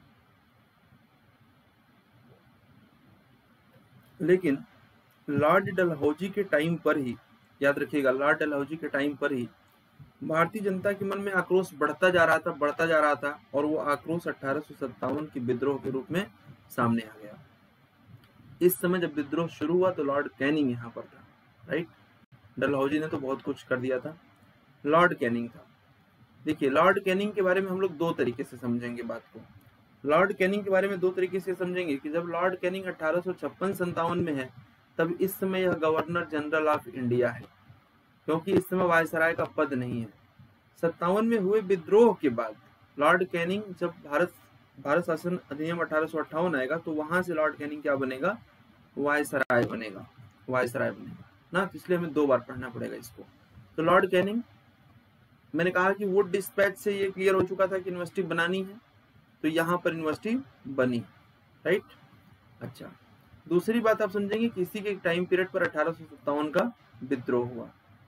लेकिन लॉर्ड डलहौजी के टाइम पर ही, याद रखिएगा, लॉर्ड डलहौजी के टाइम पर ही भारतीय जनता के मन में आक्रोश बढ़ता जा रहा था बढ़ता जा रहा था और वो आक्रोश अठारह सौ सत्तावन की विद्रोह के रूप में सामने आ गया। इस समय जब विद्रोह शुरू हुआ तो लॉर्ड कैनिंग यहाँ पर था, राइट। डलहौजी ने तो बहुत कुछ कर दिया था, लॉर्ड कैनिंग था। देखिए, लॉर्ड कैनिंग के बारे में हम लोग दो तरीके से समझेंगे बात को। लॉर्ड कैनिंग के बारे में दो तरीके से समझेंगे कि जब लॉर्ड कैनिंग अठारह सौ छप्पन संतावन में है तब इस समय यह गवर्नर जनरल ऑफ इंडिया है, क्योंकि इस समय वायसराय का पद नहीं है। सत्तावन में हुए विद्रोह के बाद लॉर्ड कैनिंग, जब भारत भारत शासन अधिनियम अठारह सौ अट्ठावन आएगा तो वहां से लॉर्ड कैनिंग क्या बनेगा, वायसराय बनेगा, वायसराय बनेगा ना। तो इसलिए हमें दो बार पढ़ना पड़ेगा इसको। तो लॉर्ड कैनिंग, मैंने कहा कि वुड डिस्पैच से ये क्लियर हो चुका था कि यूनिवर्सिटी बनानी है, तो यहाँ पर यूनिवर्सिटी बनी, राइट। अच्छा, दूसरी बात आप समझेंगे कि इसी के टाइम पीरियड पर अठारह सौ सत्तावन का विद्रोह हुआ।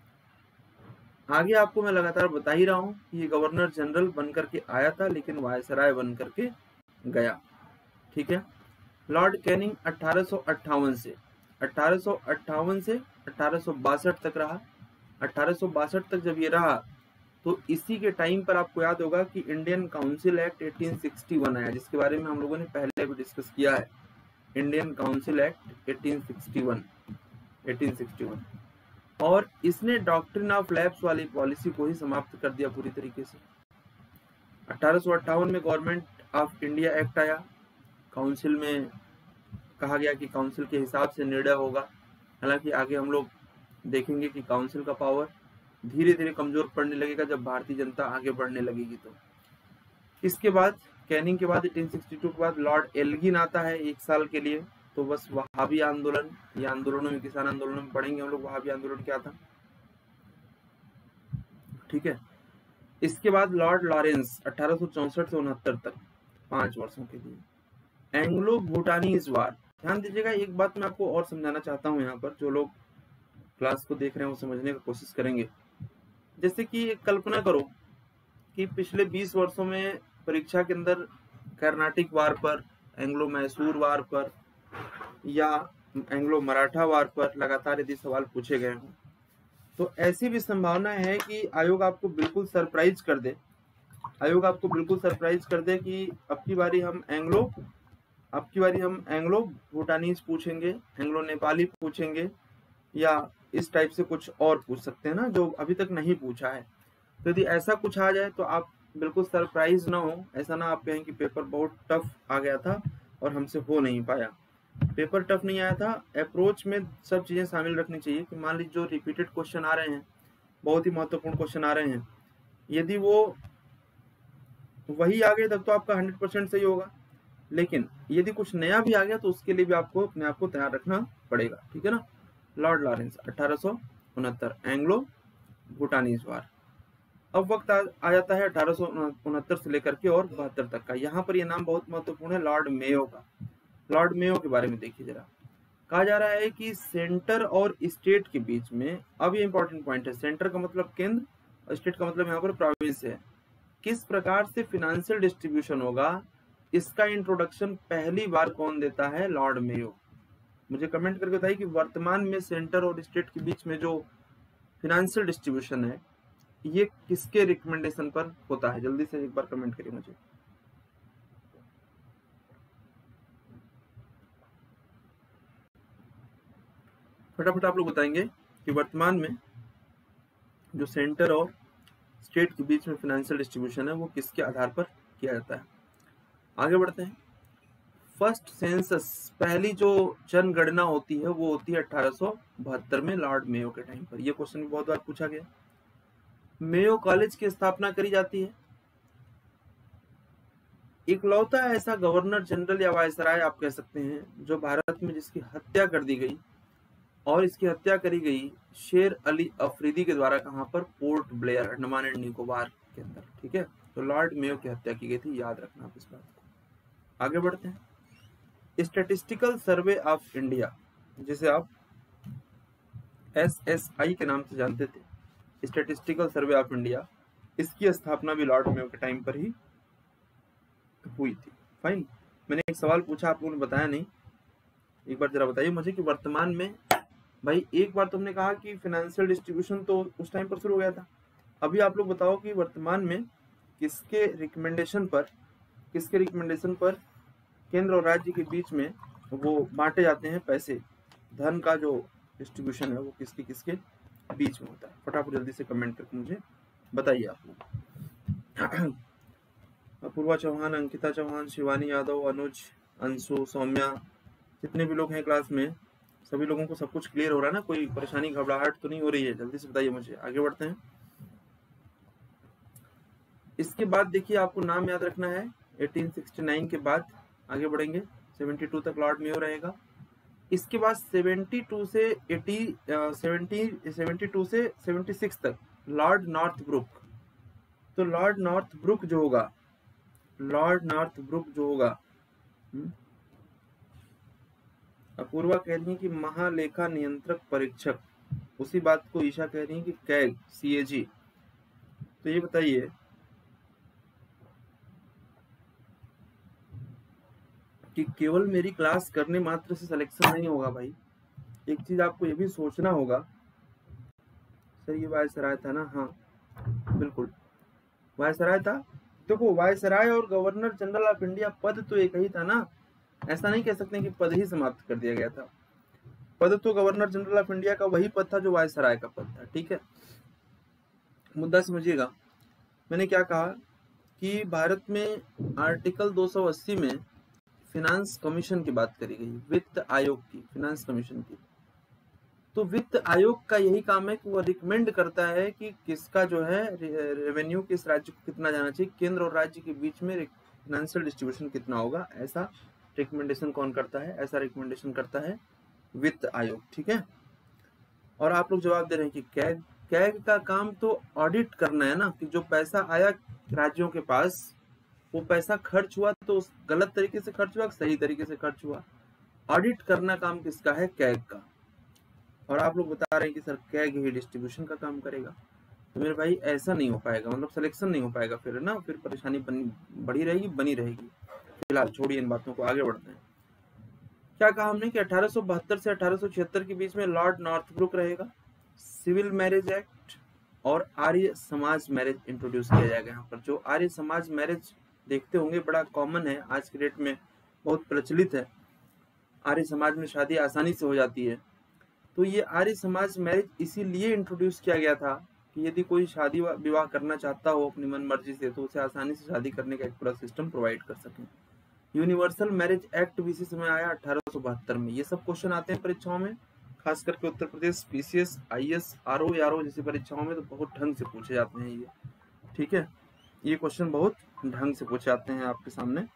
आगे आपको मैं लगातार बता ही रहा हूं कि ये गवर्नर जनरल बन करके आया था लेकिन वायसराय बन करके गया, ठीक है। लॉर्ड कैनिंग अठारह सौ अट्ठावन से अठारह सौ अट्ठावन से अठारह सौ बासठ तक रहा। अठारह सौ बासठ तक जब ये रहा तो इसी के टाइम पर आपको याद होगा कि इंडियन काउंसिल एक्ट अठारह सौ इकसठ आया, जिसके बारे में हम लोगों ने पहले भी डिस्कस किया है। इंडियन काउंसिल एक्ट अठारह सौ इकसठ अठारह सौ इकसठ, और इसने डॉक्ट्रिन ऑफ लैप्स वाली पॉलिसी को ही समाप्त कर दिया पूरी तरीके से। अठारह सौ अट्ठावन में गवर्नमेंट ऑफ इंडिया एक्ट आया। काउंसिल में कहा गया कि काउंसिल के हिसाब से निर्णय होगा। हालांकि आगे हम लोग देखेंगे कि काउंसिल का पावर धीरे धीरे कमजोर पड़ने लगेगा जब भारतीय जनता आगे बढ़ने लगेगी। तो इसके बाद, कैनिंग के बाद अठारह सौ बासठ के बाद लॉर्ड एल्गिन आता है एक साल के लिए। तो बस वहाबी आंदोलन, ये आंदोलनों में, किसान आंदोलन में पढ़ेंगे हम लोग वहाबी आंदोलन क्या था, ठीक है। इसके बाद लॉर्ड लॉरेंस अठारह सौ चौसठ से उनहत्तर तक, पांच वर्षों के लिए। एंग्लो भूटानीज वार, ध्यान दीजिएगा, एक बात मैं आपको और समझाना चाहता हूँ यहाँ पर, जो लोग क्लास को देख रहे हैं वो समझने की कोशिश करेंगे। जैसे कि कल्पना करो कि पिछले बीस वर्षों में परीक्षा के अंदर कर्नाटिक वार पर, एंग्लो मैसूर वार पर या एंग्लो मराठा वार पर लगातार यदि सवाल पूछे गए हों तो ऐसी भी संभावना है कि आयोग आपको बिल्कुल सरप्राइज कर दे आयोग आपको बिल्कुल सरप्राइज कर दे कि अब की बारी हम एंग्लो अब की बारी हम एंग्लो भूटानीज पूछेंगे, एंग्लो नेपाली पूछेंगे, या इस टाइप से कुछ और पूछ सकते हैं ना, जो अभी तक नहीं पूछा है। तो यदि ऐसा कुछ आ जाए तो आप बिल्कुल सरप्राइज ना हो। ऐसा ना आप कहें कि पेपर बहुत टफ आ गया था और हमसे हो नहीं पाया। पेपर टफ नहीं आया था, अप्रोच में सब चीजें शामिल रखनी चाहिए कि मान लीजिए जो रिपीटेड क्वेश्चन आ रहे हैं, बहुत ही महत्वपूर्ण क्वेश्चन आ रहे हैं, यदि वो वही आ गए तब तो आपका हंड्रेड परसेंट सही होगा। लेकिन यदि कुछ नया भी आ गया तो उसके लिए भी आपको अपने आप को तैयार रखना पड़ेगा, ठीक है ना। लॉर्ड लॉरेंस अठारह सौ उनहत्तर, एंग्लो भूटानीज वार। अब वक्त आ, आ जाता है अठारह सौ उनहत्तर से लेकर के और बहत्तर तक का। यहाँ पर यह नाम बहुत महत्वपूर्ण है, लॉर्ड मेयो का। लॉर्ड मेयो के बारे में देखिए जरा। कहा जा रहा है कि सेंटर और स्टेट के बीच में, अब ये इंपॉर्टेंट पॉइंट है, सेंटर का मतलब केंद्र और स्टेट का मतलब यहाँ पर प्रोविंस है, किस प्रकार से फिनेंशियल डिस्ट्रीब्यूशन होगा, इसका इंट्रोडक्शन पहली बार कौन देता है, लॉर्ड मेयो। मुझे कमेंट करके बताइए कि वर्तमान में सेंटर और स्टेट के बीच में जो फिनेंशियल डिस्ट्रीब्यूशन है ये किसके रिकमेंडेशन पर होता है, जल्दी से एक बार कमेंट करिए मुझे। फटाफट आप लोग बताएंगे कि वर्तमान में जो सेंटर और स्टेट के बीच में फाइनेंशियल डिस्ट्रीब्यूशन है वो किसके आधार पर किया जाता है। आगे बढ़ते हैं। फर्स्ट सेंसस, पहली जो जनगणना होती है वो होती है अठारह सौ बहत्तर में लॉर्ड मेयो के टाइम पर। ये क्वेश्चन भी बहुत बार पूछा गया। मेयो कॉलेज की स्थापना करी जाती है। इकलौता ऐसा गवर्नर जनरल या वायसराय आप कह सकते हैं जो भारत में जिसकी हत्या कर दी गई, और इसकी हत्या करी गई शेर अली अफरीदी के द्वारा, कहां पर, Port Blair, Andaman and Nicobar के अंदर। ठीक है, तो लॉर्ड मेयो की हत्या की गई थी, याद रखना आप इस बात को। आगे बढ़ते हैं। स्टैटिस्टिकल सर्वे ऑफ इंडिया, जिसे आप एस एस आई के नाम से जानते थे, स्टैटिस्टिकल सर्वे ऑफ इंडिया, इसकी स्थापना भी लॉर्ड मेयो के टाइम पर ही हुई थी। फाइन। मैंने एक सवाल पूछा, आप लोगों ने बताया नहीं, एक बार जरा बताइए मुझे कि वर्तमान में, भाई एक बार तुमने कहा कि फाइनेंशियल डिस्ट्रीब्यूशन तो उस टाइम पर शुरू हो गया था, अभी आप लोग बताओ कि वर्तमान में किसके रिकमेंडेशन पर किसके रिकमेंडेशन पर केंद्र और राज्य के बीच में वो बांटे जाते हैं पैसे, धन का जो डिस्ट्रीब्यूशन है वो किसके किसके बीच में होता है। फटाफट जल्दी से कमेंट करके मुझे बताइए आप लोग। अपूर्वा चौहान, अंकिता चौहान, शिवानी यादव, अनुज, अंशु, सौम्या, जितने भी लोग हैं क्लास में, सभी लोगों को सब कुछ क्लियर हो रहा है ना, कोई परेशानी घबराहट तो नहीं हो रही है? जल्दी से बताइए मुझे। आगे बढ़ते हैं। इसके बाद देखिए आपको नाम याद रखना है। अठारह सौ उनहत्तर के बाद आगे बढ़ेंगे, बहत्तर तक लॉर्ड मेयो रहेगा। इसके बाद बहत्तर से अस्सी, सत्तर, बहत्तर से छिहत्तर तक लॉर्ड नॉर्थ ब्रुक। तो लॉर्ड नॉर्थ ब्रुक जो होगा लॉर्ड नॉर्थ ब्रुक जो होगा अपूर्वा कह रही है कि महालेखा नियंत्रक परीक्षक, उसी बात को ईशा कह रही है कि कैग, सीएजी। तो ये बताइए कि केवल मेरी क्लास करने मात्र से सिलेक्शन नहीं होगा भाई, एक चीज आपको ये भी सोचना होगा। सर ये वायसराय था ना? हाँ बिल्कुल वायसराय था। देखो वायसराय और गवर्नर जनरल ऑफ इंडिया पद तो एक ही था ना, ऐसा नहीं कह सकते कि पद ही समाप्त कर दिया गया था। पद तो गवर्नर जनरल ऑफ इंडिया का वही पद था जो वायसराय का पद था। ठीक है, मुद्दा समझिएगा। मैंने क्या कहा कि भारत में आर्टिकल दो सौ अस्सी में फिनांस कमीशन की बात करी गई, वित्त आयोग की, फिनांस कमीशन की। तो वित्त आयोग का यही काम है कि वो रिकमेंड करता है कि किसका जो है रेवेन्यू किस राज्य को कितना जाना चाहिए, केंद्र और राज्य के बीच में फाइनेंशियल डिस्ट्रीब्यूशन कितना होगा, ऐसा रिकमेंडेशन कौन करता है? ऐसा रिकमेंडेशन करता है वित्त आयोग। ठीक है, और आप लोग जवाब दे रहे हैं कि कैग कैग का काम तो ऑडिट करना है ना, कि जो पैसा आया राज्यों के पास वो पैसा खर्च हुआ तो गलत तरीके से खर्च हुआ, सही तरीके से खर्च हुआ। ऑडिट करना काम किसका है? कैग का। और आप लोग बता रहे हैं कि सर कैग ही डिस्ट्रीब्यूशन का काम करेगा। तो मेरे भाई ऐसा नहीं हो पाएगा, मतलब सिलेक्शन नहीं हो पाएगा फिर, है ना, फिर परेशानी बनी बढ़ी रहेगी, बनी रहेगी। फिलहाल छोड़िए इन बातों को, आगे बढ़ते हैं। क्या कहा हमने कि अठारह सौ बहत्तर से अठारह सौ छिहत्तर के बीच में लॉर्ड नॉर्थब्रुक रहेगा। सिविल मैरिज एक्ट और आर्य समाज मैरिज इंट्रोड्यूस किया जाएगा यहाँ पर। जो आर्य समाज मैरिज देखते होंगे, बड़ा कॉमन है आज के डेट में, बहुत प्रचलित है। आर्य समाज में शादी आसानी से हो जाती है। तो ये आर्य समाज मैरिज इसीलिए इंट्रोड्यूस किया गया था कि यदि कोई शादी विवाह करना चाहता हो अपनी मन मर्जी से, तो उसे आसानी से शादी करने का एक पूरा सिस्टम प्रोवाइड कर सकें। यूनिवर्सल मैरिज एक्ट भी इसी समय आया अठारह सौ बहत्तर में। ये सब क्वेश्चन आते हैं परीक्षाओं में, खास करके Uttar Pradesh PCS, IAS, RO ARO जैसी परीक्षाओं में तो बहुत ढंग से पूछे जाते हैं ये। ठीक है, ये क्वेश्चन बहुत ढंग से पूछे जाते हैं आपके सामने।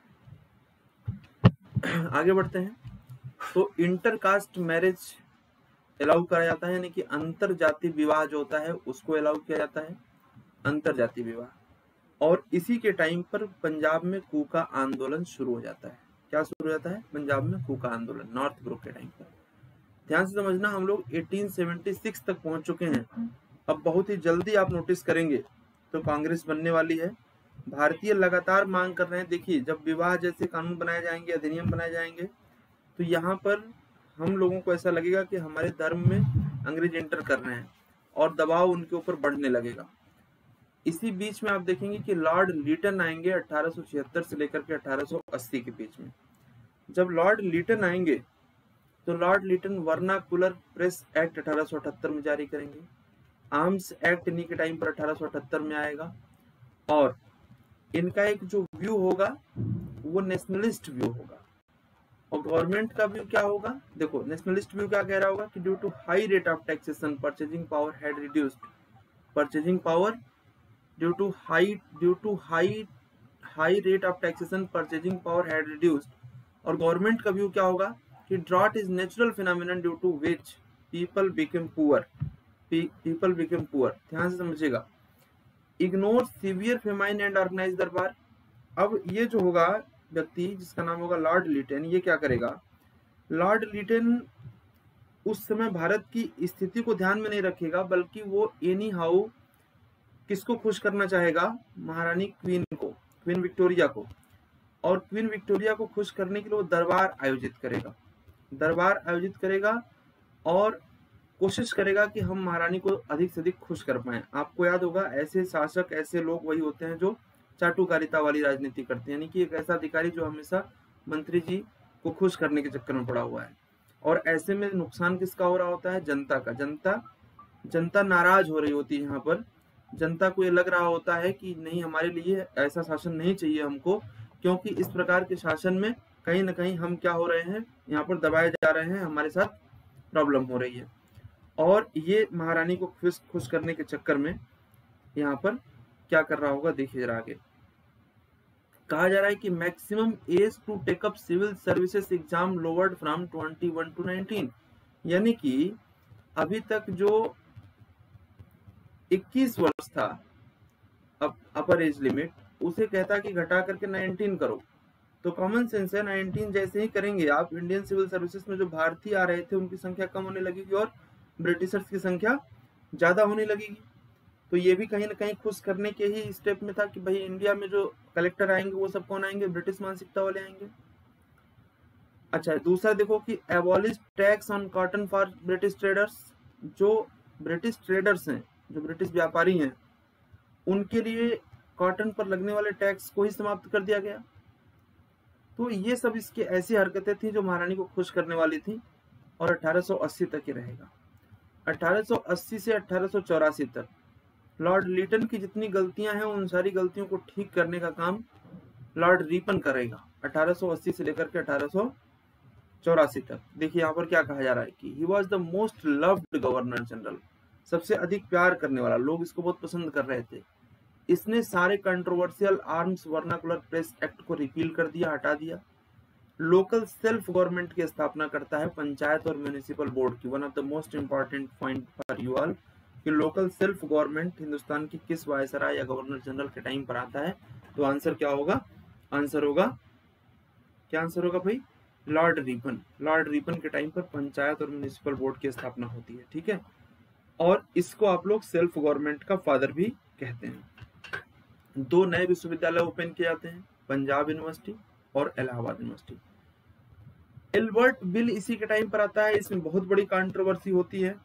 आगे बढ़ते हैं। तो इंटरकास्ट मैरिज अलाउ करा जाता है, यानी कि अंतर जाति विवाह जो होता है उसको अलाउ किया जाता है, अंतर जाति विवाह। और इसी के टाइम पर पंजाब में कूका आंदोलन शुरू हो जाता है। क्या शुरू हो जाता है? पंजाब में कूका आंदोलन, नॉर्थ ब्रुक के टाइम पर। ध्यान से समझना, हम लोग अठारह सौ छिहत्तर तक पहुंच चुके हैं। अब बहुत ही जल्दी आप नोटिस करेंगे तो कांग्रेस बनने वाली है। भारतीय लगातार मांग कर रहे हैं। देखिए, जब विवाह जैसे कानून बनाए जाएंगे, अधिनियम बनाए जाएंगे, तो यहाँ पर हम लोगों को ऐसा लगेगा कि हमारे धर्म में अंग्रेज एंटर कर रहे हैं और दबाव उनके ऊपर बढ़ने लगेगा। इसी बीच में आप देखेंगे कि लॉर्ड लीटन आएंगे अठारह सौ छिहत्तर से लेकर के अठारह सौ अस्सी के बीच में। जब लॉर्ड लीटन आएंगे तो Lord Lytton vernacular press act अठारह सौ अठहत्तर में जारी करेंगे। आर्म्स एक्ट इन्हीं के टाइम पर अठारह सौ अठहत्तर में आएगा। और इनका एक जो व्यू होगा वो नेशनलिस्ट व्यू होगा। और गवर्नमेंट का व्यू क्या होगा, देखो नेशनलिस्ट व्यू क्या कह रहा होगा कि due to high rate of taxation purchasing power had reduced, purchasing power due to high due to high high rate of taxation purchasing power had reduced. और गवर्नमेंट का व्यू क्या होगा कि drought is natural phenomenon due to which people become poor, people become poor. ध्यान से समझिएगा। Ignore severe famine and organise durbar. अब ये जो होगा व्यक्ति जिसका नाम होगा लॉर्ड लिटन, ये क्या करेगा, लॉर्ड लिटन उस समय भारत की स्थिति को ध्यान में नहीं रखेगा, बल्कि वो एनी हाउ किसको खुश करना चाहेगा, महारानी क्वीन को, क्वीन विक्टोरिया को। और क्वीन विक्टोरिया को खुश करने के लिए वो दरबार आयोजित करेगा, दरबार आयोजित करेगा और कोशिश करेगा कि हम महारानी को अधिक से अधिक खुश कर पाएं। आपको याद होगा ऐसे शासक, ऐसे लोग वही होते हैं जो चाटुकारिता वाली राजनीति करते हैं, यानी कि एक ऐसा अधिकारी जो हमेशा मंत्री जी को खुश करने के चक्कर में पड़ा हुआ है। और ऐसे में नुकसान किसका हो रहा होता है, जनता का। जनता जनता नाराज हो रही होती है। यहाँ पर जनता को ये लग रहा होता है कि नहीं, हमारे लिए ऐसा शासन नहीं चाहिए हमको, क्योंकि इस प्रकार के शासन में कहीं ना कहीं हम क्या हो रहे हैं, यहाँ पर दबाए जा रहे हैं, हमारे साथ प्रॉब्लम हो रही है। और ये महारानी को खुश खुश करने के चक्कर में यहाँ पर क्या कर रहा होगा, देखिए जरा आगे। कहा जा रहा है कि maximum age to take up civil services exam lowered from इक्कीस टू नाइनटीन, यानी कि अभी तक जो इक्कीस वर्ष था अप, अपर एज लिमिट, उसे कहता कि घटा करके उन्नीस करो। तो कॉमन सेंस है, उन्नीस जैसे ही करेंगे आप, इंडियन सिविल सर्विसेज में जो भारतीय आ रहे थे उनकी संख्या कम होने लगेगी और ब्रिटिशर्स की संख्या ज्यादा होने लगेगी। तो ये भी कहीं ना कहीं खुश करने के ही स्टेप में था कि भाई इंडिया में जो कलेक्टर आएंगे वो सब कौन आएंगे, ब्रिटिश मानसिकता वाले आएंगे। अच्छा, दूसरा देखो कि abolish tax on cotton for British traders. जो ब्रिटिश ट्रेडर्स हैं, जो ब्रिटिश व्यापारी हैं, उनके लिए कॉटन पर लगने वाले टैक्स को ही समाप्त कर दिया गया। तो ये सब इसकी ऐसी हरकतें थी जो महारानी को खुश करने वाली थी और अठारह सौ अस्सी तक ही रहेगा। अठारह सौ अस्सी से अठारह सौ चौरासी तक लॉर्ड लिटन की जितनी गलतियां हैं उन सारी गलतियों को ठीक करने का काम लॉर्ड रिपन करेगा अठारह सौ अस्सी से लेकर के अठारह सौ चौरासी तक। देखिए यहाँ पर क्या कहा जा रहा है कि he was the most loved governor general, सबसे अधिक प्यार करने वाला, लोग इसको बहुत पसंद कर रहे थे। इसने सारे controversial arms vernacular press act को रिपील कर दिया, हटा दिया। लोकल सेल्फ गवर्नमेंट की स्थापना करता है, पंचायत और म्युनिसिपल बोर्ड की। One of the most important point for you all कि लोकल सेल्फ गवर्नमेंट हिंदुस्तान की किस वायसराय या गवर्नर जनरल के टाइम पर आता है। तो आंसर क्या होगा, आंसर होगा क्या आंसर होगा भाई, लॉर्ड रिपन। लॉर्ड रिपन के टाइम पर पंचायत और म्युनिसिपल बोर्ड की स्थापना होती है, ठीक है। और इसको आप लोग सेल्फ गवर्नमेंट का फादर भी कहते हैं। दो नए विश्वविद्यालय ओपन किए जाते हैं, पंजाब यूनिवर्सिटी और इलाहाबाद यूनिवर्सिटी। एल्बर्ट बिल इसी के टाइम पर आता है, इसमें बहुत बड़ी कंट्रोवर्सी होती है।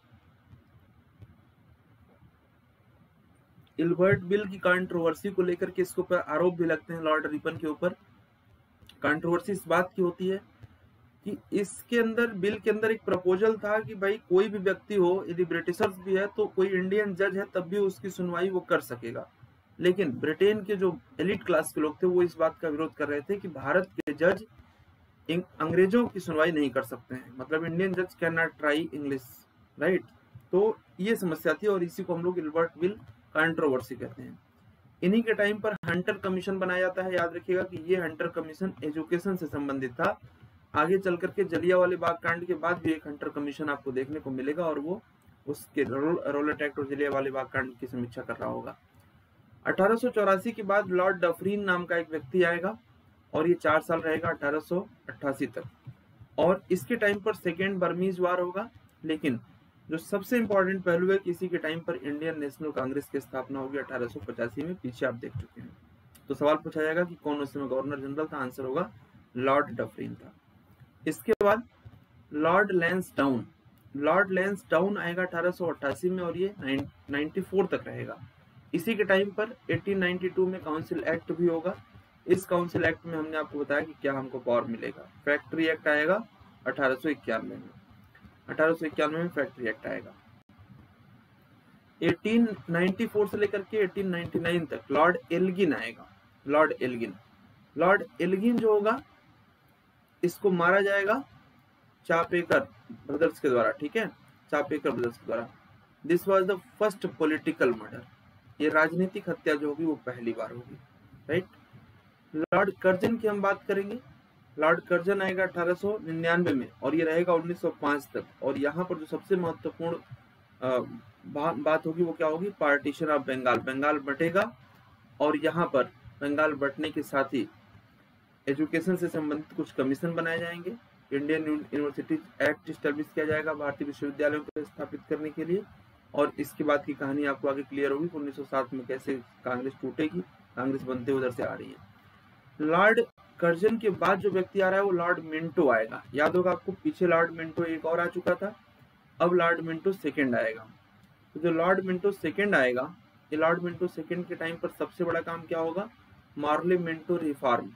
एल्बर्ट बिल की कंट्रोवर्सी को लेकर के इसके ऊपर आरोप भी लगते हैं लॉर्ड रिपन के ऊपर। कंट्रोवर्सी इस बात की होती है कि इसके अंदर, बिल के अंदर एक प्रपोजल था कि भाई कोई भी व्यक्ति हो, यदि ब्रिटिशर्स भी है तो कोई इंडियन जज है तब भी उसकी सुनवाई वो कर सकेगा। लेकिन ब्रिटेन के जो एलिट क्लास के लोग थे वो इस बात का विरोध कर रहे थे कि भारत के जज अंग्रेजों की सुनवाई नहीं कर सकते हैं, मतलब इंडियन जज cannot try English, right. तो ये समस्या थी और इसी को हम लोग एल्बर्ट बिल कंट्रोवर्सी कहते हैं। इन्हीं के टाइम पर हंटर कमीशन बनाया जाता है। याद रखिएगा कि ये हंटर कमीशन एजुकेशन से संबंधित था। आगे चल करके जलियांवाला बाग कांड के बाद भी एक हंटर कमीशन आपको देखने को मिलेगा और वो उसके रॉलेट एक्ट और जलियांवाला बाग कांड की समीक्षा कर रहा होगा। अठारह सौ चौरासी के बाद लॉर्ड डफरीन नाम का एक व्यक्ति आएगा और ये चार साल रहेगा अठारह सौ अट्ठासी तक। और इसके टाइम पर सेकेंड बर्मीज वार होगा। लेकिन जो सबसे इंपॉर्टेंट पहलू है कि इसी के टाइम पर इंडियन नेशनल कांग्रेस की स्थापना होगी अठारह सौ पचासी में, पीछे आप देख चुके हैं। तो सवाल पूछा जाएगा कि कौन उस समय गवर्नर जनरल था, आंसर होगा लॉर्ड डफरीन था। इसके बाद लॉर्ड लैंसडाउन, लॉर्ड लैंसडाउन आएगा अठारह सौ अट्ठासी में और ये चौरानवे तक रहेगा। इसी के टाइम पर अठारह सौ बानवे में काउंसिल एक्ट भी होगा। इस काउंसिल एक्ट में हमने आपको बताया कि क्या हमको पावर मिलेगा। फैक्ट्री एक्ट आएगा अठारह सौ इक्यानवे में अठारह सौ इक्यानवे में फैक्ट्री एक्ट आएगा। अठारह सौ चौरानवे से लेकर के अठारह सौ निन्यानवे तक लॉर्ड एल्गिन आएगा। लॉर्ड एल्गिन लॉर्ड एल्गिन जो होगा इसको मारा जाएगा चापेकर ब्रदर्स के द्वारा, ठीक है, चापेकर ब्रदर्स के द्वारा। This was the first political murder, ये राजनीतिक हत्या जो होगी वो पहली बार होगी, राइट। लॉर्ड कर्जन की हम बात करेंगे। लॉर्ड कर्जन आएगा अठारह सौ निन्यानवे में और ये रहेगा उन्नीस सौ पाँच तक। और यहाँ पर जो सबसे महत्वपूर्ण बा, बात होगी वो क्या होगी, पार्टीशन ऑफ बंगाल, बंगाल बटेगा और यहाँ पर बंगाल बटने के साथ ही एजुकेशन से संबंधित कुछ कमीशन बनाए जाएंगे। इंडियन यूनिवर्सिटी एक्ट स्टैब्लिश किया जाएगा भारतीय विश्वविद्यालयों को स्थापित करने के लिए। और इसके बाद की कहानी आपको आगे क्लियर होगी कि उन्नीस सौ सात में कैसे कांग्रेस टूटेगी, कांग्रेस बनते उधर से आ रही है। लॉर्ड कर्जन के बाद जो व्यक्ति आ रहा है वो लॉर्ड मिंटो आएगा। याद होगा आपको, पीछे लॉर्ड मिंटो एक और आ चुका था, अब लॉर्ड मिंटो सेकेंड आएगा। तो जो लॉर्ड मिंटो सेकेंड आएगा, ये लॉर्ड मिंटो सेकेंड के टाइम पर सबसे बड़ा काम क्या होगा, मार्ले मिंटो रिफॉर्म।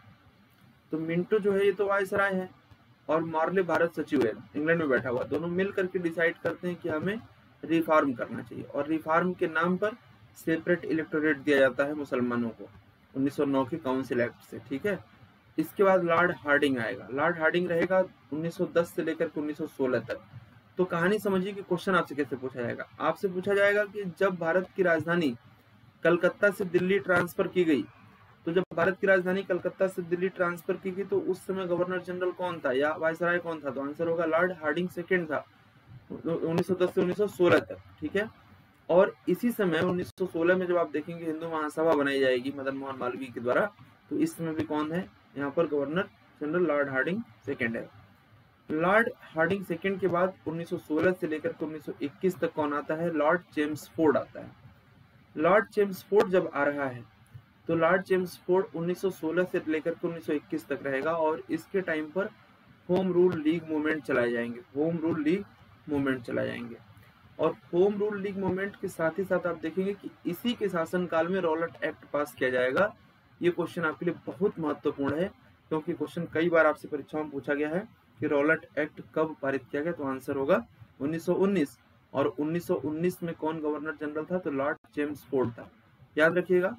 तो मिंटो जो है ये तो वायसराय है और मार्ले भारत सचिव है, इंग्लैंड में बैठा हुआ। दोनों मिल करके डिसाइड करते हैं कि हमें रिफॉर्म करना चाहिए और रिफॉर्म के नाम पर सेपरेट इलेक्टोरेट दिया जाता है मुसलमानों को उन्नीस सौ नौ के काउंसिल एक्ट से, ठीक है। इसके बाद लॉर्ड हार्डिंग आएगा। लॉर्ड हार्डिंग रहेगा उन्नीस सौ दस से लेकर के उन्नीस सौ सोलह तक। तो कहानी समझिए कि क्वेश्चन आपसे कैसे पूछा जाएगा। आपसे पूछा जाएगा कि जब भारत की राजधानी कलकत्ता से दिल्ली ट्रांसफर की गई, तो जब भारत की राजधानी कलकत्ता से दिल्ली ट्रांसफर की गई तो उस समय गवर्नर जनरल कौन था या वायसराय कौन था, तो आंसर होगा लॉर्ड हार्डिंग सेकेंड था उन्नीस सौ दस से उन्नीस सौ सोलह तक, ठीक है। और इसी समय उन्नीस सौ सोलह में जब आप देखेंगे हिंदू महासभा बनाई जाएगी मदन मोहन मालवीय के द्वारा, तो इस समय भी कौन है यहाँ पर, governor general Lord Hardinge second है। लॉर्ड हार्डिंग सेकेंड के बाद उन्नीस सौ सोलह से लेकर के उन्नीस सौ इक्कीस तक कौन आता है, लॉर्ड चेम्सफोर्ड आता है। लॉर्ड चेम्सफोर्ड जब आ रहा है तो लॉर्ड चेम्सफोर्ड उन्नीस सौ सोलह से लेकर के उन्नीस सौ इक्कीस तक रहेगा और इसके टाइम पर होम रूल लीग मूवमेंट चलाए जाएंगे, होम रूल लीग मूवमेंट चलाए जाएंगे। और होम रूल लीग मूवमेंट के साथ ही साथ आप देखेंगे कि इसी के शासनकाल में रॉलेट एक्ट पास किया जाएगा। ये क्वेश्चन आपके लिए बहुत महत्वपूर्ण है क्योंकि क्वेश्चन कई बार आपसे परीक्षाओं में पूछा गया है कि रॉलेट एक्ट कब पारित किया गया, तो आंसर होगा उन्नीस सौ उन्नीस। और उन्नीस सौ उन्नीस में कौन गवर्नर जनरल था, तो लॉर्ड चेम्सफोर्ड था। याद रखिएगा,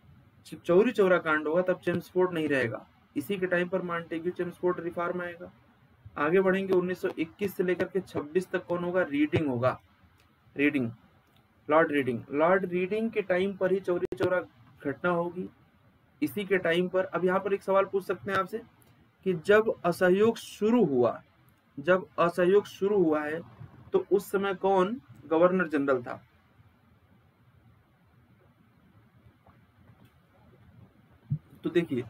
चौरी चौरा कांड होगा तब चेम्सफोर्ड नहीं रहेगा, इसी के टाइम पर मॉन्टेग्यू चेम्सफोर्ड रिफॉर्म आएगा। आगे बढ़ेंगे उन्नीस सौ इक्कीस से लेकर के छब्बीस तक कौन होगा, रीडिंग होगा, Reading, Lord Reading. Lord Reading के टाइम पर ही चौरी चौरा घटना होगी, इसी के टाइम पर। अब यहाँ पर एक सवाल पूछ सकते हैं आपसे कि जब असहयोग शुरू हुआ, जब असहयोग शुरू हुआ है तो उस समय कौन गवर्नर जनरल था, तो देखिए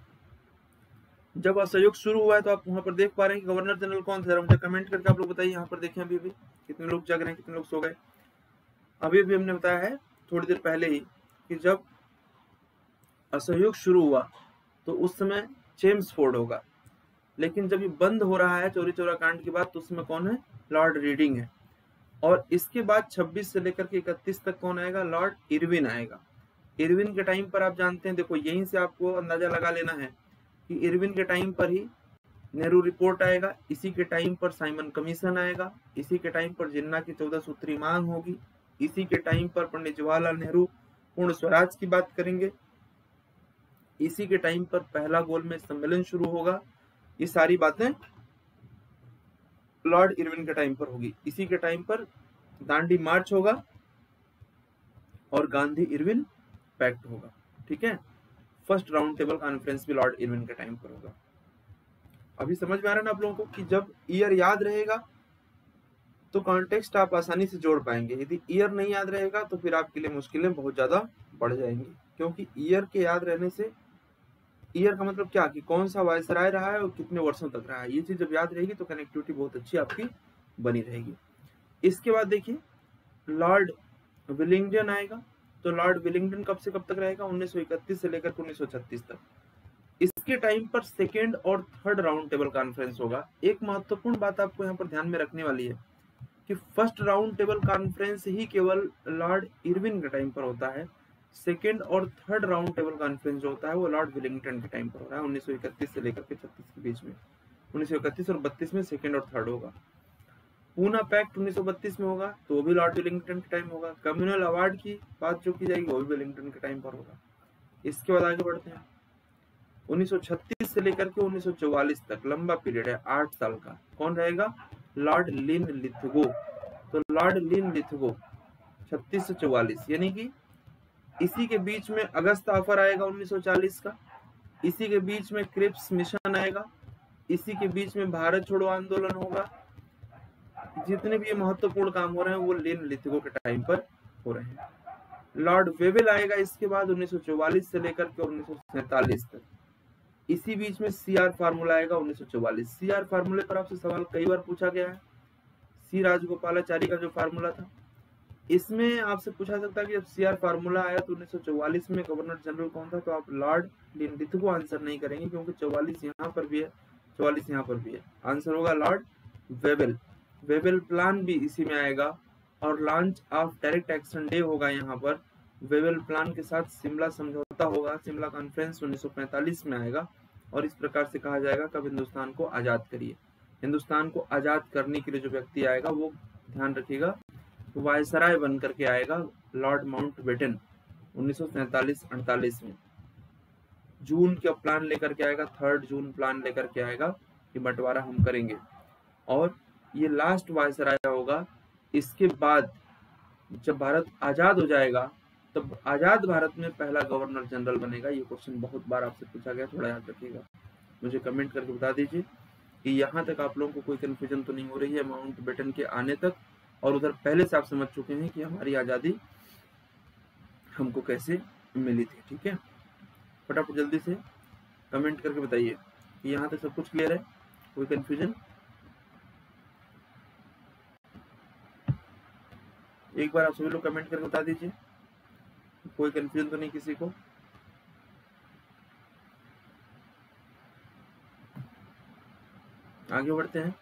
जब असहयोग शुरू हुआ है तो आप वहां पर देख पा रहे हैं कि गवर्नर जनरल कौन थे, मुझे कमेंट करके आप लोग बताइए। यहाँ पर देखें अभी भी कितने लोग जग रहे हैं, कितने लोग सो गए। अभी भी हमने बताया है थोड़ी देर पहले ही कि जब असहयोग शुरू हुआ तो उस समय चेम्सफोर्ड होगा, लेकिन जब ये बंद हो रहा है चौरी चौरा कांड के बाद तो उसमें कौन है, लॉर्ड रीडिंग है। और इसके बाद छब्बीस से लेकर के इकतीस तक कौन आएगा, लॉर्ड इरविन आएगा। इरविन के टाइम पर आप जानते हैं, देखो यहीं से आपको अंदाजा लगा लेना है कि इरविन के टाइम पर ही नेहरू रिपोर्ट आएगा, इसी के टाइम पर साइमन कमीशन आएगा, इसी के टाइम पर जिन्ना की चौदह सूत्री मांग होगी, इसी के टाइम पर पंडित जवाहरलाल नेहरू पूर्ण स्वराज की बात करेंगे, इसी के टाइम पर पहला गोलमेज सम्मेलन शुरू होगा। ये सारी बातें लॉर्ड इरविन के टाइम पर होगी। इसी के टाइम पर दांडी मार्च होगा और गांधी इरविन पैक्ट होगा, ठीक है। फर्स्ट राउंड टेबल कॉन्फ्रेंस भी लॉर्ड इरविन के टाइम पर होगा। अभी समझ में आ रहा है ना आप लोगों को कि जब ईयर याद रहेगा तो कॉन्टेक्स्ट आप आसानी से जोड़ पाएंगे, यदि ईयर नहीं याद रहेगा तो फिर आपके लिए मुश्किलें बहुत ज्यादा बढ़ जाएंगी, क्योंकि ईयर के याद रहने से, ईयर का मतलब क्या कि कौन सा वायसराय रहा है और कितने वर्षों तक रहा है, ये चीज जब याद रहेगी तो कनेक्टिविटी बहुत अच्छी आपकी बनी रहेगी। इसके बाद देखिए लॉर्ड विलिंगडन आएगा। तो लॉर्ड विलिंगडन कब से कब तक रहेगा, उन्नीस सौ इकतीस से लेकर उन्नीस सौ छत्तीस तक। इसके टाइम पर सेकेंड और थर्ड राउंड टेबल कॉन्फ्रेंस होगा। एक महत्वपूर्ण बात आपको यहाँ पर ध्यान में रखने वाली है कि फर्स्ट राउंड टेबल कॉन्फ्रेंस ही केवल लॉर्ड इरविन के टाइम पर होता है, सेकेंड और थर्ड राउंड टेबल कॉन्फ्रेंस जो होता है वो लॉर्ड विलिंगटन के टाइम पर हो रहा है, उन्नीस सौ इकतीस से लेकर के छत्तीस के बीच में। उन्नीस सौ इकतीस और बत्तीस में सेकंड और थर्ड होगा। पूना पैक्ट उन्नीस सौ बत्तीस में होगा तो वो भी लॉर्ड वेलिंगटन के टाइम होगा। कम्युनल अवार्ड की बात जो की जाएगी वो भी वेलिंगटन के टाइम पर होगा। इसके बाद आगे बढ़ते हैं। उन्नीस सौ छत्तीस से लेकर के उन्नीस सौ चौवालीस तक लंबा पीरियड है, आठ साल का। कौन रहेगा? Lord Linlithgow Lord Linlithgow से चौवालीस, यानी कि इसी के बीच में अगस्त ऑफर आएगा उन्नीस सौ चालीस का, इसी के बीच में क्रिप्स मिशन आएगा, इसी के बीच में भारत छोड़ो आंदोलन होगा। जितने भी महत्वपूर्ण काम हो रहे हैं वो लिन लिथगो के टाइम पर हो रहे हैं। लॉर्ड वेवेल आएगा इसके बाद उन्नीस सौ चौवालीस से लेकर के उन्नीस सौ सैतालीस तक। इसी बीच में सीआर फार्मूला आएगा उन्नीस सौ चौवालीस। सीआर फार्मूले पर आपसे सवाल कई बार पूछा गया है। सी राजगोपालाचारी का जो फार्मूला था, इसमें आपसे पूछा सकता है कि जब सीआर फार्मूला आया तो उन्नीस सौ चौवालीस में गवर्नर जनरल कौन था, तो आप लॉर्ड लिन लिथगो आंसर नहीं करेंगे क्योंकि चौवालीस यहाँ पर भी है, चौवालीस यहाँ पर भी है। आंसर होगा लॉर्ड वेवेल। वेवेल प्लान भी इसी में आएगा और launch of direct action day होगा यहाँ पर। वेवेल प्लान के साथ शिमला समझौता होगा, शिमला कॉन्फ्रेंस उन्नीस सौ पैंतालीस में आएगा और इस प्रकार से कहा जाएगा कब हिंदुस्तान को आजाद करिए। हिंदुस्तान को आजाद करने के लिए जो व्यक्ति आएगा वो ध्यान रखिएगा वायसराय बन करके आएगा, लॉर्ड माउंटबेटन उन्नीस सौ सैतालीस अड़तालीस में। जून का प्लान लेकर के आएगा, थर्ड जून प्लान लेकर के आएगा कि बंटवारा हम करेंगे और ये लास्ट वायसराय होगा। इसके बाद जब भारत आजाद हो जाएगा तब आजाद भारत में पहला गवर्नर जनरल बनेगा। ये क्वेश्चन बहुत बार आपसे पूछा गया, थोड़ा याद रखिएगा। मुझे कमेंट करके बता दीजिए कि यहाँ तक आप लोगों को कोई कंफ्यूजन तो नहीं हो रही है माउंटबेटन के आने तक, और उधर पहले से आप समझ चुके हैं कि हमारी आजादी हमको कैसे मिली थी। ठीक है, फटाफट जल्दी से कमेंट करके बताइए कि यहाँ तक सब कुछ क्लियर है, कोई कंफ्यूजन? एक बार आप सभी लोग कमेंट करके बता दीजिए, कोई कंफ्यूजन तो नहीं किसी को? आगे बढ़ते हैं।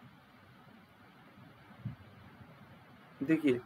देखिए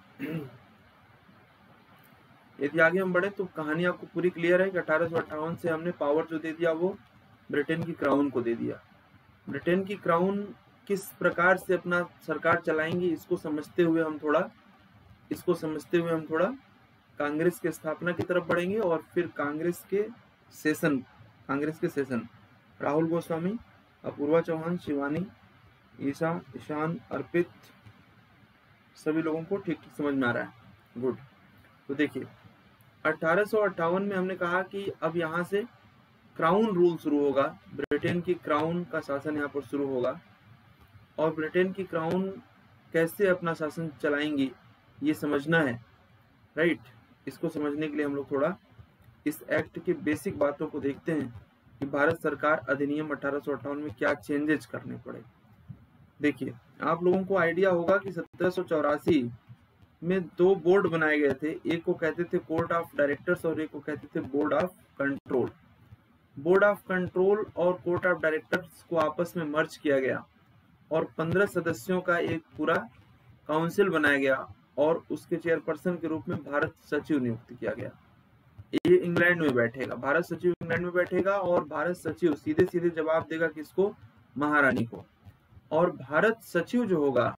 यदि आगे हम बढ़े तो कहानी आपको पूरी क्लियर है कि अठारह सौ अट्ठावन से हमने पावर जो दे दिया वो ब्रिटेन की क्राउन को दे दिया। ब्रिटेन की क्राउन किस प्रकार से अपना सरकार चलाएंगी इसको समझते हुए हम थोड़ा इसको समझते हुए हम थोड़ा कांग्रेस की स्थापना की तरफ बढ़ेंगे और फिर कांग्रेस के सेशन कांग्रेस के सेशन राहुल गोस्वामी, अपूर्वा चौहान, शिवानी, ईशा, ईशान, अर्पित, सभी लोगों को ठीक ठीक समझ में आ रहा है? गुड। तो देखिए अठारह सौ अट्ठावन में हमने कहा कि अब यहाँ से क्राउन रूल शुरू होगा, ब्रिटेन की क्राउन का शासन यहाँ पर शुरू होगा और ब्रिटेन की क्राउन कैसे अपना शासन चलाएंगी ये समझना है, राइट। इसको समझने के लिए हम लोग थोड़ा इस एक्ट की बेसिक बातों को देखते हैं कि भारत सरकार अधिनियम अठारह सौ अट्ठावन में क्या चेंजेस करने पड़े। देखिए आप लोगों को आइडिया होगा कि सत्रह सौ चौरासी में दो बोर्ड बनाए गए थे, एक को कहते थे कोर्ट ऑफ डायरेक्टर्स और एक को कहते थे board of control. Board of control और कोर्ट ऑफ डायरेक्टर्स को आपस में मर्ज किया गया और पंद्रह सदस्यों का एक पूरा काउंसिल बनाया गया और उसके चेयरपर्सन के रूप में भारत सचिव नियुक्त किया गया। ये इंग्लैंड में बैठेगा, भारत सचिव इंग्लैंड में बैठेगा और भारत सचिव सीधे सीधे जवाब देगा किसको? महारानी को। और भारत सचिव जो होगा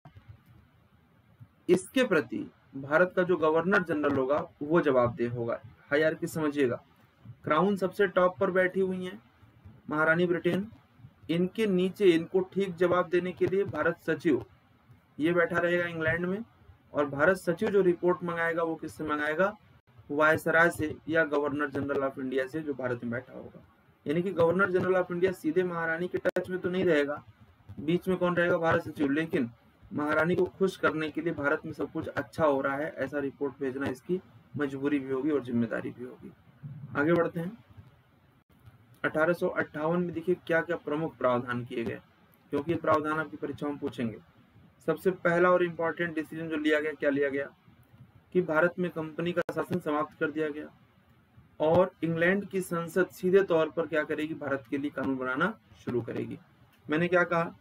इसके प्रति भारत का जो गवर्नर जनरल होगा वो जवाबदेह होगा। हायरार्की समझिएगा, क्राउन सबसे टॉप पर बैठी हुई है महारानी ब्रिटेन, इनके नीचे इनको ठीक जवाब देने के लिए भारत सचिव ये बैठा रहेगा इंग्लैंड में और भारत सचिव जो रिपोर्ट मंगाएगा वो किससे मंगाएगा? वायसराय से या गवर्नर जनरल ऑफ इंडिया से जो भारत में बैठा होगा। यानी कि गवर्नर जनरल ऑफ इंडिया सीधे महारानी के टच में तो नहीं रहेगा, बीच में कौन रहेगा? भारत सचिव। लेकिन महारानी को खुश करने के लिए भारत में सब कुछ अच्छा हो रहा है ऐसा रिपोर्ट भेजना इसकी मजबूरी भी होगी और जिम्मेदारी भी होगी। आगे बढ़ते हैं। अठारह सौ अट्ठावन में देखिए क्या क्या प्रमुख प्रावधान किए गए, क्योंकि प्रावधान आपकी परीक्षा में पूछेंगे। सबसे पहला और इम्पोर्टेंट डिसीजन जो लिया गया, क्या लिया गया कि भारत में कंपनी का शासन समाप्त कर दिया गया और इंग्लैंड की संसद सीधे तौर पर क्या करेगी? भारत के लिए कानून बनाना शुरू करेगी। मैंने क्या कहा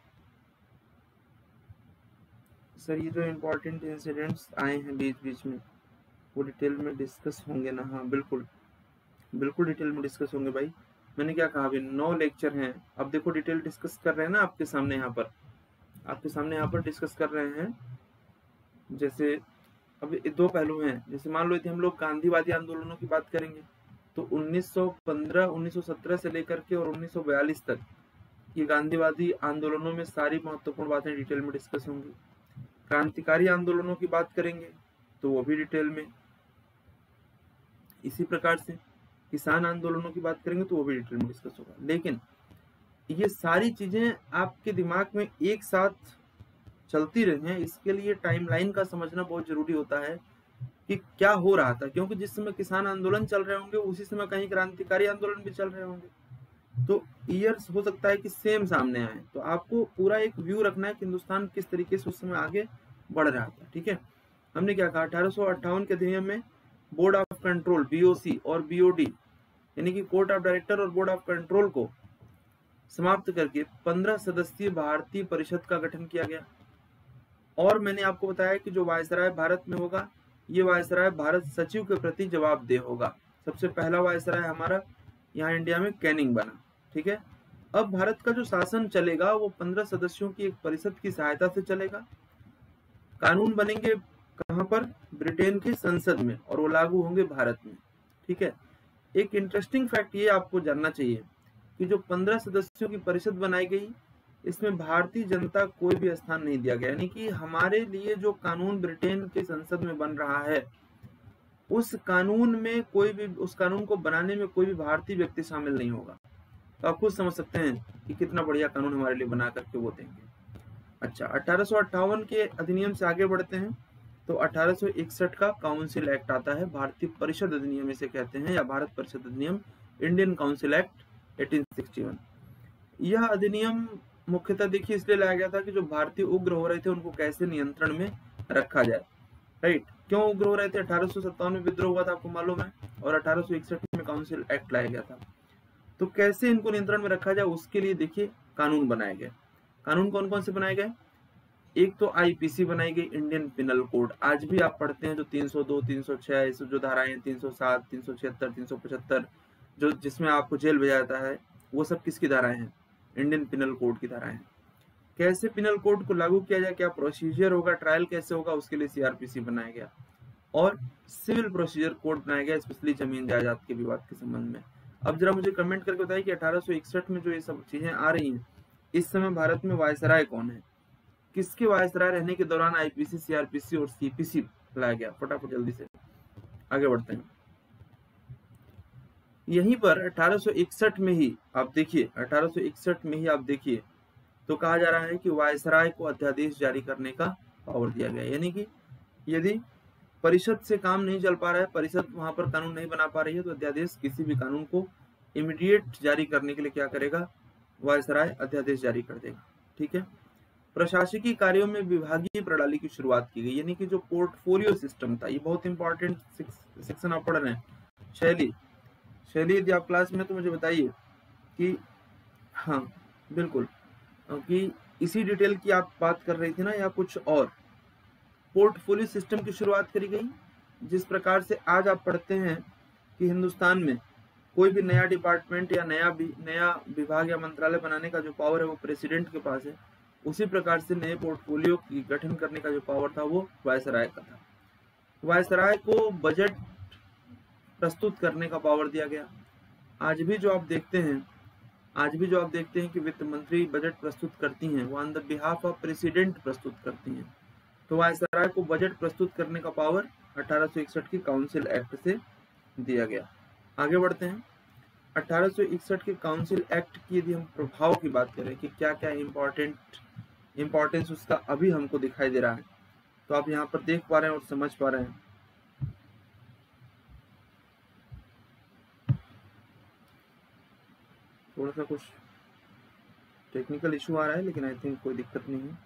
सर, ये जो इम्पोर्टेंट इंसिडेंट्स आए हैं बीच बीच में वो डिटेल में डिस्कस होंगे ना? हाँ बिल्कुल बिल्कुल डिटेल में डिस्कस होंगे भाई। मैंने क्या कहा, अभी नौ लेक्चर हैं। अब देखो डिटेल डिस्कस कर रहे हैं ना आपके सामने, यहाँ पर आपके सामने यहाँ पर डिस्कस कर रहे हैं। जैसे अब दो पहलू हैं, जैसे मान लो यदि हम लोग गांधीवादी आंदोलनों की बात करेंगे तो उन्नीस सौ पंद्रह उन्नीस सौ सत्रह से लेकर के और उन्नीस सौ बयालीस तक ये गांधीवादी आंदोलनों में सारी महत्वपूर्ण बातें डिटेल में डिस्कस होंगी। क्रांतिकारी आंदोलनों की बात करेंगे तो वो भी डिटेल में, इसी प्रकार से किसान आंदोलनों की बात करेंगे तो वो भी डिटेल में डिस्कस होगा। लेकिन ये सारी चीजें आपके दिमाग में एक साथ चलती रही हैं, इसके लिए टाइमलाइन का समझना बहुत जरूरी होता है कि क्या हो रहा था, क्योंकि जिस समय किसान आंदोलन चल रहे होंगे उसी समय कहीं क्रांतिकारी आंदोलन भी चल रहे होंगे, तो ईयर्स हो सकता है कि सेम सामने आए। तो आपको पूरा एक व्यू रखना है कि हिंदुस्तान किस तरीके से उस समय आगे बढ़ रहा था। ठीक है, हमने क्या कहा, अठारह सौ अट्ठावन के अधिनियम में बोर्ड ऑफ कंट्रोल बीओसी और बीओडी यानी कि कोर्ट ऑफ डायरेक्टर और बोर्ड ऑफ कंट्रोल को समाप्त करके पंद्रह सदस्यीय भारतीय परिषद का गठन किया गया। और मैंने आपको बताया कि जो वायसराय भारत में होगा ये वायसराय भारत सचिव के प्रति जवाबदेह होगा। सबसे पहला वायसराय हमारा यहाँ इंडिया में कैनिंग बना। ठीक है, अब भारत का जो शासन चलेगा वो पंद्रह सदस्यों की एक परिषद की सहायता से चलेगा। कानून बनेंगे कहाँ पर, ब्रिटेन की संसद में, और वो लागू होंगे भारत में। ठीक है, एक इंटरेस्टिंग फैक्ट ये आपको जानना चाहिए कि जो पंद्रह सदस्यों की परिषद बनाई गई इसमें भारतीय जनता कोई भी स्थान नहीं दिया गया, यानी कि हमारे लिए जो कानून ब्रिटेन की संसद में बन रहा है उस कानून में कोई भी, उस कानून को बनाने में कोई भी भारतीय व्यक्ति शामिल नहीं होगा। तो आप खुद समझ सकते हैं कि कितना बढ़िया कानून हमारे लिए बना करके वो देंगे। अच्छा, अठारह सौ अट्ठावन के अधिनियम से आगे बढ़ते हैं तो अठारह सौ इकसठ का काउंसिल एक्ट आता है, भारतीय परिषद अधिनियम इसे कहते हैं, या भारत परिषद अधिनियम, इंडियन काउंसिल एक्ट अठारह सौ इकसठ। यह अधिनियम मुख्यतः देखिए इसलिए लाया गया था कि जो भारतीय उग्र हो रहे थे उनको कैसे नियंत्रण में रखा जाए। राइट, क्यों उग्र हो रहे थे, अठारह सौ सत्तावन में विद्रोह हुआ था आपको मालूम है, और अठारह सौ इकसठ में काउंसिल एक्ट लाया गया था। तो कैसे इनको नियंत्रण में रखा जाए उसके लिए देखिए कानून बनाए गए। कानून कौन कौन से बनाए गए, एक तो आईपीसी बनाई गई, इंडियन पिनल कोड, आज भी आप पढ़ते हैं जो तीन सौ दो, तीन सौ छह जो धाराएं, तीन सौ सात, तीन सौ छिहत्तर, तीन सौ पचहत्तर जो जिसमें आपको जेल भेजा जाता है, वो सब किसकी धाराएं हैं, इंडियन पिनल कोड की धाराएं हैं। कैसे पिनल कोड को लागू किया जाए, क्या प्रोसीजर होगा, ट्रायल कैसे होगा, उसके लिए सीआरपीसी बनाया गया। और सिविल प्रोसीजर कोड बनाया गया, स्पेशली जमीन जायदाद के विवाद के संबंध में। अब जरा मुझे कमेंट करके बताइए कि अठारह सौ इकसठ में जो ये सब चीजें आ रही हैं, इस समय भारत में वायसराय कौन है, किसके वायसराय रहने के दौरान आईपीसी, सीआरपीसी और सीपीसी लाया गया। फटाफट जल्दी से आगे बढ़ते हैं। यहीं पर अठारह सौ इकसठ में ही आप देखिए, अठारह सौ इकसठ में ही आप देखिए तो कहा जा रहा है कि वायसराय को अध्यादेश जारी करने का पावर दिया गया, यानी कि यदि परिषद से काम नहीं चल पा रहा है, परिषद वहां पर कानून नहीं बना पा रही है, तो अध्यादेश किसी भी कानून को इमीडिएट जारी करने के लिए क्या करेगा, वायसराय अध्यादेश जारी कर देगा। ठीक है, प्रशासकीय कार्यों में विभागीय प्रणाली की शुरुआत की गई, यानी कि जो पोर्टफोलियो सिस्टम था, ये बहुत इंपॉर्टेंट सेक्शन आप पढ़ रहे हैं। शैली शैली यदि आप क्लास में तो मुझे बताइए कि हाँ बिल्कुल, कि इसी डिटेल की आप बात कर रही थी ना या कुछ और। पोर्टफोलियो सिस्टम की शुरुआत करी गई, जिस प्रकार से आज आप पढ़ते हैं कि हिंदुस्तान में कोई भी नया डिपार्टमेंट या नया भी नया विभाग या मंत्रालय बनाने का जो पावर है वो प्रेसिडेंट के पास है, उसी प्रकार से नए पोर्टफोलियो की गठन करने का जो पावर था वो वायसराय का था। वायसराय को बजट प्रस्तुत करने का पावर दिया गया। आज भी जो आप देखते हैं आज भी जो आप देखते हैं कि वित्त मंत्री बजट प्रस्तुत करती हैं, वो on the behalf of president प्रस्तुत करती हैं। तो वायसराय को बजट प्रस्तुत करने का पावर अठारह सौ इकसठ की काउंसिल एक्ट से दिया गया। आगे बढ़ते हैं। अठारह सौ इकसठ के काउंसिल एक्ट की यदि हम प्रभाव की बात करें कि क्या क्या इम्पोर्टेंट इम्पोर्टेंस उसका अभी हमको दिखाई दे रहा है, तो आप यहाँ पर देख पा रहे हैं और समझ पा रहे हैं। थोड़ा सा कुछ टेक्निकल इशू आ रहा है, लेकिन आई थिंक कोई दिक्कत नहीं है।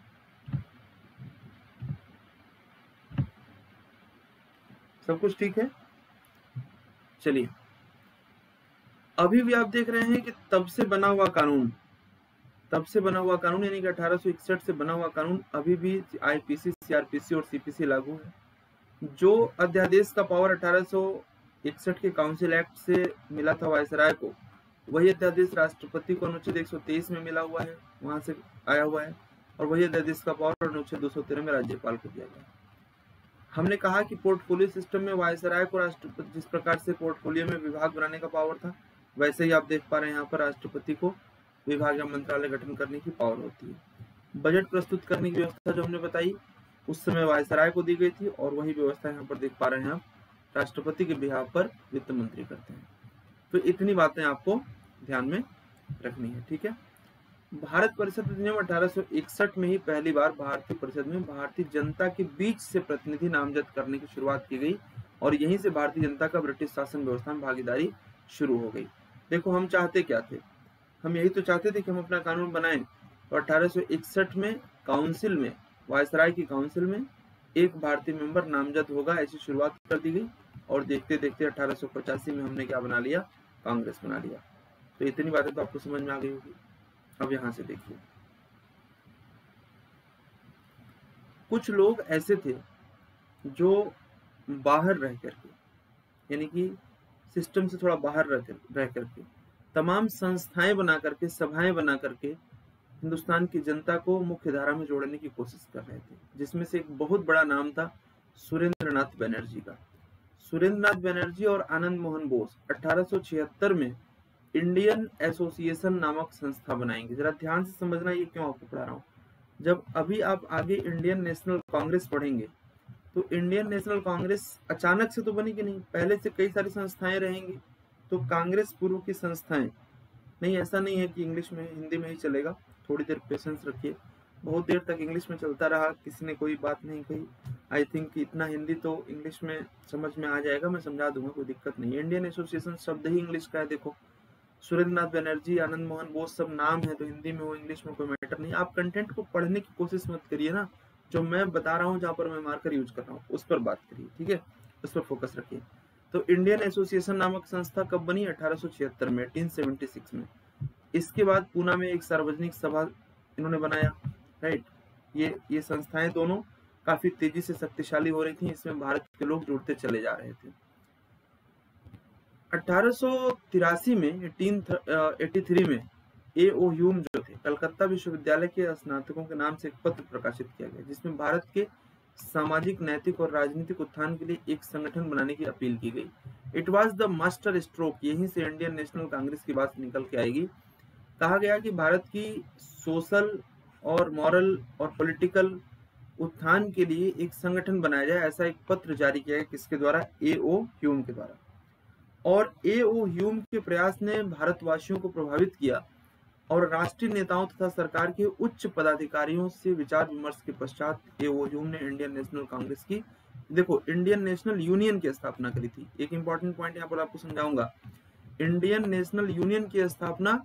सब कुछ ठीक है। चलिए, अभी भी आप देख रहे हैं कि तब से बना हुआ कानून तब से बना हुआ कानून यानी कि अठारह सौ इकसठ से बना हुआ कानून अभी भी आईपीसी, सीआरपीसी और सीपीसी लागू है। जो अध्यादेश का पावर अठारह सौ इकसठ के काउंसिल एक्ट से मिला था वायसराय को, वही अध्यादेश राष्ट्रपति को अनुच्छेद एक सौ तेईस में मिला हुआ है, वहां से आया हुआ है, और वही अध्यादेश का पावर अनुच्छेद दो सौ तेरह में राज्यपाल को दिया गया। हमने कहा कि पोर्टफोलियो सिस्टम में वायसराय को राष्ट्रपति, जिस प्रकार से पोर्टफोलियो में विभाग बनाने का पावर था, वैसे ही आप देख पा रहे हैं यहाँ पर राष्ट्रपति को विभाग या मंत्रालय गठन करने की पावर होती है। बजट प्रस्तुत करने की व्यवस्था जो हमने बताई उस समय वायसराय को दी गई थी, और वही व्यवस्था यहाँ पर देख पा रहे हैं आप राष्ट्रपति के बिहाफ पर वित्त मंत्री करते हैं। तो इतनी बातें आपको ध्यान में रखनी है, ठीक है। भारत परिषद अधिनियम अठारह सौ इकसठ में ही पहली बार भारतीय परिषद में भारतीय जनता के बीच से प्रतिनिधि नामजद करने की शुरुआत की गई, और यहीं से भारतीय जनता का ब्रिटिश शासन व्यवस्था में भागीदारी शुरू हो गई। देखो हम चाहते क्या थे, हम यही तो चाहते थे कि हम अपना कानून बनाएं। तो अठारह सौ इकसठ में काउंसिल में, वायसराय की काउंसिल में एक भारतीय मेंबर नामजद होगा, ऐसी शुरुआत कर दी गई, और देखते देखते अठारह सौ पचासी में हमने क्या बना लिया, कांग्रेस बना लिया। तो इतनी बातें तो आपको समझ में आ गई होगी। अब यहां से देखिए, कुछ लोग ऐसे थे जो बाहर रह करके, यानी कि सिस्टम से थोड़ा बाहर रह कर रह करके तमाम संस्थाएं बना करके, सभाएं बना करके हिंदुस्तान की जनता को मुख्य धारा में जोड़ने की कोशिश कर रहे थे, जिसमें से एक बहुत बड़ा नाम था सुरेंद्रनाथ बनर्जी का। सुरेंद्रनाथ बनर्जी और आनंद मोहन बोस अठारह सौ छिहत्तर में इंडियन एसोसिएशन नामक संस्था बनाएंगे। जरा ध्यान से समझना, ये क्यों आपको पढ़ा रहा हूँ। जब अभी आप आगे इंडियन नेशनल कांग्रेस पढ़ेंगे तो इंडियन नेशनल कांग्रेस अचानक से तो बनेगी नहीं, पहले से कई सारी संस्थाएं रहेंगी। तो कांग्रेस पूर्व की संस्थाएं नहीं, ऐसा नहीं है कि इंग्लिश में हिंदी में ही चलेगा, थोड़ी देर पेशेंस रखिए। बहुत देर तक इंग्लिश में चलता रहा, किसी ने कोई बात नहीं कही। आई थिंक इतना हिंदी तो इंग्लिश में समझ में आ जाएगा, मैं समझा दूंगा, कोई दिक्कत नहीं है। इंडियन एसोसिएशन शब्द ही इंग्लिश का है। देखो सुरेंद्रनाथ बनर्जी, आनंद मोहन बोस सब नाम है, तो हिंदी में हो इंग्लिश में कोई मैटर नहीं। आप कंटेंट को पढ़ने की कोशिश मत करिए ना, जो मैं बता रहा हूँ, जहाँ पर मैं मार्कर यूज कर रहा हूँ उस पर बात करिए, ठीक है, उस पर फोकस रखिए। तो इंडियन एसोसिएशन नामक संस्था कब बनी? अठारह सौ छिहत्तर में, अठारह सौ छिहत्तर में। इसके बाद पूना में एक सार्वजनिक सभा इन्होंने बनाया, राइट। ये ये संस्थाएं दोनों काफी तेजी से शक्तिशाली हो रही थी, इसमें भारत के लोग जुड़ते चले जा रहे थे। अठारह सौ तिरासी में, अठारह सौ तिरासी में ए ओ ह्यूम जो थे, कलकत्ता विश्वविद्यालय के स्नातकों के नाम से एक पत्र प्रकाशित किया गया, जिसमें भारत के सामाजिक, नैतिक और राजनीतिक उत्थान के लिए एक संगठन बनाने की अपील की गई। It was the master stroke, यहीं से इंडियन नेशनल कांग्रेस की बात निकल के आएगी। कहा गया कि भारत की सोशल और मॉरल और पॉलिटिकल उत्थान के लिए एक संगठन बनाया जाए, ऐसा एक पत्र जारी किया गया। किसके द्वारा? ए ओ ह्यूम के द्वारा। और ए ओ ह्यूम के प्रयास ने भारतवासियों को प्रभावित किया, और राष्ट्रीय नेताओं तथा सरकार के उच्च पदाधिकारियों से विचार विमर्श के पश्चात ए ओ ह्यूम ने इंडियन नेशनल कांग्रेस की, देखो इंडियन नेशनल यूनियन की स्थापना करी थी। एक इंपॉर्टेंट पॉइंट यहाँ पर आपको समझाऊंगा। इंडियन नेशनल यूनियन की स्थापना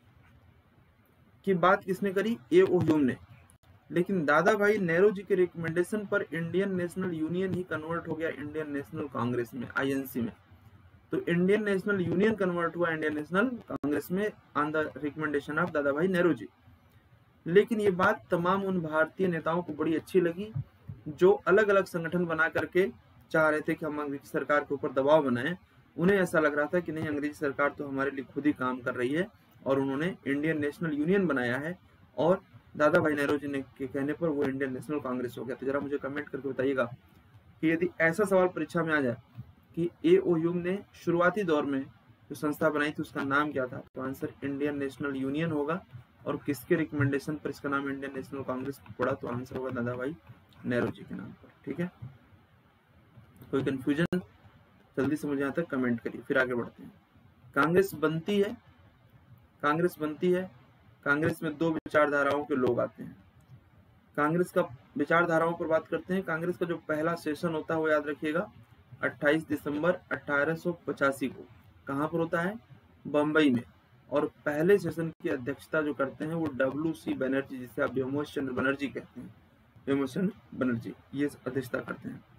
की बात किसने करी? ए ओ ह्यूम ने। लेकिन दादा भाई नेहरू जी के रिकमेंडेशन पर इंडियन नेशनल यूनियन ही कन्वर्ट हो गया इंडियन नेशनल कांग्रेस में, आई एन सी में। तो इंडियन नेशनल यूनियन कन्वर्ट हुआ इंडियन नेशनल कांग्रेस में ऑन द रिकमेंडेशन ऑफ दादा भाई नेहरू जी। लेकिन ये बात तमाम उन भारतीय नेताओं को बड़ी अच्छी लगी जो अलग अलग संगठन बना करके चाह रहे थे कि हम अंग्रेजी सरकार के ऊपर दबाव बनाएं। उन्हें ऐसा लग रहा था कि नहीं, अंग्रेजी सरकार तो हमारे लिए खुद ही काम कर रही है, और उन्होंने इंडियन नेशनल यूनियन बनाया है, और दादा भाई नेहरू जी ने के कहने पर वो इंडियन नेशनल कांग्रेस हो गया। तो जरा मुझे कमेंट करके बताइएगा कि यदि ऐसा सवाल परीक्षा में आ जाए कि ए ओ ह्यूम ने शुरुआती दौर में जो संस्था बनाई थी उसका नाम क्या था, तो आंसर इंडियन नेशनल यूनियन होगा। और किसके रिकमेंडेशन पर इसका नाम इंडियन नेशनल कांग्रेस पड़ा, तो आंसर होगा दादा भाई नेहरू जी के नाम पर, ठीक है। कोई कंफ्यूजन जल्दी से मुझे यहाँ तक कमेंट करिए, फिर आगे बढ़ते हैं। कांग्रेस बनती है, कांग्रेस बनती है कांग्रेस में दो विचारधाराओं के लोग आते हैं। कांग्रेस का विचारधाराओं पर बात करते हैं। कांग्रेस का जो पहला सेशन होता है वो याद रखिएगा अट्ठाईस दिसंबर अठारह सौ पचासी को। कहाँ पर होता है? बम्बई में। और पहले सेशन की अध्यक्षता जो करते हैं वो डब्ल्यू सी बनर्जी, जिसे आप व्योमेश चंद्र बनर्जी कहते हैं, व्योमेश चंद्र बनर्जी ये अध्यक्षता करते हैं।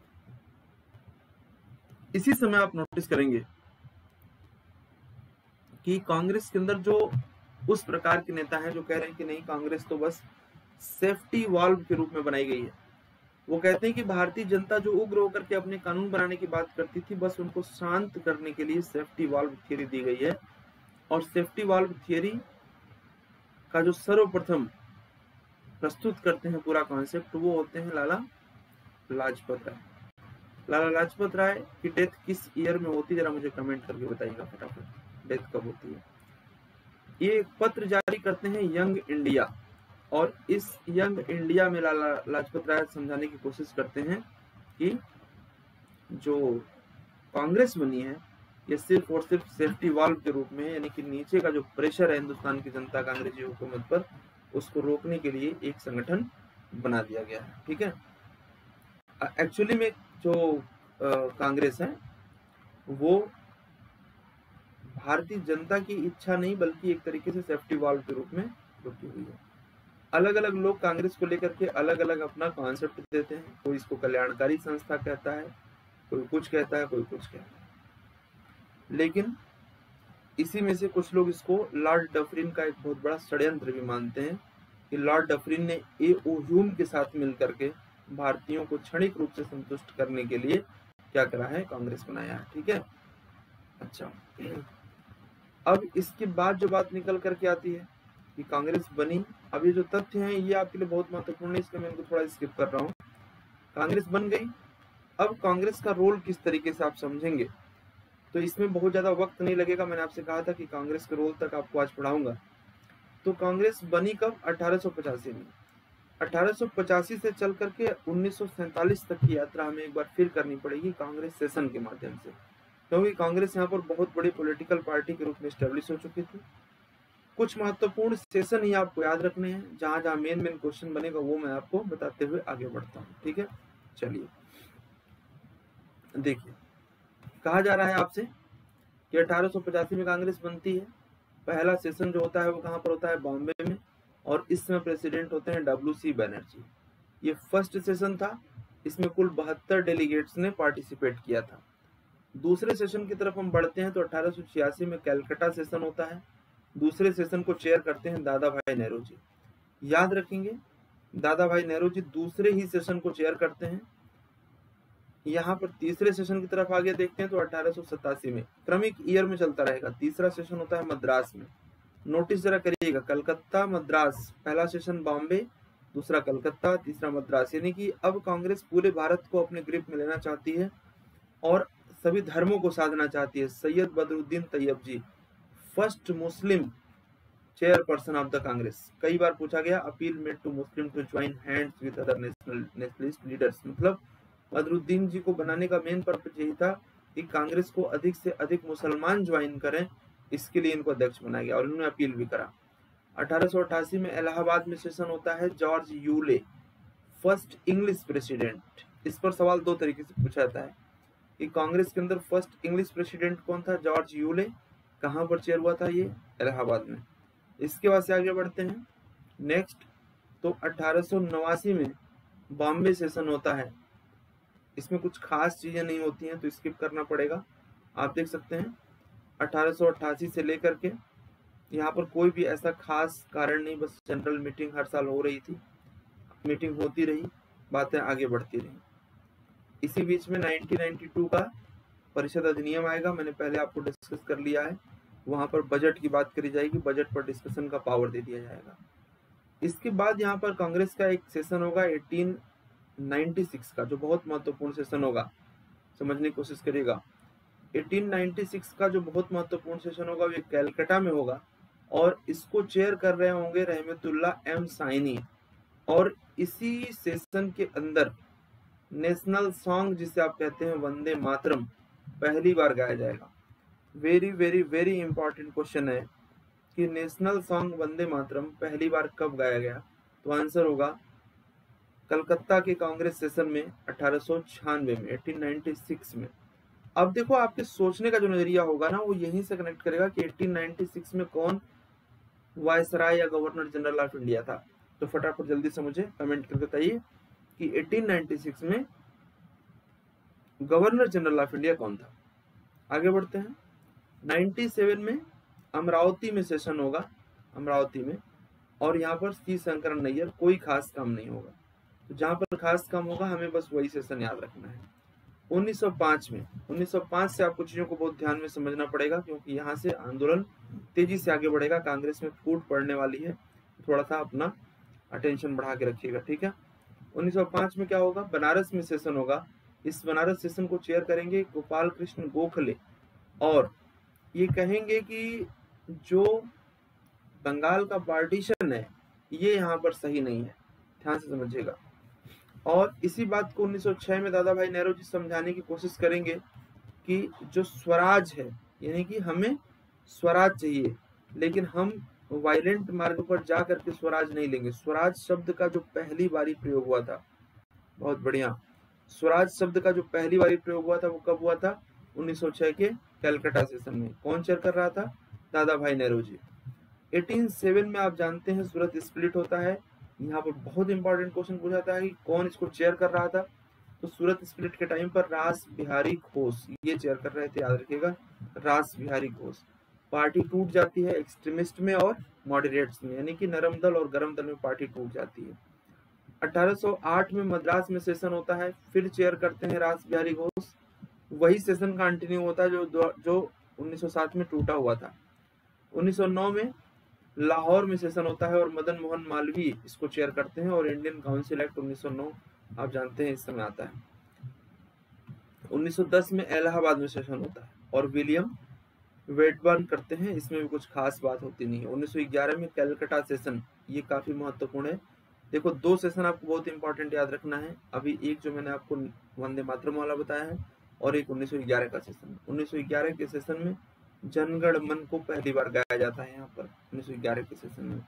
इसी समय आप नोटिस करेंगे कि कांग्रेस के अंदर जो उस प्रकार के नेता हैं जो कह रहे हैं कि नहीं, कांग्रेस तो बस सेफ्टी वाल्व के रूप में बनाई गई है। वो कहते हैं कि भारतीय जनता जो उग्र होकर के अपने कानून बनाने की बात करती थी, बस उनको शांत करने के लिए सेफ्टी वाल्व थ्योरी दी गई है। और सेफ्टी वाल्व थियरी का जो सर्वप्रथम प्रस्तुत करते हैं पूरा कॉन्सेप्ट वो होते हैं लाला लाजपत राय। लाला लाजपत राय की डेथ किस ईयर में होती है, जरा मुझे कमेंट करके बताइएगा फटाफट, डेथ कब होती है। ये एक पत्र जारी करते हैं यंग इंडिया, और इस यंग इंडिया में लाला लाजपत राय समझाने की कोशिश करते हैं कि जो कांग्रेस बनी है ये सिर्फ और सिर्फ सेफ्टी वाल्व के रूप में है, यानी कि नीचे का जो प्रेशर है हिंदुस्तान की जनता का अंग्रेजी हुकूमत पर, उसको रोकने के लिए एक संगठन बना दिया गया है। ठीक है, एक्चुअली में जो कांग्रेस है वो भारतीय जनता की इच्छा नहीं बल्कि एक तरीके से सेफ्टी वाल्व के रूप में रुकी हुई है। अलग अलग लोग कांग्रेस को लेकर के अलग अलग अपना कॉन्सेप्ट देते हैं, कोई इसको कल्याणकारी संस्था कहता है, कोई कुछ कहता है, कोई कुछ कहता है, लेकिन इसी में से कुछ लोग इसको लॉर्ड डफरिन का एक बहुत बड़ा षड्यंत्र भी मानते हैं कि लॉर्ड डफरिन ने ए ओ ह्यूम के साथ मिलकर के भारतीयों को क्षणिक रूप से संतुष्ट करने के लिए क्या करा है, कांग्रेस बनाया है। ठीक है, अच्छा, अब इसके बाद जो बात निकल करके आती है कि कांग्रेस बनी, अब ये जो तथ्य हैं ये आपके लिए बहुत महत्वपूर्ण है, इसलिए मैं इनको थोड़ा स्किप कर रहा हूँ। कांग्रेस बन गई, अब कांग्रेस का रोल किस तरीके से आप समझेंगे तो इसमें बहुत ज्यादा वक्त नहीं लगेगा। मैंने आपसे कहा था कि कांग्रेस के रोल तक आपको आज पढ़ाऊंगा। तो कांग्रेस बनी कब, अठारह सौ पचासी में। अठारह सौ पचासी से चल करके उन्नीस सौ सैंतालीस तक की यात्रा हमें एक बार फिर करनी पड़ेगी कांग्रेस सेशन के माध्यम से, क्योंकि कांग्रेस यहाँ पर बहुत बड़ी पॉलिटिकल पार्टी के रूप में स्टेब्लिश हो चुकी थी। कुछ महत्वपूर्ण सेशन ही आपको याद रखने हैं, जहां जहां मेन मेन क्वेश्चन बनेगा वो मैं आपको बताते हुए आगे बढ़ता हूँ। ठीक है, चलिए देखिए, कहा जा रहा है आपसे कि अठारह सौ पचासी में कांग्रेस बनती है। पहला सेशन जो होता है वो कहाँ पर होता है, बॉम्बे में, और इसमें प्रेसिडेंट होते हैं डब्ल्यू सी बनर्जी। ये फर्स्ट सेशन था, इसमें कुल बहत्तर डेलीगेट्स ने पार्टिसिपेट किया था। दूसरे सेशन की तरफ हम बढ़ते हैं तो अठारह सौ छियासी में कैलकाटा सेशन होता है। दूसरे सेशन को चेयर करते हैं दादा भाई नेहरू जी। याद रखेंगे, दादा भाई नेहरू जी दूसरे ही सेशन को चेयर करते हैं। यहाँ पर तीसरे सेशन की तरफ आगे देखते हैं तो अठारह सौ सतासी में, क्रमिक ईयर में चलता रहेगा। तीसरा सेशन होता है मद्रास में। नोटिस जरा करिएगा, कलकत्ता मद्रास, पहला सेशन बॉम्बे, दूसरा कलकत्ता, तीसरा मद्रास, यानी कि अब कांग्रेस पूरे भारत को अपने ग्रिप में लेना चाहती है और सभी धर्मों को साधना चाहती है। Syed Badruddin Tyabji, first Muslim chairperson of the Congress. कई बार पूछा गया, appeal made to Muslim to join hands with other national nationalist leaders, मतलब बदरुद्दीन जी को बनाने का मेन पर्पज यही था कि कांग्रेस को अधिक से अधिक मुसलमान ज्वाइन करें, इसके लिए इनको अध्यक्ष बनाया गया और इन्होंने अपील भी करा। अठारह सौ अट्ठासी में इलाहाबाद में सेशन होता है। George Yule, first English president. इस पर सवाल दो तरीके से पूछा जाता है कि कांग्रेस के अंदर फर्स्ट इंग्लिश प्रेसिडेंट कौन था, जॉर्ज यूले। कहाँ पर चेयर हुआ था ये, इलाहाबाद में। इसके बाद से आगे बढ़ते हैं नेक्स्ट, तो अठारह सौ नवासी में बॉम्बे सेशन होता है। इसमें कुछ खास चीजें नहीं होती हैं तो स्किप करना पड़ेगा। आप देख सकते हैं अठारह सौ अट्ठासी से लेकर के यहाँ पर कोई भी ऐसा खास कारण नहीं, बस जनरल मीटिंग हर साल हो रही थी, मीटिंग होती रही, बातें आगे बढ़ती रही। इसी बीच में नाइनटीन नाइंटी टू का परिषद अधिनियम आएगा, मैंने पहले आपको डिस्कस कर लिया है। वहां पर बजट की बात करी जाएगी, बजट पर डिस्कशन का पावर दे दिया जाएगा। इसके बाद यहाँ पर कांग्रेस का एक सेशन होगा अठारह छियानवे का, जो बहुत महत्वपूर्ण सेशन होगा, समझने की कोशिश करिएगा। अठारह छियानवे का जो बहुत महत्वपूर्ण सेशन होगा वो कैलकाटा में होगा और इसको चेयर कर रहे होंगे रहमतुल्लाह एम साइनी। और इसी सेशन के अंदर नेशनल सॉन्ग जिसे आप कहते हैं वंदे मातरम पहली बार गाया जाएगा। Very very very important question है कि नेशनल सॉन्ग वंदे मातरम पहली बार कब गाया गया, तो आंसर होगा कलकत्ता के कांग्रेस सेशन में अठारह सौ छियानवे में, अठारह सौ छियानवे में। अब देखो आपके सोचने का जो नजरिया होगा ना वो यहीं से कनेक्ट करेगा कि अठारह सौ छियानवे में कौन वायसराय या गवर्नर जनरल ऑफ इंडिया था। तो फटाफट जल्दी से मुझे कमेंट करके बताइए कि अठारह सौ छियानवे में गवर्नर जनरल ऑफ इंडिया कौन था। आगे बढ़ते हैं, सत्तानवे में अमरावती में सेशन होगा, अमरावती में, और यहाँ पर सी शंकरन नैयर, कोई खास काम नहीं होगा। तो जहां पर खास काम होगा हमें बस वही सेशन याद रखना है। उन्नीस सौ पाँच में, उन्नीस सौ पाँच से आपको चीजों को बहुत ध्यान में समझना पड़ेगा, क्योंकि यहाँ से आंदोलन तेजी से आगे बढ़ेगा, कांग्रेस में फूट पड़ने वाली है, थोड़ा सा अपना अटेंशन बढ़ा के रखिएगा, ठीक है। उन्नीस सौ पाँच में क्या होगा, बनारस में सेशन होगा। इस बनारस सेशन को चेयर करेंगे गोपाल कृष्ण गोखले, और ये कहेंगे कि जो बंगाल का पार्टीशन है ये यहाँ पर सही नहीं है, ध्यान से समझिएगा। और इसी बात को उन्नीस सौ छह में दादा भाई नेहरू जी समझाने की कोशिश करेंगे कि जो स्वराज है, यानी कि हमें स्वराज चाहिए, लेकिन हम वायलेंट मार्ग पर जा करके स्वराज नहीं लेंगे। स्वराज शब्द का जो पहली बारी प्रयोग हुआ था, बहुत बढ़िया, स्वराज शब्द का जो पहली बारी प्रयोग हुआ था वो कब हुआ था, उन्नीस सौ छह के कलकत्ता सेशन में। कौन चेयर कर रहा था, दादा भाई नेहरू जी। अठारह सौ सात में आप जानते हैं सूरत स्प्लिट होता है। यहाँ पर बहुत इंपॉर्टेंट क्वेश्चन पूछा है कि कौन इसको चेयर कर रहा था, तो सूरत स्प्लिट के टाइम पर रास बिहारी घोष ये चेयर कर रहे थे, याद रखिएगा, रास बिहारी घोष। पार्टी टूट जाती है एक्सट्रीमिस्ट में और मॉडरेट्स में, यानी कि नरम दल और गरम दल में पार्टी टूट जाती है। अठारह सौ आठ में मद्रास में सेशन होता है, फिर चेयर करते हैं रास बिहारी घोष। वही सेशन कंटिन्यू होता है जो जो उन्नीस सौ सात में टूटा हुआ था। उन्नीस सौ नौ में लाहौर में सेशन होता है और मदन मोहन मालवीय इसको चेयर करते हैं, और इंडियन काउंसिल एक्ट उन्नीस सौ नौ आप जानते हैं इस समय आता है। उन्नीस सौ दस में इलाहाबाद में सेशन होता है और विलियम वेटबर्न करते हैं, इसमें भी कुछ खास बात होती नहीं है। उन्नीस सौ ग्यारह में कलकत्ता सेशन, ये काफी महत्वपूर्ण है। देखो दो सेशन आपको बहुत इंपॉर्टेंट याद रखना है, अभी एक जो मैंने आपको वंदे मातरम वाला बताया है और एक उन्नीस सौ ग्यारह का सेशन। उन्नीस सौ ग्यारह के सेशन में जनगण मन को पहली बार गाया जाता है यहाँ पर उन्नीस सौ ग्यारह के सेशन में।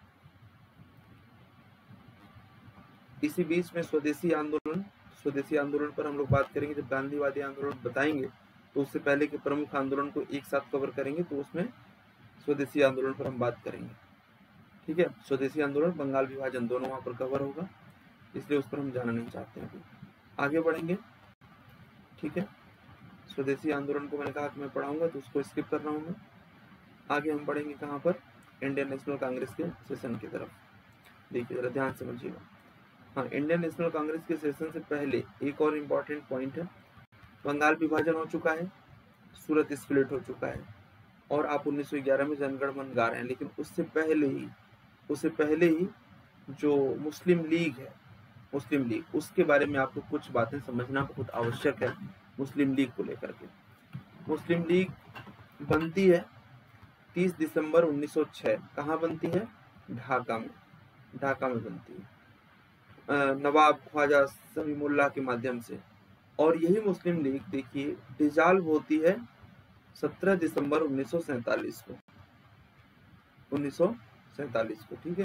इसी बीच में स्वदेशी आंदोलन, स्वदेशी आंदोलन पर हम लोग बात करेंगे जब गांधीवादी आंदोलन बताएंगे, तो उससे पहले के प्रमुख आंदोलन को एक साथ कवर करेंगे, तो उसमें स्वदेशी आंदोलन पर हम बात करेंगे, ठीक है। स्वदेशी आंदोलन, बंगाल विभाजन दोनों वहां पर कवर होगा, इसलिए उस पर हम जाना नहीं चाहते हैं। आगे बढ़ेंगे, ठीक है। स्वदेशी आंदोलन को मैंने कहा कि मैं पढ़ाऊंगा, तो उसको स्किप कर रहा हूँ मैं। आगे हम पढ़ेंगे कहाँ पर, इंडियन नेशनल कांग्रेस के सेशन की तरफ। देखिए जरा ध्यान समझिएगा। हाँ, इंडियन नेशनल कांग्रेस के सेशन से पहले एक और इम्पोर्टेंट पॉइंट है, बंगाल विभाजन हो चुका है, सूरत स्प्लिट हो चुका है, और आप उन्नीस सौ ग्यारह में जनगण मन गा रहे हैं, लेकिन उससे पहले ही उससे पहले ही जो मुस्लिम लीग है, मुस्लिम लीग, उसके बारे में आपको कुछ बातें समझना बहुत आवश्यक है। मुस्लिम लीग को लेकर के, मुस्लिम लीग बनती है तीस दिसंबर उन्नीस सौ छह। कहाँ बनती है, ढाका में, ढाका में बनती है नवाब ख्वाजा समीमुल्लाह के माध्यम से। और यही मुस्लिम लीग देखिए डिसॉल्व होती है सत्रह दिसंबर उन्नीस सौ सैतालीस को, उन्नीस सौ सैतालीस को, ठीक है।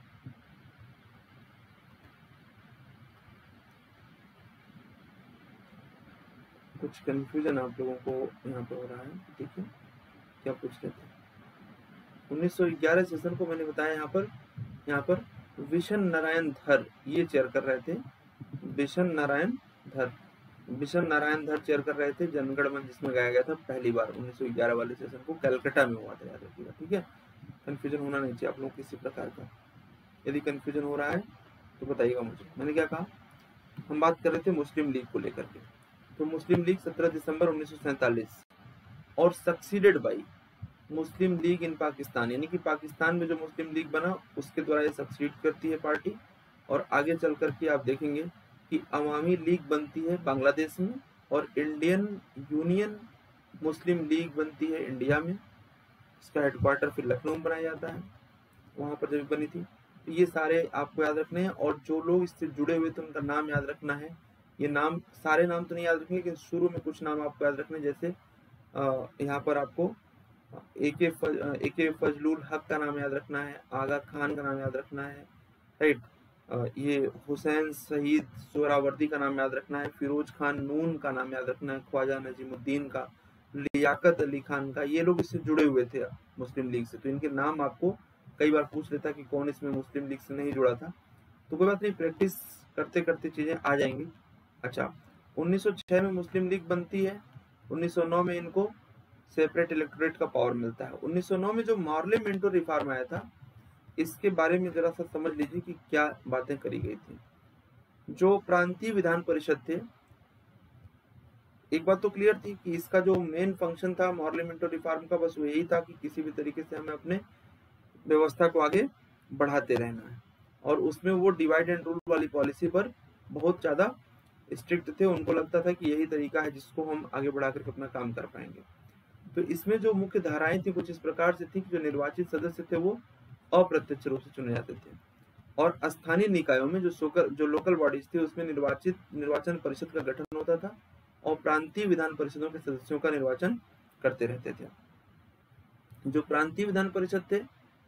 कुछ कंफ्यूजन आप लोगों को यहाँ पे हो रहा है, देखिए क्या पूछ रहे थे। उन्नीस सौ ग्यारह सेशन को मैंने बताया, यहाँ पर यहाँ पर विशन नारायण धर ये चेयर कर रहे थे, विशन नारायण धर विशन नारायण धर चेयर कर रहे थे जनगण मन, जिसमें गाया गया था पहली बार उन्नीस सौ ग्यारह वाले सेशन को, कलकत्ता में हुआ था, याद रखिएगा, ठीक है। कंफ्यूजन होना नहीं चाहिए आप लोग किसी प्रकार का, यदि कंफ्यूजन हो रहा है तो बताइएगा मुझे। मैंने क्या कहा, हम बात कर रहे थे मुस्लिम लीग को लेकर के, तो मुस्लिम लीग सत्रह दिसंबर उन्नीस सौ सैतालीस और succeeded by Muslim League in Pakistan, यानी कि पाकिस्तान में जो मुस्लिम लीग बना उसके द्वारा ये सक्सीड करती है पार्टी। और आगे चल करके आप देखेंगे कि अवामी लीग बनती है बांग्लादेश में, और इंडियन यूनियन मुस्लिम लीग बनती है इंडिया में, इसका हेडक्वार्टर फिर लखनऊ में बनाया जाता है, वहां पर जब बनी थी। तो ये सारे आपको याद रखने हैं, और जो लोग इससे जुड़े हुए थे उनका नाम याद रखना है। ये नाम सारे नाम तो नहीं याद रखेंगे, लेकिन शुरू में कुछ नाम आपको याद रखने, जैसे यहाँ पर आपको ए के ए के फजलुल हक का नाम याद रखना है, आगा खान का नाम याद रखना है, राइट, ये हुसैन शहीद सोहरावर्दी का नाम याद रखना है, फिरोज खान नून का नाम याद रखना है, ख्वाजा नजीमुद्दीन का, लियाकत अली खान का, ये लोग इससे जुड़े हुए थे मुस्लिम लीग से। तो इनके नाम आपको कई बार पूछ लेता कि कौन इसमें मुस्लिम लीग से नहीं जुड़ा था, तो कोई बात नहीं, प्रैक्टिस करते करते चीजें आ जाएंगी। अच्छा, उन्नीस सौ छह में मुस्लिम लीग बनती है, उन्नीस सौ नौ में इनको सेपरेट इलेक्टोरेट का पावर मिलता है। उन्नीस सौ नौ में जो मार्ले मिंटो रिफॉर्म आया था, इसके बारे में जरा सा समझ लीजिए कि क्या बातें करी गई थी। जो प्रांतीय विधान परिषद थे एक बात तो क्लियर थी कि इसका जो मेन फंक्शन था पार्लियामेंट्री रिफॉर्म का, बस वो यही था कि किसी भी तरीके से हमें अपने व्यवस्था को आगे बढ़ाते रहना है, और उसमें वो डिवाइड एंड रूल वाली पॉलिसी पर बहुत ज्यादा स्ट्रिक्ट थे। उनको लगता था कि यही तरीका है जिसको हम आगे बढ़ा करके अपना काम कर पाएंगे। तो इसमें जो मुख्य धाराएं थी कुछ इस प्रकार से थी कि जो निर्वाचित सदस्य थे वो अप्रत्यक्ष रूप से चुने जाते थे, और स्थानीय निकायों में जो सोकर जो लोकल बॉडीज थी उसमें निर्वाचित निर्वाचन परिषद का गठन होता था, और प्रांतीय विधान परिषदों के सदस्यों का निर्वाचन करते रहते थे। जो प्रांतीय विधान परिषद थे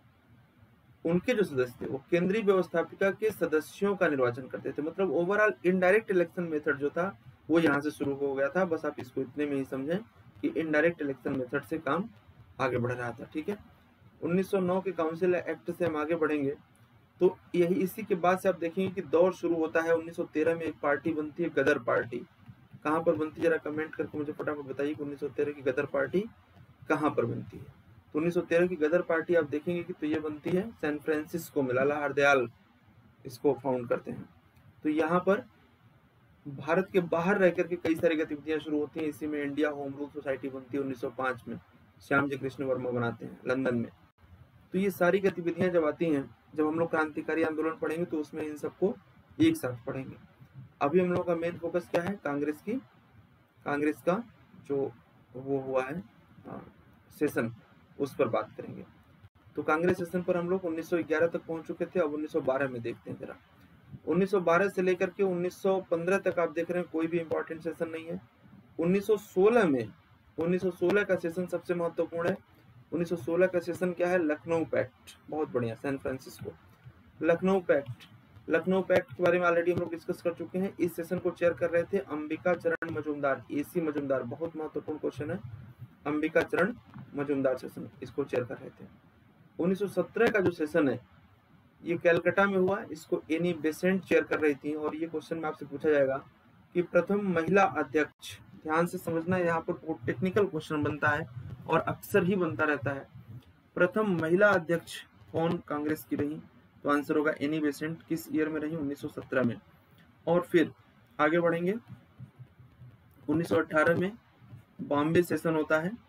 उनके जो सदस्य थे वो केंद्रीय व्यवस्थापिका के सदस्यों का निर्वाचन करते थे। मतलब ओवरऑल इनडायरेक्ट इलेक्शन मेथड जो था वो यहाँ से शुरू हो गया था। बस आप इसको इतने में ही समझें कि इनडायरेक्ट इलेक्शन मेथड से काम आगे बढ़ रहा था। ठीक है, उन्नीस सौ नौ के काउंसिल एक्ट से हम आगे बढ़ेंगे तो यही इसी के बाद से आप देखेंगे कि दौर शुरू होता है। उन्नीस सौ तेरह में एक पार्टी बनती है, गदर पार्टी। कहाँ पर बनती है जरा कमेंट करके मुझे फटाफट बताइए कि उन्नीस सौ तेरह की गदर पार्टी कहाँ पर बनती है। तो उन्नीस सौ तेरह की गदर पार्टी आप देखेंगे कि तो ये बनती है सैन फ्रांसिस्को में, लाला हरदयाल इसको फाउंड करते हैं। तो यहाँ पर भारत के बाहर रह करके कई सारी गतिविधियां शुरू होती हैं। इसी में इंडिया होम रूल सोसाइटी बनती है उन्नीस सौ पाँच में, श्याम जी कृष्ण वर्मा बनाते हैं लंदन में। तो ये सारी गतिविधियां जब आती हैं, जब हम लोग क्रांतिकारी आंदोलन पढ़ेंगे तो उसमें इन सबको एक साथ पढ़ेंगे। अभी हम लोग का मेन फोकस क्या है, कांग्रेस की कांग्रेस का जो वो हुआ है आ, सेशन, उस पर बात करेंगे। तो कांग्रेस सेशन पर हम लोग उन्नीस सौ ग्यारह तक पहुंच चुके थे। अब उन्नीस सौ बारह में देखते हैं जरा। उन्नीस सौ बारह से लेकर के उन्नीस सौ पंद्रह तक आप देख रहे हैं कोई भी इंपॉर्टेंट सेशन नहीं है। उन्नीस सौ सोलह में उन्नीस सौ सोलह का सेशन सबसे महत्वपूर्ण है। उन्नीस सौ सोलह का सेशन क्या है, लखनऊ पैक्ट। बहुत बढ़िया, San Francisco Lucknow pact. Lucknow pact के बारे में ऑलरेडी हम लोग डिस्कस कर चुके हैं। इस सेशन को चेयर कर रहे थे अंबिका चरण मजूमदार, एसी मजूमदार। बहुत महत्वपूर्ण क्वेश्चन है, अंबिका चरण मजूमदार सेशन इसको चेयर कर रहे थे। उन्नीस सौ सत्रह का जो सेशन है ये कैलकाटा में हुआ, इसको एनी बेसेंट चेयर कर रही थी। और ये क्वेश्चन में आपसे पूछा जाएगा कि प्रथम महिला अध्यक्ष, ध्यान से समझना, यहाँ पर टेक्निकल क्वेश्चन बनता है और अक्सर ही बनता रहता है। प्रथम महिला अध्यक्ष कौन कांग्रेस की रही, तो आंसर होगा एनी बेसेंट। किस ईयर में रही, उन्नीस सौ सत्रह में। और फिर आगे बढ़ेंगे, उन्नीस सौ अठारह में बॉम्बे सेशन होता है,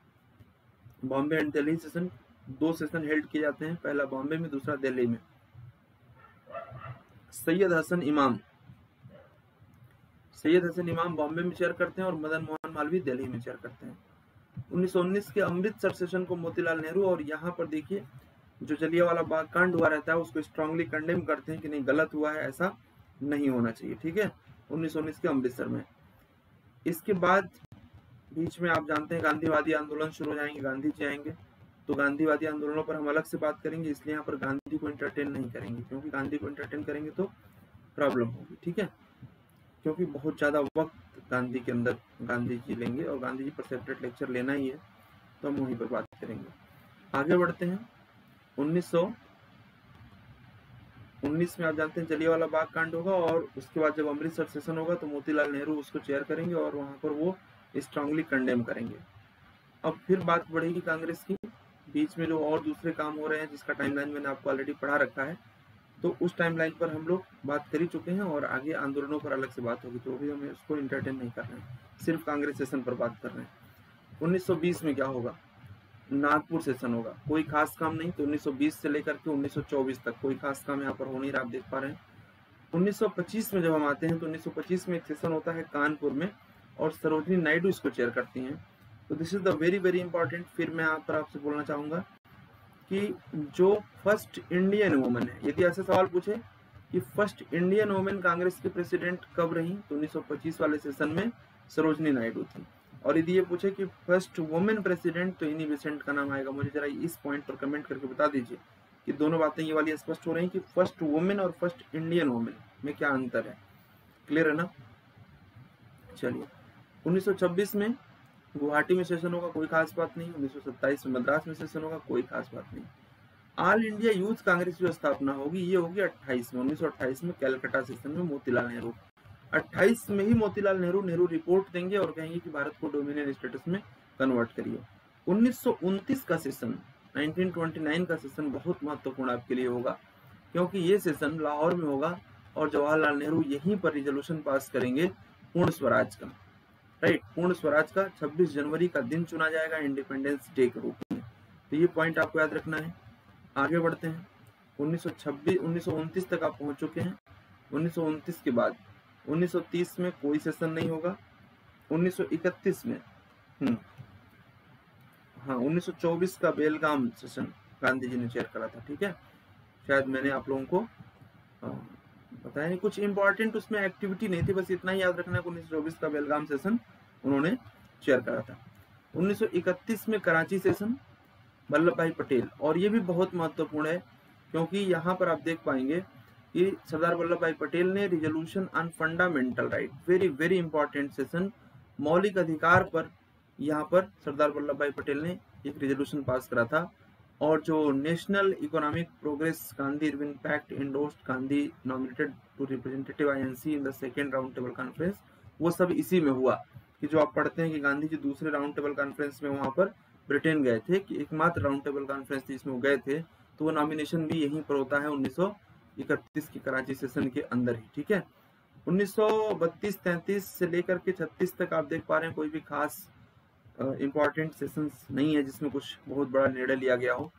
बॉम्बे एंड दिल्ली सेशन। दो सेशन हेल्ड किए जाते हैं, पहला बॉम्बे में, दूसरा दिल्ली में। सैयद हसन इमाम सैयद हसन इमाम बॉम्बे में चेयर करते हैं और मदन मोहन मालवीय दिल्ली में चेयर करते हैं। उन्नीस सौ उन्नीस के अमृतसर सेशन को मोतीलाल नेहरू, और यहाँ पर देखिए जो जलियांवाला बाग कांड हुआ रहता है उसको स्ट्रांगली कंडेम करते हैं कि नहीं, गलत हुआ है, ऐसा नहीं होना चाहिए। ठीक है, उन्नीस सौ उन्नीस के अमृतसर में। इसके बाद बीच में आप जानते हैं गांधीवादी आंदोलन शुरू हो जाएंगे, गांधी जी आएंगे। तो गांधीवादी आंदोलनों पर हम अलग से बात करेंगे, इसलिए यहाँ पर गांधी को एंटरटेन नहीं करेंगे, क्योंकि गांधी को एंटरटेन करेंगे तो प्रॉब्लम होगी। ठीक है, क्योंकि बहुत ज्यादा वक्त गांधी के अंदर गांधी जी लेंगे और गांधी जी पर सेपरेट लेक्चर लेना ही है, तो हम वहीं पर बात करेंगे। आगे बढ़ते हैं। उन्नीस सौ उन्नीस में आप जानते हैं जलियांवाला बाग कांड होगा, और उसके बाद जब अमृतसर सेशन होगा तो मोतीलाल नेहरू उसको चेयर करेंगे और वहां पर वो स्ट्रांगली कंडेम करेंगे। अब फिर बात बढ़ेगी कांग्रेस की। बीच में जो और दूसरे काम हो रहे हैं जिसका टाइमलाइन मैंने आपको ऑलरेडी पढ़ा रखा है, तो उस टाइमलाइन पर हम लोग बात कर ही चुके हैं, और आगे आंदोलनों पर अलग से बात होगी, तो अभी हमें उसको इंटरटेन नहीं कर रहे हैं, सिर्फ कांग्रेस सेशन पर बात कर रहे हैं। उन्नीस सौ बीस में क्या होगा, नागपुर सेशन होगा। कोई खास काम नहीं, तो उन्नीस सौ बीस से लेकर के उन्नीस सौ चौबीस तक कोई खास काम यहाँ पर हो नहीं रहा, आप देख पा रहे हैं। उन्नीस सौ पच्चीस में जब हम आते हैं तो उन्नीस सौ पच्चीस में एक सेशन होता है कानपुर में, और सरोजनी नायडू इसको चेयर करती हैं। तो this is the very very important. फिर मैं यहाँ पर आपसे बोलना चाहूंगा कि जो फर्स्ट इंडियन वुमेन है, यदि ऐसे सवाल पूछे कि फर्स्ट इंडियन वुमेन कांग्रेस के प्रेसिडेंट कब रही, तो उन्नीस सौ पच्चीस वाले सेशन में सरोजनी नायडू थी। और यदि ये पूछे कि फर्स्ट वुमेन प्रेसिडेंट, तो एनी बेसेंट का नाम आएगा। मुझे जरा इस पॉइंट पर कमेंट करके बता दीजिए कि दोनों बातें ये वाली स्पष्ट हो रही हैं कि फर्स्ट वुमेन और फर्स्ट इंडियन वुमेन में क्या अंतर है। क्लियर है ना। चलिए, उन्नीस सौ छब्बीस में गुवाहाटी में सेशन होगा, कोई खास बात नहीं। उन्नीस सौ सत्ताईस में मद्रास में सेशन होगा, कोई खास बात नहीं। ऑल इंडिया यूथ कांग्रेस की स्थापना होगी, ये होगी अट्ठाईस में, उन्नीस सौ अट्ठाईस में कैलकाटा सेशन में मोतीलाल नेहरू। अट्ठाईस में ही मोतीलाल नेहरू नेहरू रिपोर्ट देंगे और कहेंगे कि भारत को डोमिनियन स्टेटस में कन्वर्ट करिए। उन्नीस सौ उनतीस का सेशन, उन्नीस सौ उनतीस का सेशन बहुत महत्वपूर्ण आपके लिए होगा, क्योंकि ये सेशन लाहौर में होगा और जवाहरलाल नेहरू यहीं पर रिजोल्यूशन पास करेंगे पूर्ण स्वराज का। राइट। पूर्ण स्वराज का छब्बीस जनवरी का दिन चुना जाएगा इंडिपेंडेंस डे के रूप में। तो ये पॉइंट आपको याद रखना है। आगे बढ़ते हैं। उन्नीस सौ छब्बीस उन्नीस सौ उनतीस तक आप पहुंच चुके हैं। उन्नीस सौ उनतीस के बाद उन्नीस सौ तीस में कोई सेशन नहीं होगा। उन्नीस सौ इकतीस में हम्म हाँ उन्नीस सौ चौबीस का बेलगाम सेशन गांधी जी ने चेयर करा था। ठीक है, शायद मैंने आप लोगों को बताया नहीं, कुछ इंपॉर्टेंट उसमें एक्टिविटी नहीं थी, बस इतना ही याद रखना है। उन्नीस सौ चौबीस का बेलगाम सेशन उन्होंने चेयर करा था। उन्नीस सौ इकतीस में कराची सेशन वल्लभ भाई पटेल, और ये भी बहुत महत्वपूर्ण है क्योंकि यहाँ पर आप देख पाएंगे कि सरदार वल्लभ भाई पटेल ने resolution on fundamental right, very very important session, मौलिक अधिकार पर यहाँ पर सरदार वल्लभ भाई पटेल ने एक रिजोल्यूशन पास करा था। और जो national economic progress Gandhi Irwin pact endorsed Gandhi nominated to representative INC in the second round table conference, वो सब इसी में हुआ कि जो आप पढ़ते हैं कि गांधी जी दूसरे राउंड टेबल कॉन्फ्रेंस में वहां पर ब्रिटेन गए थे, कि एकमात्र राउंड टेबल कॉन्फ्रेंस थी इसमें वो गए थे, तो वो नॉमिनेशन भी यहीं पर होता है उन्नीस सौ इकतीस की कराची सेशन के अंदर ही। ठीक है, उन्नीस सौ बत्तीस तैंतीस से लेकर के छत्तीस तक आप देख पा रहे हैं कोई भी खास इंपॉर्टेंट uh, सेशंस नहीं है जिसमें कुछ बहुत बड़ा निर्णय लिया गया हो।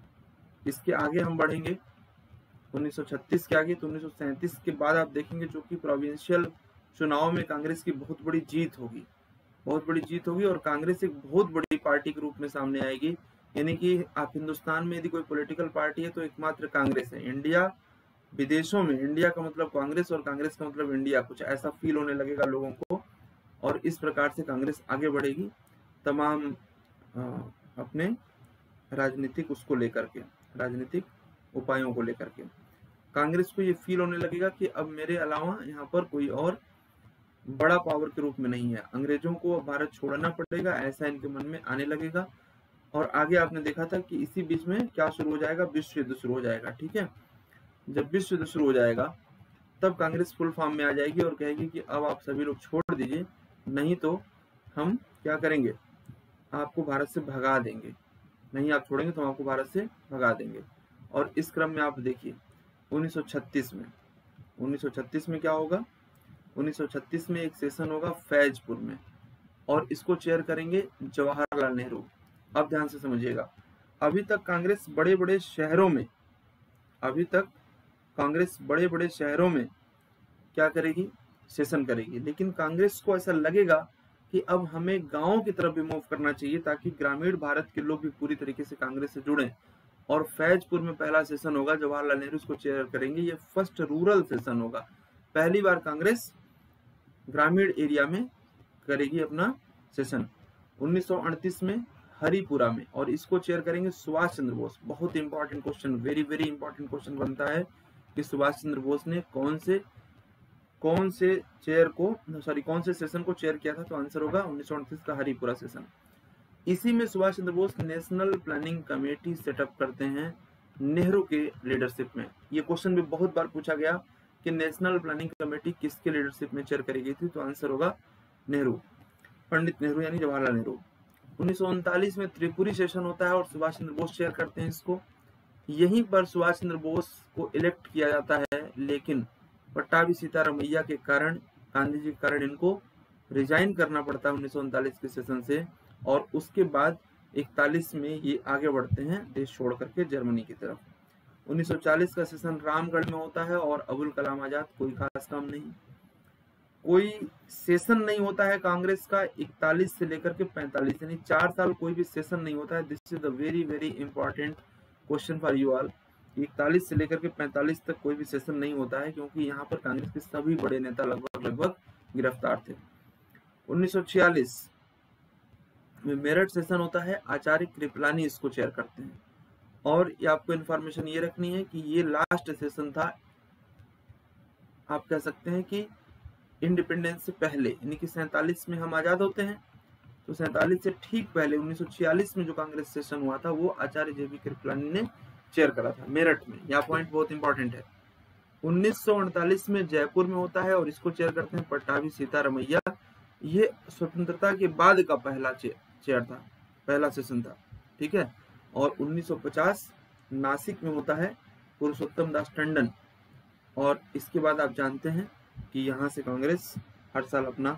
इसके आगे हम बढ़ेंगे उन्नीस सौ छत्तीस के आगे, तो उन्नीस सौ सैंतीस के बाद आप देखेंगे जो कि प्रोविंशियल चुनाव में कांग्रेस की बहुत बड़ी जीत होगी, बहुत बड़ी जीत होगी और कांग्रेस एक बहुत बड़ी पार्टी के रूप में सामने आएगी। यानी कि आप हिंदुस्तान में यदि कोई पॉलिटिकल पार्टी है तो एकमात्र कांग्रेस है। इंडिया विदेशों में इंडिया का मतलब कांग्रेस और कांग्रेस का मतलब इंडिया, कुछ ऐसा फील होने लगेगा लोगों को, और इस प्रकार से कांग्रेस आगे बढ़ेगी तमाम आ, अपने राजनीतिक उसको लेकर के, राजनीतिक उपायों को लेकर के। कांग्रेस को ये फील होने लगेगा कि अब मेरे अलावा यहाँ पर कोई और बड़ा पावर के रूप में नहीं है, अंग्रेजों को भारत छोड़ना पड़ेगा, ऐसा इनके मन में आने लगेगा। और आगे आपने देखा था कि इसी बीच में क्या शुरू हो जाएगा, विश्व युद्ध शुरू हो जाएगा। ठीक है, जब विश्व युद्ध शुरू हो जाएगा तब कांग्रेस फुल फॉर्म में आ जाएगी और कहेगी कि अब आप सभी लोग छोड़ दीजिए, नहीं तो हम क्या करेंगे, आपको भारत से भगा देंगे, नहीं आप छोड़ेंगे तो हम आपको भारत से भगा देंगे। और इस क्रम में आप देखिए उन्नीस सौ छत्तीस में उन्नीस सौ छत्तीस में क्या होगा, उन्नीस सौ छत्तीस में एक सेशन होगा फैजपुर में और इसको चेयर करेंगे जवाहरलाल नेहरू। अब ध्यान से समझिएगा, अभी तक कांग्रेस बड़े बड़े शहरों में अभी तक कांग्रेस बड़े बड़े शहरों में क्या करेगी, सेशन करेगी, लेकिन कांग्रेस को ऐसा लगेगा कि अब हमें गांवों की तरफ भी मूव करना चाहिए ताकि ग्रामीण भारत के लोग भी पूरी तरीके से कांग्रेस से जुड़ें। और फैजपुर में पहला सेशन होगा, जवाहरलाल नेहरू इसको चेयर करेंगे, ये फर्स्ट रूरल सेशन होगा, पहली बार कांग्रेस ग्रामीण एरिया में करेगी अपना सेशन। उन्नीस सौ अड़तीस में हरिपुरा में, और इसको चेयर करेंगे सुभाष चंद्र बोस। बहुत important question, very very important question बनता है कि सुभाष चंद्र बोस ने कौन से कौन से चेयर को सॉरी कौन से सेशन को चेयर किया था, तो आंसर होगा उन्नीस सौ अड़तीस का हरिपुरा सेशन। इसी में Subhash Chandra Bose national planning committee setup करते हैं नेहरू के लीडरशिप में। ये क्वेश्चन भी बहुत बार पूछा गया कि नेशनल प्लानिंग कमेटी किसके लीडरशिप में चेयर करी गई थी, तो आंसर होगा नेहरू, पंडित नेहरू यानी जवाहरलाल नेहरू। उन्नीस सौ उनतालीस में त्रिपुरी सेशन होता है और सुभाष चंद्र बोस चेयर करते हैं इसको। यहीं पर सुभाष चंद्र बोस को इलेक्ट किया जाता है, लेकिन पट्टाभी सीतारामैया के कारण, गांधी जी के कारण इनको रिजाइन करना पड़ता है उन्नीस सौ उनतालीस के सेशन से। और उसके बाद इकतालीस में ये आगे बढ़ते हैं देश छोड़ करके जर्मनी की तरफ। उन्नीस सौ चालीस का सेशन रामगढ़ में होता है और अबुल कलाम आजाद, कोई खास काम नहीं, कोई सेशन नहीं होता है कांग्रेस का इकतालीस से लेकर के पैंतालीस, यानी चार साल कोई भी सेशन नहीं होता है। This is the very very important question for you all. इकतालीस से लेकर के पैंतालीस तक कोई भी सेशन नहीं होता है क्योंकि यहाँ पर कांग्रेस के सभी बड़े नेता लगभग लगभग गिरफ्तार थे। उन्नीस सौ छियालीस में मेरठ सेशन होता है, आचार्य कृपलानी इसको चेयर करते हैं। और ये आपको इन्फॉर्मेशन ये रखनी है कि ये लास्ट सेशन था, आप कह सकते हैं कि इंडिपेंडेंस से पहले, यानी कि सैंतालीस में हम आजाद होते हैं, तो सैंतालीस से ठीक पहले उन्नीस सौ छियालीस में जो कांग्रेस सेशन हुआ था वो आचार्य जे बी कृपलानी ने चेयर करा था मेरठ में। यह पॉइंट बहुत इंपॉर्टेंट है। उन्नीस सौ अड़तालीस में जयपुर में होता है और इसको चेयर करते हैं पट्टाभी सीतारामैया। ये स्वतंत्रता के बाद का पहला चेयर था, पहला सेशन था, ठीक है। और उन्नीस सौ पचास नासिक में होता है पुरुषोत्तम दास टंडन, और इसके बाद आप जानते हैं कि यहाँ से कांग्रेस हर साल अपना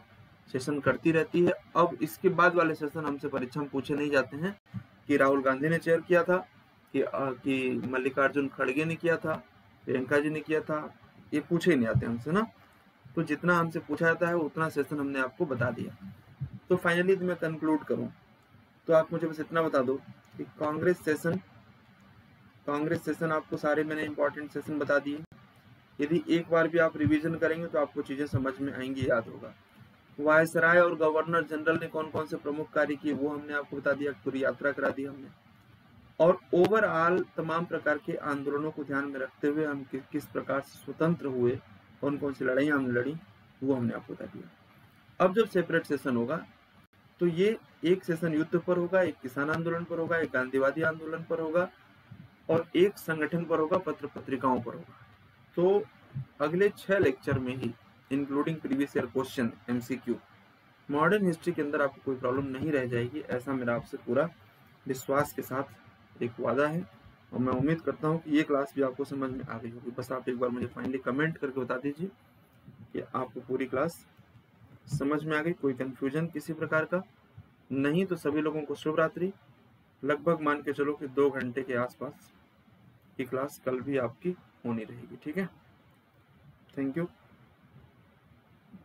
सेशन करती रहती है। अब इसके बाद वाले सेशन हमसे परीक्षा में पूछे नहीं जाते हैं कि राहुल गांधी ने चेयर किया था, कि, कि मल्लिकार्जुन खड़गे ने किया था, प्रियंका जी ने किया था, ये पूछे ही नहीं आते हमसे ना। तो जितना हमसे पूछा जाता है उतना सेशन हमने आपको बता दिया। तो फाइनली मैं कंक्लूड करूं तो आप मुझे बस इतना बता दो कि कांग्रेस सेशन कांग्रेस सेशन आपको सारे मैंने इंपॉर्टेंट सेशन बता दिए। यदि एक बार भी आप रिवीजन करेंगे तो आपको चीजें समझ में आएंगी, याद होगा। वायसराय और गवर्नर जनरल ने कौन कौन से प्रमुख कार्य किए वो हमने आपको बता दिया, पूरी यात्रा करा दी हमने। और ओवरऑल तमाम प्रकार के आंदोलनों को ध्यान में रखते हुए हम कि, किस प्रकार से स्वतंत्र हुए, कौन कौन सी लड़ाइयाँ हमने लड़ी, वो हमने आपको बता दिया। अब जब सेपरेट सेशन होगा तो ये एक सेशन युद्ध पर होगा, एक किसान आंदोलन पर होगा, एक गांधीवादी आंदोलन पर होगा और एक संगठन पर होगा, पत्र पत्रिकाओं पर होगा। तो अगले छह लेक्चर में ही including previous year question MCQ modern history के अंदर आपको कोई प्रॉब्लम नहीं रह जाएगी, ऐसा मेरा आपसे पूरा विश्वास के साथ एक वादा है। और मैं उम्मीद करता हूँ कि ये क्लास भी आपको समझ में आ गई होगी। बस आप एक बार मुझे फाइनली कमेंट करके बता दीजिए कि आपको पूरी क्लास समझ में आ गई, कोई कंफ्यूजन किसी प्रकार का नहीं। तो सभी लोगों को शुभ रात्रि। लगभग मान के चलो कि दो घंटे के आसपास की क्लास कल भी आपकी होनी रहेगी, ठीक है। Thank you.